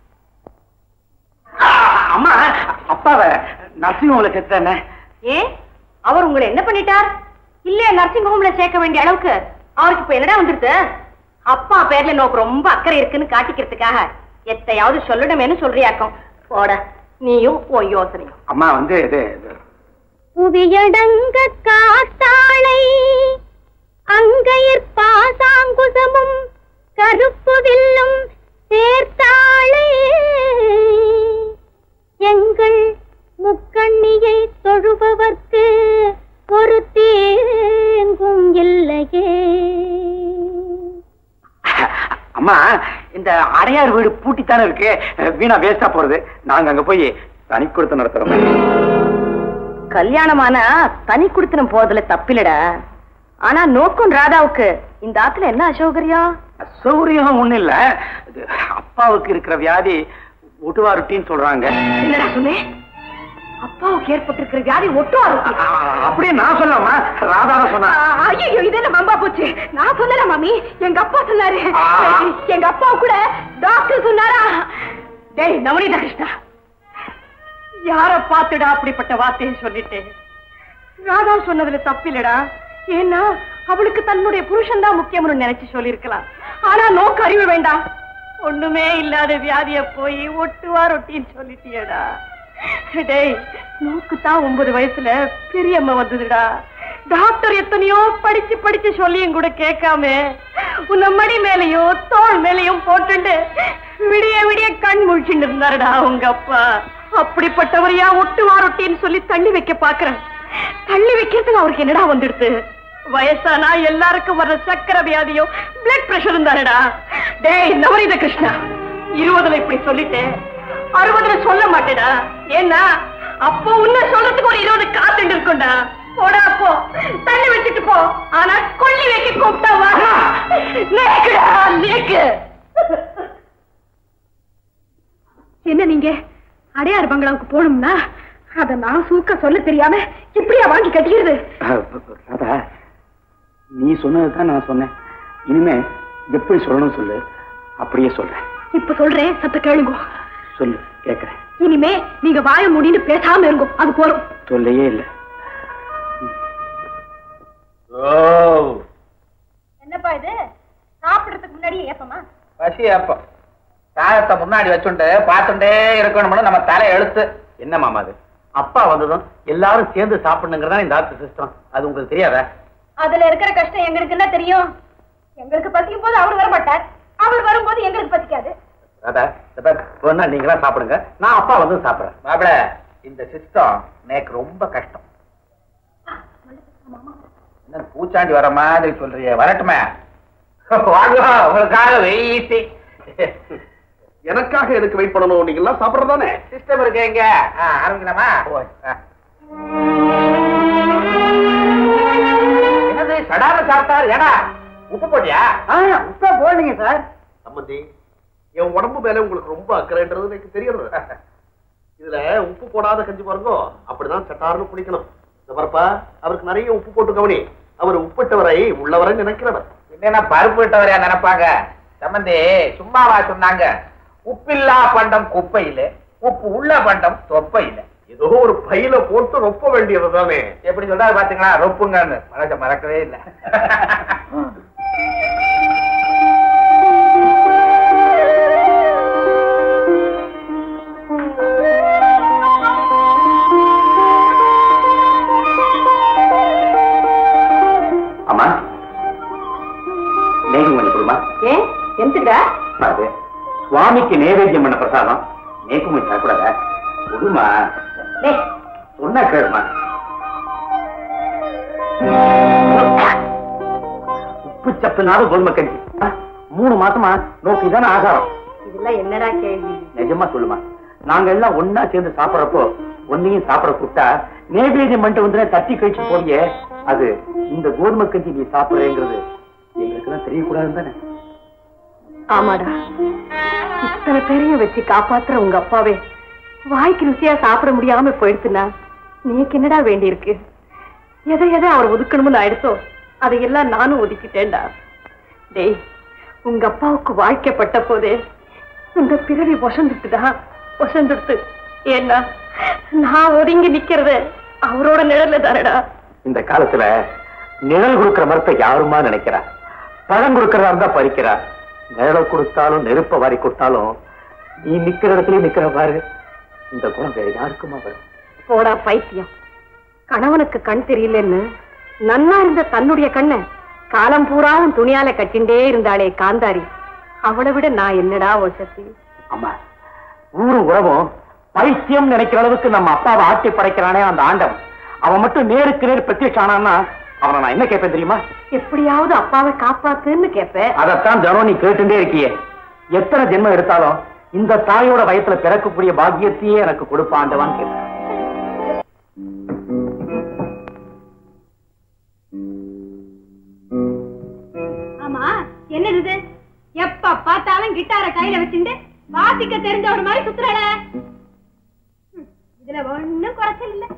அம்மா, அப்பாவை நர்சிங் ஹோம்ல சேர்த்தானே. ஏன் அவர் உங்களை என்ன பண்ணிட்டார்? இல்லையா நர்சிங் ஹோம்ல சேர்க்க வேண்டிய அளவுக்கு அவருக்கு இப்ப என்னடா வந்துருது? அப்பா பேர்ல நோக்கு ரொம்ப அக்கறை இருக்குன்னு காட்டிக்கிறதுக்காக எத்தையாவது சொல்லணுமேனு சொல்றியாக்கும். போட நீயும் உன் யோசனையும். அம்மா வந்து புவியடங்க காத்தாளை அங்கையர் பாசாங்குசமும் கருப்பு வில்லும் சேர்த்தாளே எங்கள் முக்கண்ணியை தொழுபவர்க்கு ஒரு தேங்கும் இல்லையே. அம்மா, இந்த அடையார் வீடு பூட்டித்தானே இருக்கு, வீணா வேஸ்டா போறது. நாங்க அங்க போய் தனி கொடுத்து நடத்துறோம். கல்யாணமானா தனி குடுத்தனம் போறதுல தப்பில்லடா. ஆனா நோக்கும் ராதாவுக்கு இந்த ஆத்துல என்ன அசௌகரியம்? சௌரியம் ஒண்ணு இல்ல, அப்பாவுக்கு இருக்கிற வியாதி ஒட்டுவாருட்டின்னு சொல்றாங்க. என்னடா சொன்னேன்? அப்பாவுக்கு ஏற்பட்டிருக்கிற வியாதி ஒட்டுவாரு? அப்படியே நான் சொல்லாமா? ராதாவ சொன்னா. ஐயோ, இது என்ன மம்பா போச்சு? நான் சொல்லல மாமி, எங்க அப்பா சொன்னாரு. எங்க அப்பா கூட டாக்டர் சொன்னாரா? டேய் நவநீத கிருஷ்ணா, யார பாத்துடா அப்படிப்பட்ட வார்த்தையை சொல்லிட்டேன்? ராதா சொன்னதுல தப்பில்லடா. ஏன்னா அவளுக்கு தன்னுடைய புருஷன் தான் முக்கியம்னு நினைச்சு சொல்லிருக்கலாம். ஆனா நோக்கு அறிவு வேண்டாம். ஒண்ணுமே இல்லாத வியாதிய போய் ஒட்டுவா ரொட்டின்னு சொல்லிட்டியடா. டேய், நோக்கு தான் 9 வயசுல பெரியம்மா வந்ததுடா. டாக்டர் எத்தனையோ படிச்சு படிச்சு சொல்லியும் கூட கேட்காம உன்னை மடி மேலையும் தோல் மேலையும் போட்டுண்டு விடிய விடிய கண் முழிச்சுட்டு இருந்தாருடா உங்க அப்பா. அப்படிப்பட்டவரையா ஒட்டுவா ரொட்டின்னு சொல்லி தள்ளி வைக்க பாக்குறேன். தள்ளி வைக்கிறதுக்கு அவருக்கு என்னடா வந்துடுது? வயசானா எல்லாருக்கும் வர்ற சக்கரை வியாதியும் பிளட் பிரஷர் இருந்தாருடா. டேய் நவரீத கிருஷ்ணா, 20ல இப்படி சொல்லிட்டேன், 60ல சொல்ல மாட்டேடா. ஏன்னா அப்போ உன்ன சொல்றதுக்கு ஒரு 20 காத்துட்டு இருக்கும்டா. போடா போ, தள்ளி வச்சுட்டு போ. ஆனா கொல்லி வைக்க கூப்பிட்டா வா. நேக்குடா நேக்கு. என்ன நீங்க அடையார் பங்களாவுக்கு போகணும்னா அத நான் சூக்க சொல்ல தெரியாம இப்படியா வாங்கி கட்டிக்கிறது? நீ சொன்னதுதான் நான் சொன்னேன். இனிமே எப்படி சொல்லணும் சொல்லு, அப்படியே சொல்றேன். இப்ப சொல்றேன், சத்த கேளுங்க. சொல்லு, கேக்குறேன். இனிமே நீங்க வாய மூடின்னு பேசாம இருங்க, அது போறோம். சொல்லையே இல்ல. என்னப்பா இது? சாப்பிடுறதுக்கு முன்னாடி ஏப்பமா? பசி ஏப்பம். சாதத்தை முன்னாடி வச்சுட்டு பார்த்துட்டே இருக்கணும்னு நம்ம தலை எழுத்து. என்ன மாமா அது? அப்பா வந்ததும் எல்லாரும் சேர்ந்து சாப்பிடணுங்கிறதா இந்த ஆர்ட் சிஸ்டம். அது உங்களுக்கு தெரியாதா? அதுல இருக்கிற கஷ்டம் எங்களுக்கு என்ன தெரியும்? எங்களுக்கு பசிக்கும் போது அவர் வர மாட்டார், அவர் வரும்போது எங்களுக்கு பசிக்காது. நீங்களா சாப்பிடுங்க, நான் அப்பா வந்து சாப்பிடுறேன். மாப்பிள, இந்த சிஸ்டம் எனக்கு ரொம்ப கஷ்டம். என்ன பூச்சாண்டி வர மாதிரி சொல்றிய? வரட்டுமே, உங்களுக்காக வெயிட்டி. எனக்காக எதுக்கு வெயிட் பண்ணணும்? நீங்க எல்லாம் சாப்பிடுறதானே? சிஸ்டம் இருக்கு. எங்க ஆரம்பிக்கலாமா? என்னது சடான சாப்பிட்டாரு? ஏடா உப்பு போட்டியா? உப்பா போடலீங்க சார். சம்பந்தி, என் உடம்பு மேல உங்களுக்கு ரொம்ப அக்கறைன்றது எனக்கு தெரியுது. இதுல உப்பு போடாத கஞ்சி பாருங்க, அப்படிதான் சட்டார்னு குடிக்கணும். இந்த பரப்பா அவருக்கு நிறைய உப்பு போட்டு கவனி. அவர் உப்பிட்டவரை உள்ளவரை நினைக்கிறவர். என்னன்னா பருப்பு விட்டவரையா நினைப்பாங்க? சம்பந்தி சும்மாவா சொன்னாங்க? உப்பில்லா பண்டம் குப்பையில, உப்பு உள்ள பண்டம் தொப்பையில. ஏதோ ஒரு பையில போட்டு ரொப்ப வேண்டியது தானே. எப்படி சொல்றாரு பாத்தீங்களா? ரொப்புங்கன்னு மறக்கவே இல்லை. அம்மா, நேகம் கொஞ்சம் கொடுமா. ஏன் எந்தடா? அது சுவாமிக்கு நைவேத்தியம் பண்ண பிரசாதம். நேகம் கொஞ்சம் சாப்பிடாத. கொடுமா, சொன்ன கேளுமா. உப்பு சப்புனாலும் கோதுமை கஞ்சி. 3 மாசமா நோக்கிதானே ஆகாரம். இதெல்லாம் என்னடா கேள்வி? நிஜமா சொல்லுமா, நாங்க எல்லாம் ஒன்னா சேர்ந்து சாப்பிடறப்போ ஒன்னையும் சாப்பிட கூப்பிட்டா நைவேத்தியம் பண்ணிட்டு வந்து தட்டி கழிச்சு போடியே, அது இந்த கோதுமை கஞ்சி நீ சாப்பிடுறேங்கிறது எங்களுக்கு எல்லாம் தெரியக்கூடாதுன்னு தானே? ஆமாடா, இத்தனை பேரையும் வச்சு காப்பாத்துற உங்க அப்பாவே வாய்க்கு ருசியா சாப்பிட முடியாம போயிடுச்சுன்னா நீக்கு என்னடா வேண்டி இருக்கு? எதை எதை அவர் ஒதுக்கணும்னு ஆயிடுச்சோ அதையெல்லாம் நானும் ஒதுக்கிட்டேன்டா. டேய், உங்க அப்பாவுக்கு வாழ்க்கைப்பட்ட போதே இந்த பிறவி வசந்துட்டு. ஏன்னா நான் ஒதுங்கி நிக்கிறது அவரோட நிழல்ல தானடா. இந்த காலத்துல நிழல் கொடுக்கிற மரத்தை யாருமா நினைக்கிறா? பழம் கொடுக்கறதா இருந்தா பறிக்கிறா. நிழலை கொடுத்தாலும் நெருப்ப வாரி கொடுத்தாலும் நீ நிக்கிற இடத்துலயே நிக்கிற பாரு. இந்த குணம் வேற யாருக்குமா வரும்? போடா பைத்தியம். கணவனுக்கு கண் தெரியலன்னு நன்னா இருந்த தன்னுடைய கண்ணை காலம் பூராவும் துணியால கட்டிண்டே இருந்தாளே காந்தாரி, அவளை விட நான் என்னடா வசதி? அம்மா, ஊரு உறவும் பைத்தியம் நினைக்கிற அளவுக்கு நம்ம அப்பாவை ஆட்டி படைக்கிறானே அந்த ஆண்டவன், அவன் மட்டும் நேருக்கு நேர் பிரத்யட்சானான்னா அவனை நான் என்ன கேட்பேன் தெரியுமா? எப்படியாவது அப்பாவை காப்பாத்துன்னு கேட்பேன். அதைத்தான் தினம் நீ கேட்டுட்டே இருக்கியே. எத்தனை ஜென்மம் எடுத்தாலும் இந்த தாயோட வயசுல பிறக்கக்கூடிய பாக்கியத்தையே எனக்கு கொடுப்பா ஆண்டவான்னு கேட்பேன். ஆமா, என்னது எப்ப பார்த்தாலும் கிட்டார கையில வச்சுட்டு வாசிக்க தெரிஞ்சவட மாதிரி சுத்துறட. இதுல ஒண்ணும் குறைச்சல் இல்ல.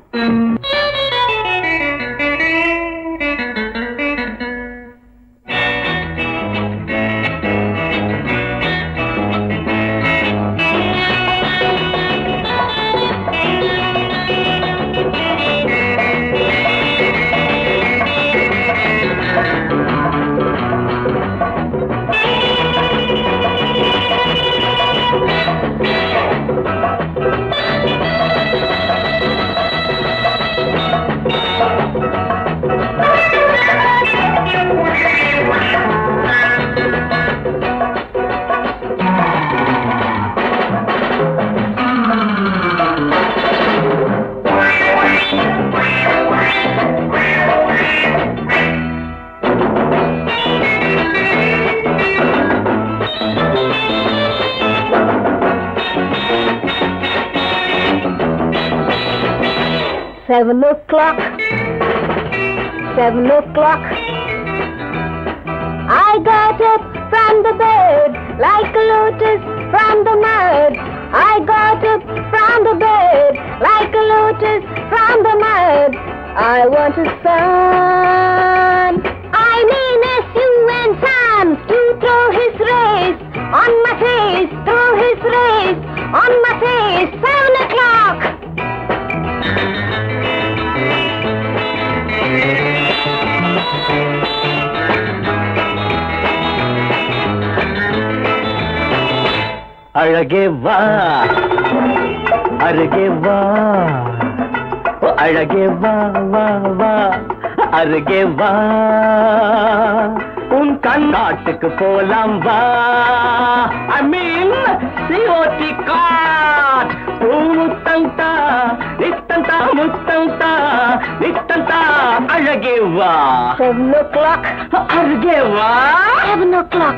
7 o'clock. 7 o'clock. I got up from the bed like a lotus from the mud. I got up from the bed like a lotus from the mud. I want a son. I mean S-U-N, son. You throw his rays on my face. Throw his rays on my face. 7 o'clock. அழகே வா அருகே வா அழகே வா வா வா அருகே வா உன் கண்ணாட்டுக்கு போலாம் வா ஐ மீன் சிஓடி காட் முத்தந்தா நித்தந்தா முத்தந்தா நித்தந்தா அழகே வா 7 o'clock. அருகே வா 7 o'clock.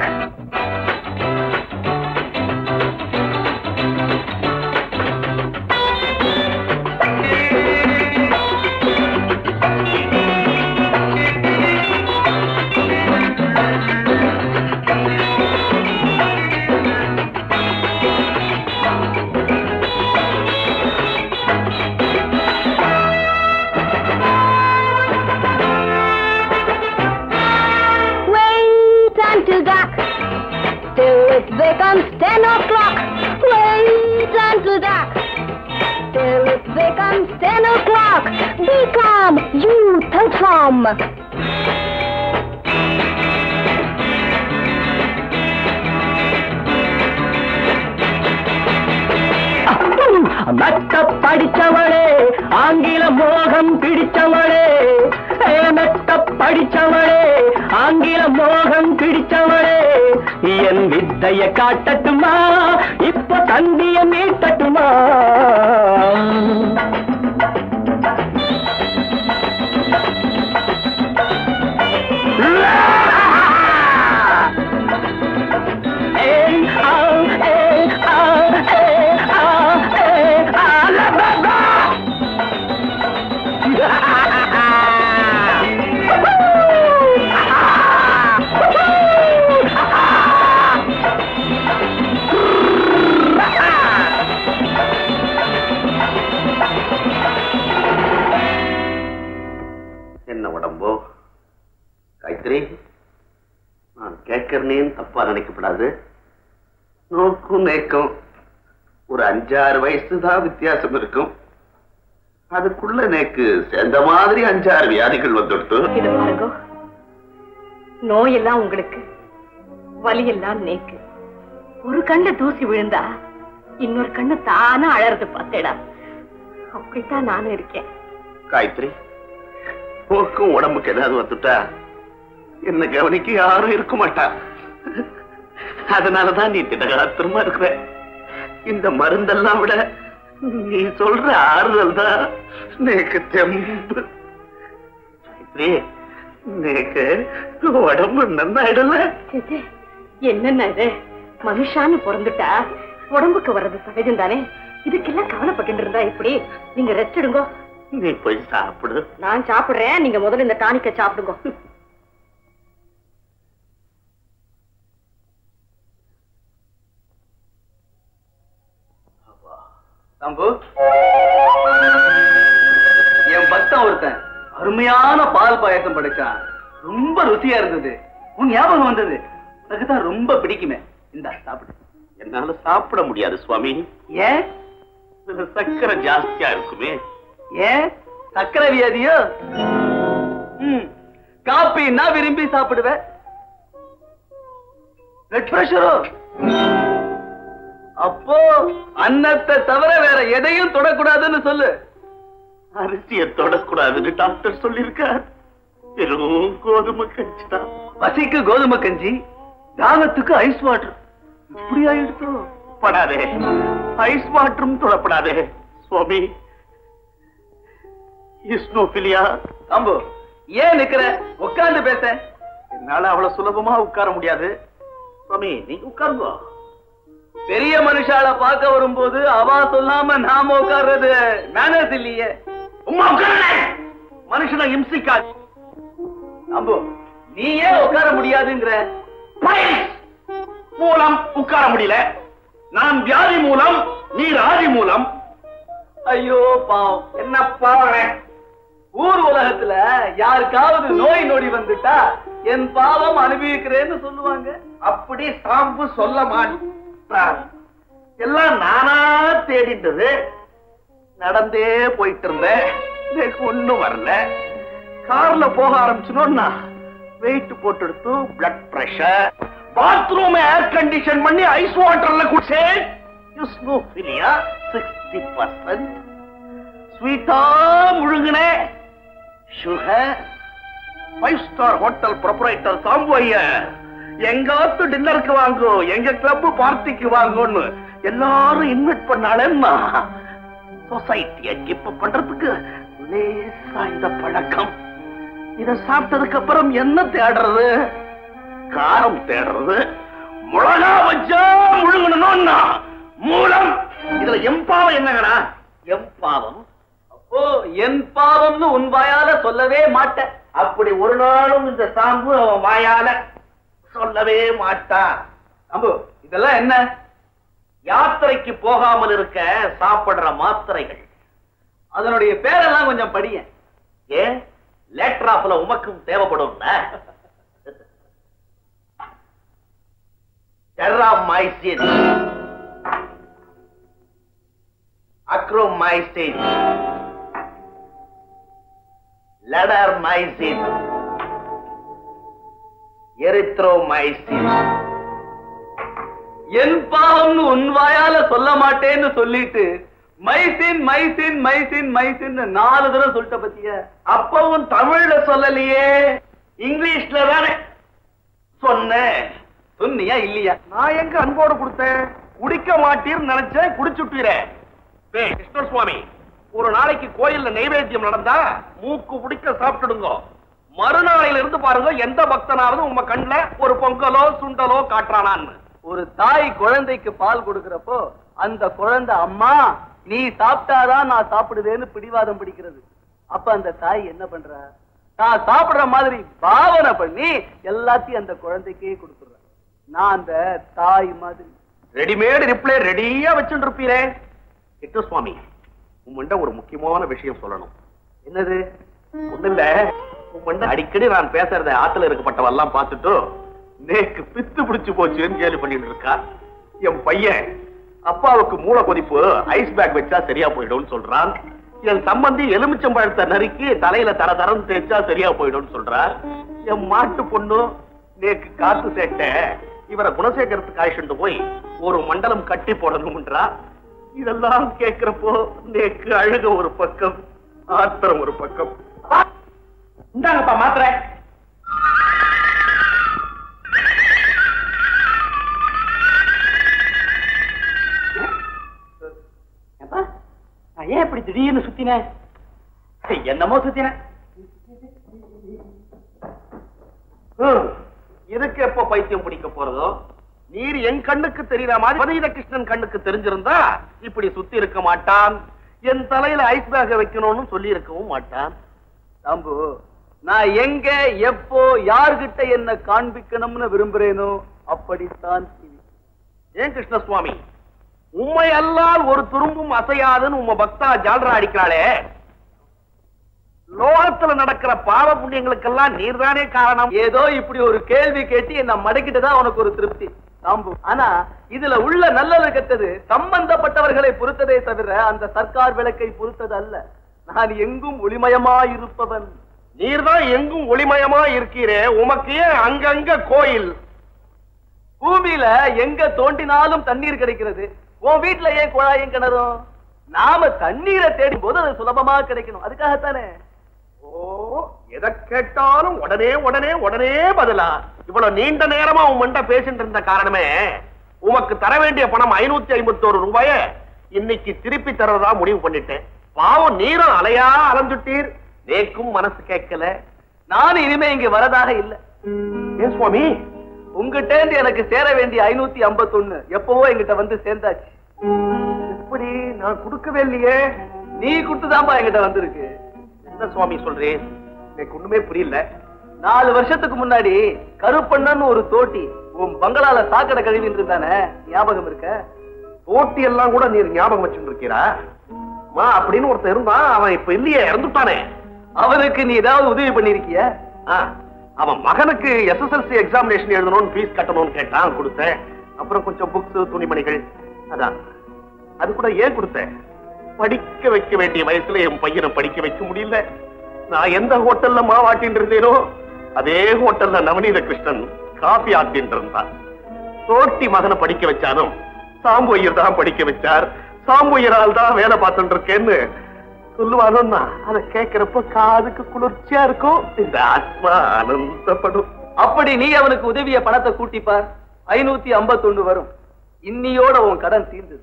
It becomes 10 o'clock. Wait until dark. Till it becomes 10 o'clock. Be calm, you third form. மெத்த படிச்சவளே ஆங்கில மோகம் பிடிச்சவளே மெத்த படிச்சவளே ஆங்கில மோகம் பிடிச்சவளே என் வித்தைய காட்டட்டுமா இப்ப தந்திய மீட்டட்டுமா என்ன உடம்போ காயத்ரி, நான் கேட்கிறேன்னு தப்பா நினைக்கப்படாது. நோக்கும் நேக்கும் ஒரு 5-6 வயசுதான் வித்தியாசம் இருக்கும். அதுக்குள்ள நேக்கு சேர்ந்த மாதிரி 5-6 வியாதிகள் வந்துடுத்து. இது பாருங்க, நோய் எல்லாம் உங்களுக்கு, வலி எல்லாம் நேக்கு. ஒரு கண்ணு தூசி விழுந்தா இன்னொரு கண்ணு தானா அழறது பார்த்தேடா. அப்படித்தான் நானும் இருக்கேன். காயத்ரி, போக்கும் உடம்புக்கு ஏதாவது வந்துட்டா என்ன கவனிக்க யாரும் இருக்க மாட்டா. அதனாலதான் நீ திடகாத்திரமா இருக்கிற. இந்த மருந்தெல்லாம் விட நீ சொல்ற ஆறுதல் தான் நேக்கு தெம்பு. காயத்ரி, நேக்கு உடம்பு நன்னாயிடல. என்னென்ன இது, மனுஷான்னு பிறந்துட்டா உடம்புக்கு வர்றது சகஜம் தானே. இதுக்கெல்லாம் கவலைப்பட்டு இருந்தா இப்படி. நீங்க ரெஸ்ட் எடுங்க. நீ போய் சாப்பிடு. நான் சாப்பிடுறேன், நீங்க முதல்ல இந்த டானிக்க சாப்பிடுங்க. தம்பு, என் பக்தன் ஒருத்தன் அருமையான பால் பாயசம் படைச்சான். ரொம்ப ருசியா இருந்தது. உன் ஞாபகம் வந்தது. அதுக்குதான் ரொம்ப பிடிக்குமே. இந்த சாப்பிடு. என்னால சாப்பிட முடியாது சுவாமி. ஏன்? சக்கரை ஜாஸ்தியா இருக்குமே. ஏன்? சக்கரை வியாதியோ? காப்பின்னா விரும்பி சாப்பிடுவேன். பிளட் பிரஷரோ? அப்போ அன்னத்தை தவிர வேற எதையும் தொடக்கூடாதுன்னு சொல்லு. அரிசியை தொடக்கூடாதுன்னு டாக்டர் சொல்லியிருக்கார். வெறும் கோதுமை கஞ்சி தான். பசிக்கு கோதுமை கஞ்சி, தாகத்துக்கு ஐஸ் வாட்டர். இப்படியா எடுத்தோ? படாதே, ஐஸ் வாட்டரும் தொடப்படாதே சுவாமி. இஸ்னோபிலியா. அம்பு, ஏன் நிக்கிற? உட்கார்ந்து பேச. என்னால அவ்வளவு சுலபமா உட்கார முடியாது. சுவாமி, நீங்க உட்காருங்க. மனுஷால பார்க்க வரும்போது அவா சொல்லாம நாம உட்கார்றது மேனர்ஸ் இல்லையே. உமா உட்கார மனுஷனை இம்சிக்காது. அம்பு நீ ஏன் உட்கார முடியாதுங்கிற? மூலம் உட்கார முடியல. நான் வியாதி மூலம், நீ ராஜி மூலம். ஐயோ பாவம். என்ன பாவம்? ஊர் உலகத்துல யாருக்காவது நோய் நொடி வந்துட்டா என் பாவம் அனுபவிக்கிறேன்னு சொல்லுவாங்க. அப்படி சாம்பு சொல்ல மாட்டார். எல்லாம் நானா தேடிட்டது. நடந்தே போயிட்டு இருந்தேன். எனக்கு ஒண்ணும் வரல. கார்ல போக ஆரம்பிச்சோம்னா வெயிட் போட்டு எடுத்து blood pressure. Bathroom air condition பண்ணி ஐஸ் வாட்டர்ல குடிச்சேன். யூஸ்னோஃபிலியா 60%. ஸ்வீட்டா முழுங்கினே. Sugar. 5 star hotel proprietor Sambu Iyer எங்காத்து டின்னருக்கு வாங்கோ, எங்க கிளப் பார்ட்டிக்கு வாங்கோன்னு எல்லாரும் இன்வைட் பண்ணாலேன்னா சொசைட்டியை கீப் பண்றதுக்கு லேசா இந்த பழக்கம். இத சாப்பிட்டதுக்கு அப்புறம் என்ன தேடுறது? காரம் தேடுறது. மிளகா வச்சா முழுங்கணும்னா மூலம். இதுல எம்பாவம் என்னங்கடா? எம்பாவம். அப்போ என் பாவம்னு உன் வாயால சொல்லவே மாட்டேன். அப்படி ஒரு நாளும் இந்த சாம்பு அவன் வாயால சொல்லவே மாட்டான். அம்பு இதெல்லாம் என்ன? யாத்திரைக்கு போகாமல் இருக்க சாப்பிடுற மாத்திரைகள். அதனுடைய பேரெல்லாம் கொஞ்சம் படிங்க. ஏன் லேட்ராப்ல உமக்கும் தேவைப்படும். டெர்ராமைசின், அக்ரோமைசின், லெடர்மைசின், எரித்ரோமைசின். என் பாவம்னு உன் வாயால சொல்ல மாட்டேன்னு சொல்லிட்டு மைசின் மைசின் மைசின் மைசின் 4 தடவை சொல்லிட்ட பத்திய. அப்பவும் தமிழ்ல சொல்லலையே, இங்கிலீஷ்ல தானே சொன்னேன். சொன்னியா இல்லையா? நான் எங்க அன்போடு கொடுத்தேன்? குடிக்க மாட்டீர்னு நினைச்சேன், குடிச்சுட்டீரேன். கிருஷ்ணர் சுவாமி, ஒரு நாளைக்கு கோயில்ல நைவேத்தியம் நடந்தா மூக்கு பிடிக்க சாப்பிட்டுடுங்க. மறுநாளையில இருந்து பாருங்க எந்த பக்தனாவது உங்க கண்ணுல ஒரு பொங்கலோ சுண்டலோ காட்டுறானான்னு. ஒரு தாய் குழந்தைக்கு பால் கொடுக்கிறப்போ அந்த குழந்தை அம்மா நீ சாப்பிட்டாதான் நான் சாப்பிடுவேன்னு பிடிவாதம் பிடிக்கிறது. அப்ப அந்த தாய் என்ன பண்ற? நான் சாப்பிடுற மாதிரி பாவனை பண்ணி எல்லாத்தையும் அந்த குழந்தைக்கே கொடுத்துடுற. நான் அந்த தாய் மாதிரி. ரெடிமேட் ரிப்ளை ரெடியா வச்சுட்டு இருப்பீரே. கிருஷ்ண சுவாமி, உங்கள்கிட்ட ஒரு முக்கியமான விஷயம் சொல்லணும். என்னது? ஒண்ணு இல்ல, உங்கள்கிட்ட அடிக்கடி நான் பேசுறத ஆத்துல இருக்கப்பட்டவெல்லாம் பார்த்துட்டு நேக்கு பித்து பிடிச்சு போச்சுன்னு கேள்வி பண்ணிட்டு இருக்கா. என் பையன் அப்பாவுக்கு மூளை கொதிப்பு ஐஸ் பேக் வச்சா சரியா போயிடும் சொல்றான். என் சம்பந்தி எலுமிச்சம்பழத்தை நறுக்கி தலையில தர தரம் தேய்ச்சா சரியா போயிடும் சொல்றார். என் மாட்டு பொண்ணு நேக்கு காசு சேட்ட இவரை குணசேகரத்துக்கு அழைச்சிட்டு போய் ஒரு மண்டலம் கட்டி போடணும்ன்றா. இதெல்லாம் கேட்கிறப்போ நேக்கு அழுக ஒரு பக்கம், ஆத்திரம் ஒரு பக்கம். இந்தாங்கப்பா மாத்திரை. நான் ஏன் இப்படி திடீர்னு சுத்தினேன்? என்னமோ சுத்தினேன். இதுக்கு எப்ப பைத்தியம் பிடிக்க போறதோ? நீர் என் கண்ணுக்கு தெரியற மாதிரி மதீன கிருஷ்ணன் கண்ணுக்கு தெரிஞ்சிருந்தா இப்படி சுத்தி இருக்க மாட்டான். என் தலையில ஐஸ் பேக் வைக்கணும்னு சொல்லி இருக்கவும் மாட்டான். தம்பு, நான் எங்க எப்போ யார்கிட்ட என்ன காண்பிக்கணும்னு விரும்புறேனோ அப்படித்தான். ஏன் கிருஷ்ண சுவாமி, உண்மை அல்லால் ஒரு துரும்பும் அசையாதுன்னு உங்க பக்தா ஜால்ரா அடிக்கிறாளே. லோகத்துல நடக்கிற பாவ புண்ணியங்களுக்கெல்லாம் நீர்தானே காரணம். ஏதோ இப்படி ஒரு கேள்வி கேட்டு என்ன மடக்கிட்டுதான் உனக்கு ஒரு திருப்தி தாம்பு. ஆனா இதுல உள்ள நல்லது கெட்டது சம்பந்தப்பட்டவர்களை பொறுத்ததே தவிர அந்த சர்க்கார் விளக்கை பொறுத்தது அல்ல. நான் எங்கும் ஒளிமயமாயிருப்பவன். நீர்தான் எங்கும் ஒளிமயமா இருக்கிறே, உமக்கு ஏன் அங்கங்க கோயில்? பூமியில எங்க தோண்டினாலும் தண்ணீர் கிடைக்கிறது. உன் வீட்டுல ஏன் குழாயும் கிணறும்? நாம தண்ணீரை தேடும் போது அது சுலபமா கிடைக்கணும், அதுக்காகத்தானே. ஓ, எதை கேட்டாலும் உடனே உடனே உடனே பதிலா. இவ்வளவு நீண்ட நேரமா உன்கிட்ட பேசிட்டு இருந்த காரணமே, உமக்கு தர வேண்டிய பணம் 551 ரூபாய இன்னைக்கு திருப்பி தரதா முடிவு பண்ணிட்டேன். பாவம் நீரும் அலையா அலைஞ்சுட்டீர். நேக்கும் மனசு கேட்கல. நான் இனிமே இங்க வரதாக இல்ல. ஏன் சுவாமி, உங்ககிட்ட இருந்து எனக்கு சேர வேண்டிய 551 எப்பவோ என்கிட்ட வந்து சேர்ந்தாச்சு. இப்படி நான் கொடுக்கவே இல்லையே. நீ கொடுத்துதான்பா என்கிட்ட வந்திருக்கு. என்ன சுவாமி சொல்றேன், எனக்கு ஒண்ணுமே புரியல. 4 வருஷத்துக்கு முன்னாடி கருப்பண்ணன் ஒரு தோட்டி உன் பங்களால சாக்கடை கழுவின்னு இருந்தானே, ஞாபகம் இருக்க? தோட்டி எல்லாம் கூட நீர் ஞாபகம் வச்சுட்டு இருக்கிறா? அப்படின்னு ஒருத்தர் இருந்தான், அவன் இப்ப இல்லையே, இறந்துட்டானே. அவனுக்கு நீ ஏதாவது உதவி பண்ணிருக்கிய? அவன் மகனுக்கு SSLC எக்ஸாமினேஷன் எழுதணும்னு ஃபீஸ் கட்டணும்னு கேட்டான், கொடுத்தேன். அப்புறம் கொஞ்சம் புக்ஸ் துணிமணிகள், அதான். அது கூட ஏன் கொடுத்தேன்? படிக்க வைக்க வேண்டிய வயசுல என் பையனை படிக்க வைக்க முடியல. நான் எந்த ஹோட்டல்ல மாவாட்டின்னு இருந்தேனோ அதே ஹோட்டல்ல நவநீத கிருஷ்ணன் காபி ஆட்டின்னு இருந்தான். தோட்டி மகனை படிக்க வச்சாலும் சாம்புயர் தான் படிக்க வச்சார், சாம்புயரால் தான் வேலை பார்த்துட்டு இருக்கேன்னு சொல்லுவானோன்னா அதை கேட்கிறப்ப காதுக்கு குளிர்ச்சியா இருக்கும், இந்த ஆத்மா ஆனந்தப்படும். அப்படி நீ அவனுக்கு உதவிய பணத்தை கூட்டிப்பார், 551 வரும். இன்னியோட உன் கடன் தீர்ந்தது.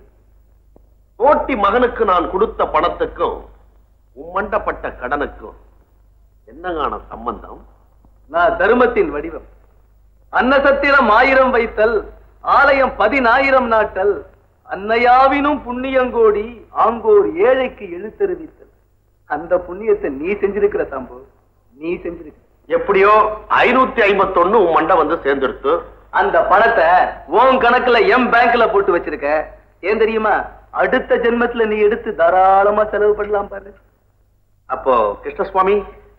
தோட்டி மகனுக்கு நான் கொடுத்த பணத்துக்கும் உம்மண்டப்பட்ட கடனுக்கும் என்னங்கான சம்பந்தம்? நான் தர்மத்தின் வடிவம். அன்னசத்திரம் 1000 வைத்தல், ஆலயம் 10,000 நாட்டல், அன்னையாவினும் புண்ணியங்கோடி ஆங்கோர் ஏழைக்கு எழுத்தறிவித்தல். அந்த புண்ணியத்தை நீ செஞ்சிருக்கிற சம்பு, நீ செஞ்சிருக்க. எப்படியோ 551 உன் மண்டை வந்து சேர்ந்துடுத்து. அந்த பணத்தை உன் கணக்குல எம் பேங்க்ல போட்டு வச்சிருக்க. ஏன் தெரியுமா? அடுத்த ஜென்மத்துல நீ எடுத்து தாராளமா செலவு பண்ணலாம் பாரு. அப்போ கிருஷ்ணசுவாமி,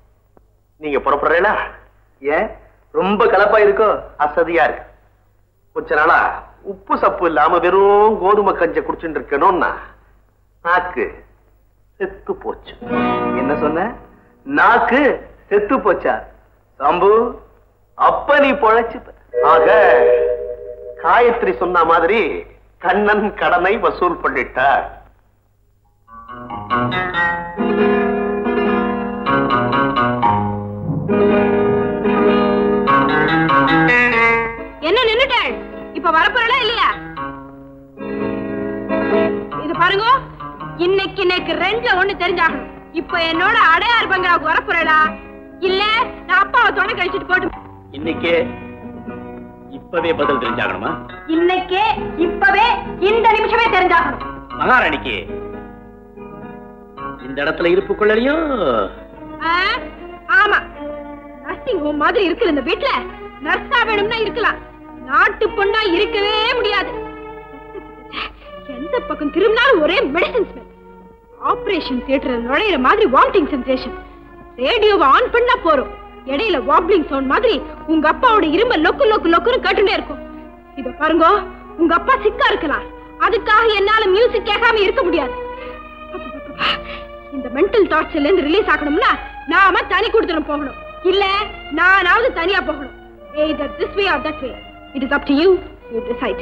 நீங்க புறப்படுறீங்களா? ஏன் ரொம்ப கலப்பா இருக்கோ? அசதியா இருக்கு. கொஞ்ச நாளா உப்பு சப்பு இல்லாம வெறும் கோதுமை கஞ்ச குடிச்சுட்டு இருக்கணும்னா நாக்கு செத்து போச்சு. என்ன சொன்ன? நாக்கு செத்து போச்சா? சம்பு, அப்ப நீ பொழைச்சு. ஆக காயத்ரி சொன்ன மாதிரி கண்ணன் கடனை வசூல் பண்ணிட்டார். என்ன நின்னுட்டாள்? இப்ப வரப்போறா இல்லையா? இது பாருங்க, இன்னைக்கு எனக்கு 2ல 1 தெரிஞ்சாகணும். இப்ப என்னோட அடையார் பங்களாவுக்கு வரப்போறா இல்ல நான் அப்பாவை துணை கழிச்சிட்டு போட்டு. இன்னைக்கே இப்பவே பதில் தெரிஞ்சாகணுமா? இன்னைக்கே இப்பவே இந்த நிமிஷமே தெரிஞ்சாகணும். மகாராணிக்கு இந்த இடத்துல இருப்பு கொள்ளலையும். ஆமா, நர்சிங் ஹோம் மாதிரி இருக்கிற இந்த வீட்டுல நர்ஸா வேணும்னா இருக்கலாம், நாட்டு பொண்ணா இருக்கவே முடியாது. எந்த பக்கம் திரும்பினாலும் ஒரே மெடிசன் ஸ்மெல். ஆபரேஷன் தியேட்டர் நுழையிற மாதிரி வாமிட்டிங் சென்சேஷன். ரேடியோவை ஆன் பண்ணா போறோம், இடையில வாப்லிங் சவுண்ட் மாதிரி உங்க அப்பாவோட இரும்ப லொக்கு லொக்கு லொக்குன்னு கேட்டுட்டே இருக்கும். இத பாருங்க, உங்க அப்பா சிக்கா இருக்கலாம், அதுக்காக என்னால மியூசிக் கேட்காம இருக்க முடியாது. இந்த மென்டல் டார்ச்சர்ல இருந்து ரிலீஸ் ஆகணும்னா நாம தனி கொடுத்துட்டு போகணும், இல்ல நானாவது தனியா போகணும். Either this way or that way. It is up to you. You decide.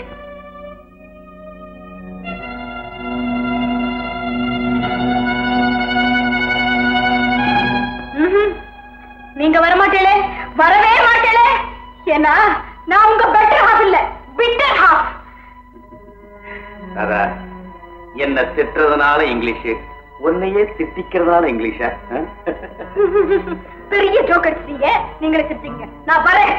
நீங்க வர மாட்டேளே, வரவே மாட்டேளே. ஏன்னா நான் உங்க பெட்டர் ஹாஃப் இல்ல, பிட்டர் ஹாஃப். என்ன திட்டுறதுனால இங்கிலீஷ், உன்னையே திட்டிக்கிறதுனால இங்கிலீஷா? பெரிய ஜோக் அடிச்சீங்க, நீங்களே திட்டீங்க. நான் வரேன்.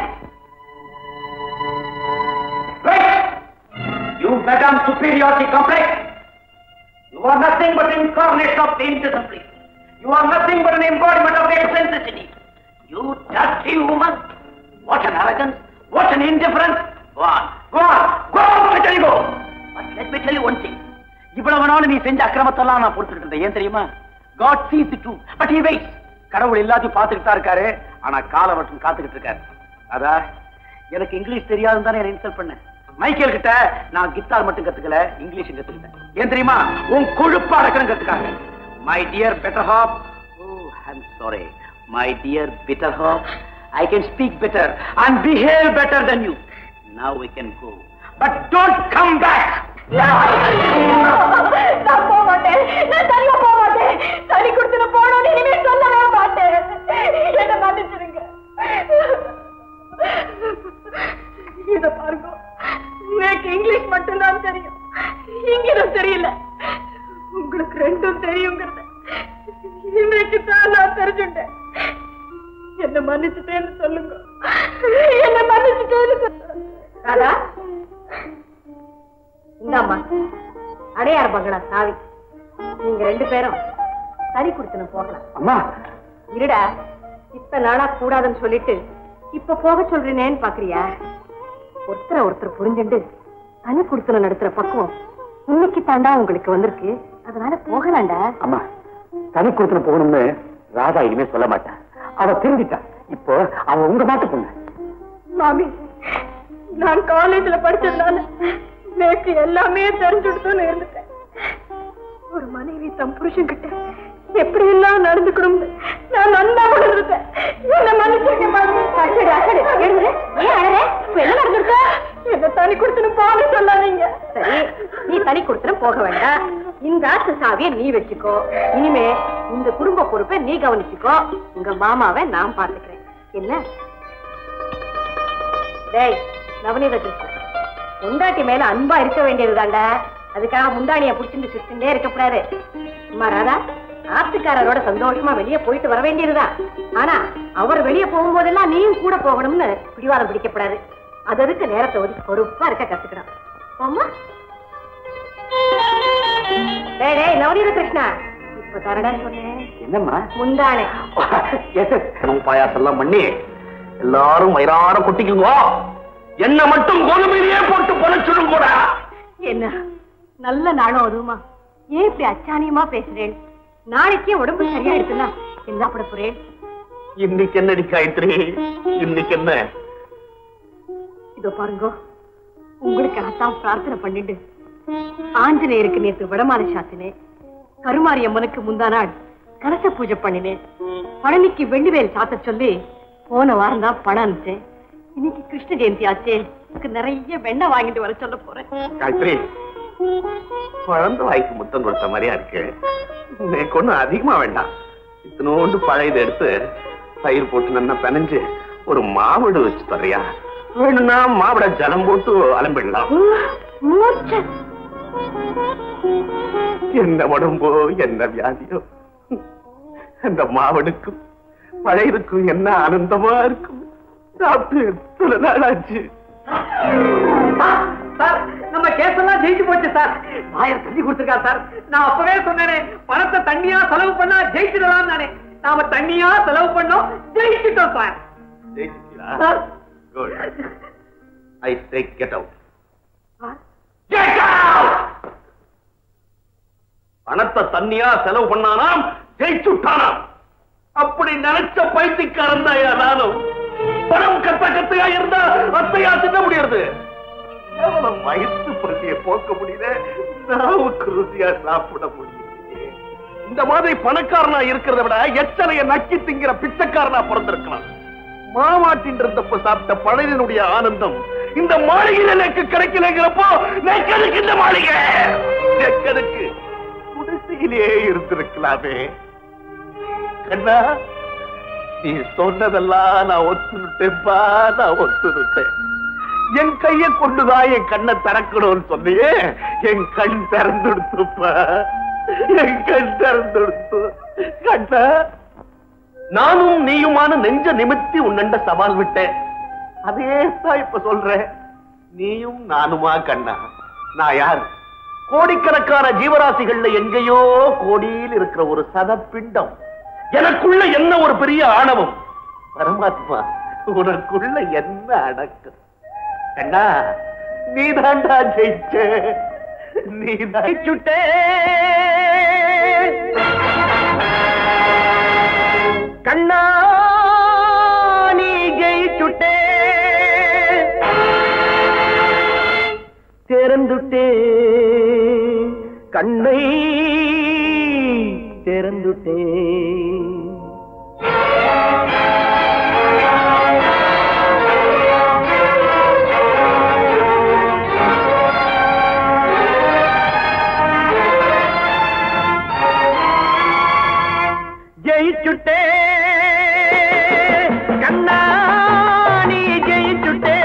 You Madam Superiority Complex. You are nothing but incarnation of indiscipline. You are nothing but an embodiment of eccentricity. You dirty woman. What an arrogance. What an indifference. Go on. Go on. Go on. Let me go. But let me tell you one thing. இவ்வளவு நாள் நீ செஞ்ச அக்கிரமத்தெல்லாம் நான் பொறுத்துக்கிட்டு இருந்தேன். ஏன் தெரியுமா? God sees it too, but he waits. கடவுள் எல்லாத்தையும் பார்த்துக்கிட்டு தான் இருக்காரு, ஆனா காலம் மட்டும் காத்துக்கிட்டு இருக்காரு. அதா எனக்கு இங்கிலீஷ் தெரியாதுன்னு தானே என்ன இன்சல்ட் பண்ணேன். மைக்கேல் கிட்ட நான் கிட்டார் மட்டும் கத்துக்கல, இங்கிலீஷ் கத்துக்கிட்டேன். ஏன் தெரியுமா? உன் கொழுப்பா அடக்கணும் கத்துக்காங்க. My dear better half, oh I'm sorry, my dear bitter half, I can speak better and behave better than you. Now we can go, but don't come back. நான் போக மாட்டேன், நான் தனியா போக மாட்டேன். தனி கொடுத்து போனோம் இனிமே சொல்லவே மாட்டேன். என்ன மன்னிச்சிருங்க. இத பாருங்க, எனக்கு இங்கிலீஷ் மட்டும்தான் தெரியும், இங்கிலீஷ் தெரியல. உங்களுக்கு ரெண்டும் தெரியுங்கிறத இன்னைக்கு தான் நான் தெரிஞ்சுட்டேன். என்ன மன்னிச்சுட்டேன்னு சொல்லுங்க. என்ன மன்னிச்சுட்டேன்னு சொல்லுங்க. ராதா, இந்தாம்மா அடையார் பங்களா சாவி. நீங்க 2 பேரும் தனி குடுத்துன போகலாம். அம்மா இருடா, இத்தனை நாளா கூடாதுன்னு சொல்லிட்டு இப்ப போக சொல்றேனேன்னு பாக்குறியா? ஒருத்தர் புரிஞ்சுண்டு தனி குடுத்துன நடத்துற பக்குவம் இன்னைக்கு தாண்டா உங்களுக்கு வந்திருக்கு. அதனால போகலாண்டா. அம்மா தனி குடுத்துன போகணும்னு ராதா இனிமே சொல்ல மாட்டா. அவ திரும்பிட்டா. இப்போ அவ உங்க மாட்டு பொண்ணு. மாமி, நான் காலேஜ்ல படிச்சதுனால எனக்கு எல்லாமே தெரிஞ்சுடுத்துன்னு இருந்துட்டேன். ஒரு மனைவி தம் புருஷன் கிட்ட எப்படி எல்லாம் நடந்துக்கணும் நான் நல்லா உணர்ந்துட்டேன். என்ன மன்னிச்சிருக்க மாமி. என்ன நடந்திருக்க? என்ன தனி கொடுத்துன்னு போக சொல்லாதீங்க. சரி, நீ தனி கொடுத்துன்னு போக வேண்டாம். இந்த ஆத்து சாவியை நீ வச்சுக்கோ. இனிமே இந்த குடும்ப பொறுப்பை நீ கவனிச்சுக்கோ. உங்க மாமாவை நான் பாத்துக்கிறேன். என்ன டேய் நவநீத கிருஷ்ணன், முண்டாட்டி மேல அன்பா இருக்க வேண்டியதுதான்டா. அதுக்காக முந்தானிய புடிச்சுட்டு சுத்திட்டே இருக்கக்கூடாது. அம்மா ராதா, ஆத்துக்காரரோட சந்தோஷமா வெளியே போயிட்டு வர வேண்டியதுதான். ஆனா அவர் வெளியே போகும்போதெல்லாம் நீயும் கூட போகணும்னு பிடிவாதம் பிடிக்கப்படாது. அதுக்கு நேரத்தை ஒதுக்கி பொறுப்பா இருக்க கத்துக்கணும். போமா? டேய் டேய் நவநீத கிருஷ்ணா, இப்ப தரடா சொன்னேன். என்னம்மா? முந்தானே பாயாசெல்லாம் பண்ணி எல்லாரும் வயிறார கொட்டிக்குங்க. என்ன மட்டும் கோதுமையிலேயே போட்டு பொழைச்சிடும் கூட. என்ன நல்ல நாளும் அதுவுமா? ஏன் இப்படி அச்சானியமா பேசுறேன்? நாளைக்கே உடம்பு சரியா இருக்குன்னா என்ன பட போறேன்? இன்னைக்கு என்னடி காயத்ரி? இன்னைக்கு என்ன? இதோ பாருங்க, உங்களுக்காகத்தான் பிரார்த்தனை பண்ணிட்டு ஆஞ்சநேயருக்கு நேற்று வடமாலை சாத்தினேன். கருமாரியம்மனுக்கு முந்தா நாள் கலச பூஜை பண்ணினேன். பழனிக்கு வெள்ளிவேல் சாத்த சொல்லி போன வாரம் தான் பணம் அனுப்பிச்சேன். இன்னைக்கு கிருஷ்ண ஜெயந்தி ஆச்சே, நிறைய வெண்ணெய் வாங்கிட்டு வர சொல்ல போறேன். காயத்ரி, குழந்தை வாய்க்கு முத்தம் கொடுத்த மாதிரியா இருக்கு. எனக்கு ஒண்ணு அதிகமா வேண்டாம். இத்தனோண்டு பழையதை எடுத்து தயிர் போட்டு நல்லா பெனஞ்சு ஒரு மாவிடு வச்சு தர்றியா? வேணும்னா மாவிட ஜலம் போட்டு அலம்பிடலாம். என்ன உடம்போ என்ன வியாதியோ, அந்த மாவடுக்கும் பழையதுக்கும் என்ன ஆனந்தமா இருக்கும். சாப்பிட்டு எத்தனை நாள் ஆச்சு. நம்ம கேஸ் எல்லாம் ஜெயிச்சு போச்சு சார். ஆயிரம் தண்ணி கொடுத்துருக்கா சார். நான் அப்பவே சொன்னேனே, பணத்தை தண்ணியா செலவு பண்ணா ஜெயிச்சிடலாம் தானே. நாம தண்ணியா செலவு பண்ணோம், ஜெயிச்சிட்டோம் sir. I say get out. Get out! பணத்தை தண்ணியா செலவு பண்ணானாம், ஜெயிச்சுட்டானாம். அப்படி நினைச்ச பைத்தியக்காரன் தான் நானும். பணம் கத்தையா இருந்தா அத்தையா தின்ன முடியாது. வயிற்று பசியை போக்க முடியல, நாவுக்கு ருசியா சாப்பிட முடியல. இந்த மாதிரி பணக்காரனா இருக்கிறத விட எத்தனைய நக்கி திங்கிற பிச்சைக்காரனா பிறந்திருக்கலாம். மாமாட்டின் இருந்தப்ப சாப்பிட்ட பழையனுடைய ஆனந்தம் இந்த மாளிகையில எனக்கு கிடைக்கலங்கிறப்போ நெக்கதுக்கு இந்த மாளிகை நெக்கதுக்கு குடிசையிலே இருந்திருக்கலாமே. கண்ணா, நீ சொன்னதெல்லாம் நான் ஒத்துட்டேன்பா, நான் ஒத்துட்டேன். என் கைய கொண்டுதான் என் கண்ணை திறக்கணும்னு சொன்னியே, என் கண் திறந்துடுத்துப்பா, என் கண் திறந்துடுத்து. கண்ணா, நானும் நீயுமான நெஞ்ச நிமித்தி உன்னண்ட சவால் விட்டேன். அதே தான் இப்ப சொல்றேன். நீயும் நானுமா கண்ணா? நான் யார்? கோடிக்கணக்கான ஜீவராசிகள்ல எங்கேயோ கோடியில் இருக்கிற ஒரு சதப்பிண்டம். எனக்குள்ள என்ன ஒரு பெரிய ஆணவம். பரமாத்மா, உனக்குள்ள என்ன அடக்கம். கண்ணா, நீதாண்டா ஜெயிச்ச, நீ ஜெயிச்சுட்டே. கண்ணா, நீ ஜெயிச்சுட்டே, திறந்துட்டே கண்ணை திறந்துட்டே. ஜெயிச்சுட்டே கண்ணா, நீ ஜெயிச்சுட்டே.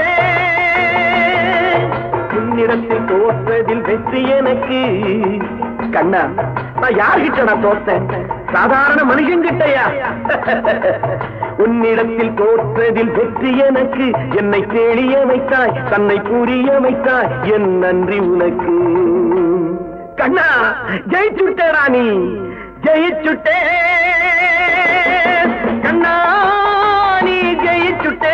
உன்னிடத்தில் தோற்றதில் வெற்றி எனக்கு. கண்ணா, நான் யார்கிட்ட நான் தோற்றேன்? சாதாரண மனுஷன் கிட்டயா? உன்னிடத்தில் தோற்றதில் வெற்றி எனக்கு. என்னை தெளிய வைத்தாய், தன்னை புரிய வைத்தாய், என் நன்றி உனக்கு. கண்ணா, ஜெயிச்சுட்டேடா நீ, ஜெயிச்சுட்டே கண்ணா, நீ ஜெயிச்சுட்டே.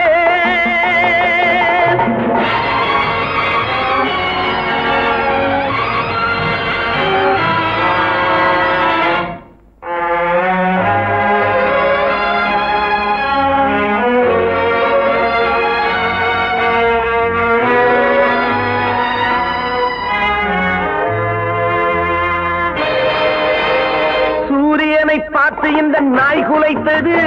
பார்த்து இந்த நாய் குலைத்தது,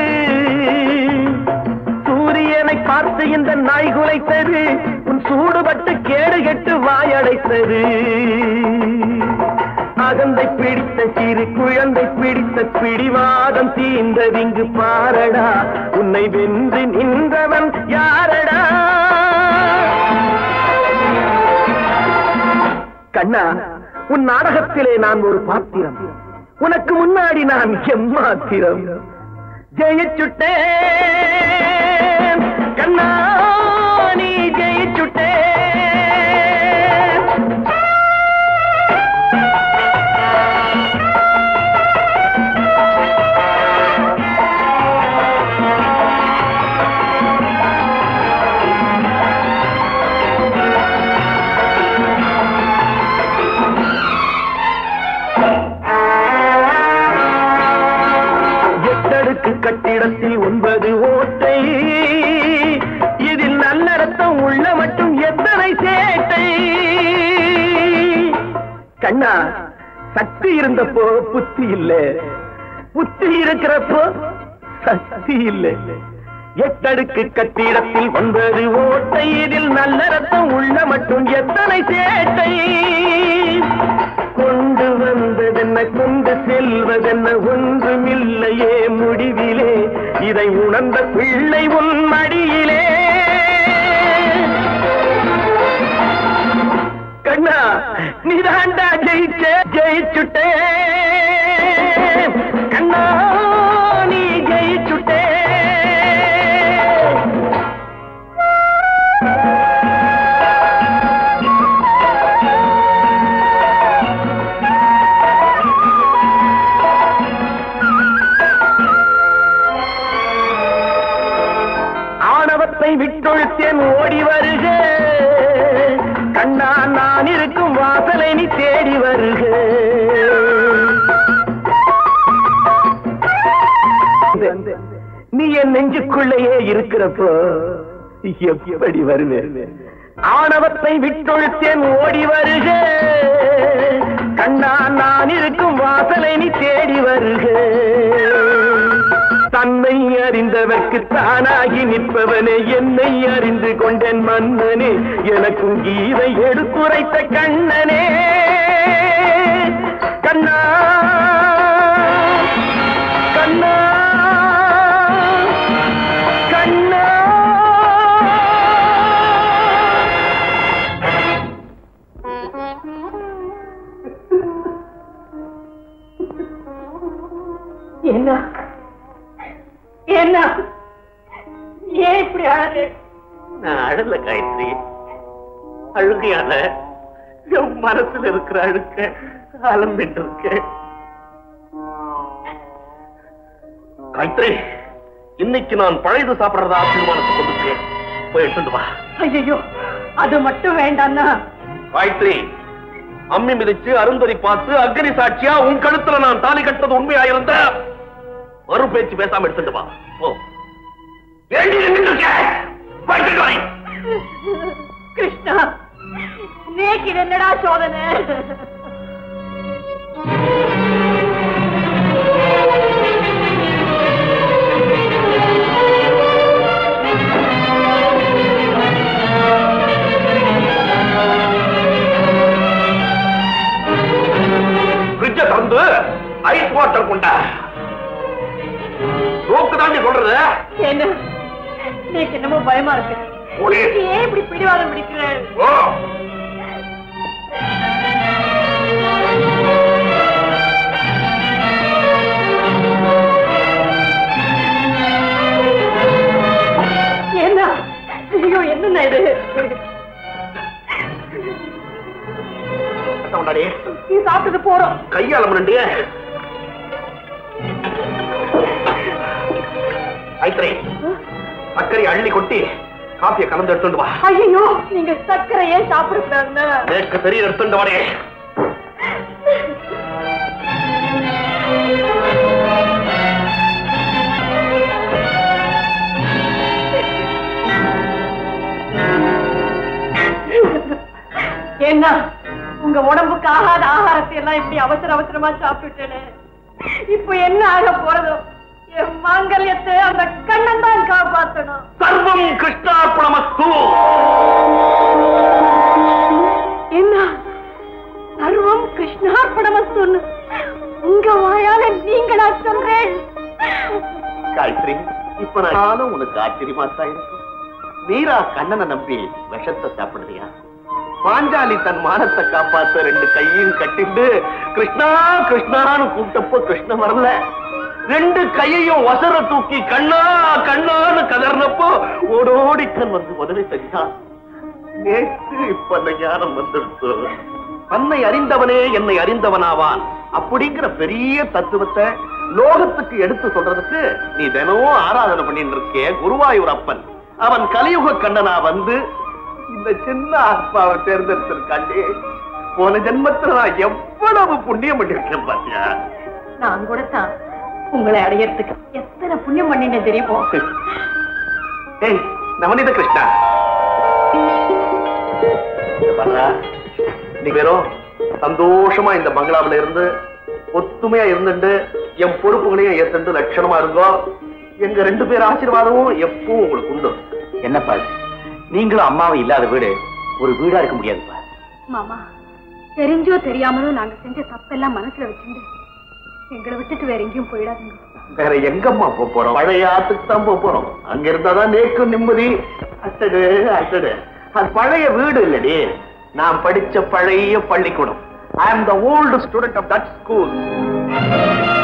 சூரியனை பார்த்து இந்த நாய் குலைத்தது, உன் சூடுபட்டு கேடு கெட்டு வாயடைத்தது. அகந்தை பிடித்த சிறு குழந்தை பிடித்த பிடிவாதம் தீர்ந்ததிங்கு பாரடா, உன்னை வென்று நின்றவன் யாரடா? கண்ணா, உன் நாடகத்திலே நான் ஒரு பாத்திரம், உனக்கு முன்னாடி நான் எம்மாத்திரம். ஜெயிச்சுட்டேன் கண்ணா, நீ ஜெயிச்சுட்டேன். கட்டிடத்தில் 9 ஓட்டை, இதில் நல்ல ரத்தம் உள்ள மட்டும் எத்தனை சேட்டை. கண்ணா, சக்தி இருந்தப்போ புத்தி இல்ல, புத்தி இருக்கிறப்போ சக்தி இல்ல. 8 அடுக்கு கட்டிடத்தில் 9 ஓட்டை, இதில் நல்ல ரத்தம் உள்ள மட்டும் எத்தனை சேட்டை. கொண்டு வந்ததென்ன கொண்டு செல்வதென்ன ஒன்றுமில்லையே முடிவிலே, இதை உணர்ந்த பிள்ளை உன் மடியிலே. கண்ணா, நீதாண்டா ஜெயிச்ச, ஜெயிச்சுட்டே கண்ணா, நீ ஜெயிச்சுட்டே. விட்டொழுத்தேன் ஓடி வருக கண்ணா, நான் இருக்கும் வாசலை நீ தேடி வருக. நீ என் நெஞ்சுக்குள்ளேயே இருக்கிறப்போ எப்படி வருவேன்? ஆணவத்தை விட்டொழுத்தேன் ஓடி வருக கண்ணா, நான் இருக்கும் வாசலை நீ தேடி வருக. தன்னை அறிந்தவர்க்கு தானாகி நிற்பவனே, என்னை அறிந்து கொண்டேன் மன்னனே, எனக்கும் கீதை எடுத்துரைத்த கண்ணனே. கண்ணா கண்ணா கண்ணா, என்ன என்ன ஏன் இப்படி அழகு? நான் அழல காயத்ரி, அழுகையால என் மனசுல இருக்கிற அழுக்க அலம்பிட்டு இருக்க. காயத்ரி, இன்னைக்கு நான் பழையது சாப்பிடுறதா தீர்மானத்தை கொண்டுட்டேன், போய் எடுத்துட்டு வா. ஐயோ, அது மட்டும் வேண்டாம்னா? காயத்ரி, அம்மி மிதிச்சு அருந்ததி பார்த்து அக்னி சாட்சியா உன் கழுத்துல நான் தாலி கட்டது உண்மையாயிருந்த மறு பேச்சு பேசாம எடுத்துட்டு வா. கிருஷ்ணா, நேக்கு என்னடா சோதனை? ஃப்ரிட்ஜை திறந்து ஐஸ் வாட்டர் கொண்டா. ரோக்கு தாண்டி சொல்றது என்ன? நேக்கு என்னமோ பயமா இருக்கு. ஏன் இப்படி பிடிவாதம் பிடிக்கிறேன்? சாப்பிடாடே. நீ சாப்பிட்டது போறோம். கையால முன்னே ஐத்திரை சர்க்கரை அள்ளி கொட்டி காப்பியை கலந்து எடுத்துட்டு வா. ஐயோ, நீங்க சர்க்கரையே சாப்பிடுறாங்க. எனக்கு தெரிய எடுத்துட்டு வாடே. என்ன உங்க உடம்புக்கு ஆகாத ஆகாரத்தை எல்லாம் இப்படி அவசர அவசரமா சாப்பிட்டுட்டேனே. இப்ப என்ன ஆக போறதோ? என் மாங்கல்யத்தை அந்த கண்ணன் தான் காப்பாற்றணும். சர்வம் கிருஷ்ணார்ப்பணமஸ்து. என்ன சர்வம் கிருஷ்ணார்ப்பணமஸ்து உங்க வாயால நீங்களா சொல்றேன்? காயத்ரி, இப்ப நானும் உனக்கு ஆச்சரியமா தான் இருக்கும். மீரா கண்ணனை நம்பி விஷத்தை சாப்பிடுறியா? பாஞ்சாலி தன் மானத்தை காப்பாத்த 2 கையும் கட்டிட்டு கிருஷ்ணா கிருஷ்ணான்னு கூப்பிட்டப்போ கிருஷ்ணன் வரல. 2 கையையும் வசர தூக்கி கண்ணா கண்ணான்னு கதறினப்போ ஓடோடி கண் வந்து உதவி செஞ்சான். நேற்று இப்ப அந்த ஞானம் வந்துடுச்சு. தன்னை அறிந்தவனே என்னை அறிந்தவனாவான் அப்படிங்கிற பெரிய தத்துவத்தை லோகத்துக்கு எடுத்து சொல்றதுக்கு நீ தினமும் ஆராதனை பண்ணிட்டு இருக்கே குருவாயூர் அப்பன். அவன் கலியுக கண்ணனா வந்து இந்த சின்ன ஆத்மாவை தேர்ந்தெடுத்திருக்காண்டே. போன ஜென்மத்துல நான் எவ்வளவு புண்ணியம் பண்ணிருக்கேன் பாத்தியா? நான் கூட தான் உங்களை அடையறதுக்கு எத்தனை புண்ணியம் பண்ணின தெரியுமோ? ஏய் நவநீத கிருஷ்ணா, நீ வெறும் சந்தோஷமா இந்த பங்களாவில இருந்து ஒத்துமையா இருந்துட்டு என் பொறுப்புகளையும் ஏத்துட்டு லட்சணமா இருந்தோம். எங்க 2 பேர் ஆசீர்வாதமும் எப்பவும் உங்களுக்கு உண்டு. என்னப்பா நீங்களும் அம்மாவும் இல்லாத வீடு ஒரு வீடா இருக்க முடியாதுப்பா. மாமா, தெரிஞ்சோ தெரியாமலோ நாங்க செஞ்ச தப்பெல்லாம் மனசுல வச்சுட்டு எங்களை விட்டுட்டு வேற எங்கேயும் போயிடாதுங்க. வேற எங்கம்மா போறோம்? பழைய ஆத்துக்கு தான் போறோம். அங்க இருந்தாதான் நேக்கும் நிம்மதி. அட்டடு அட்டடு, அது பழைய வீடு இல்லடி, நான் படிச்ச பழைய பள்ளிக்கூடம். I am the old student of that school.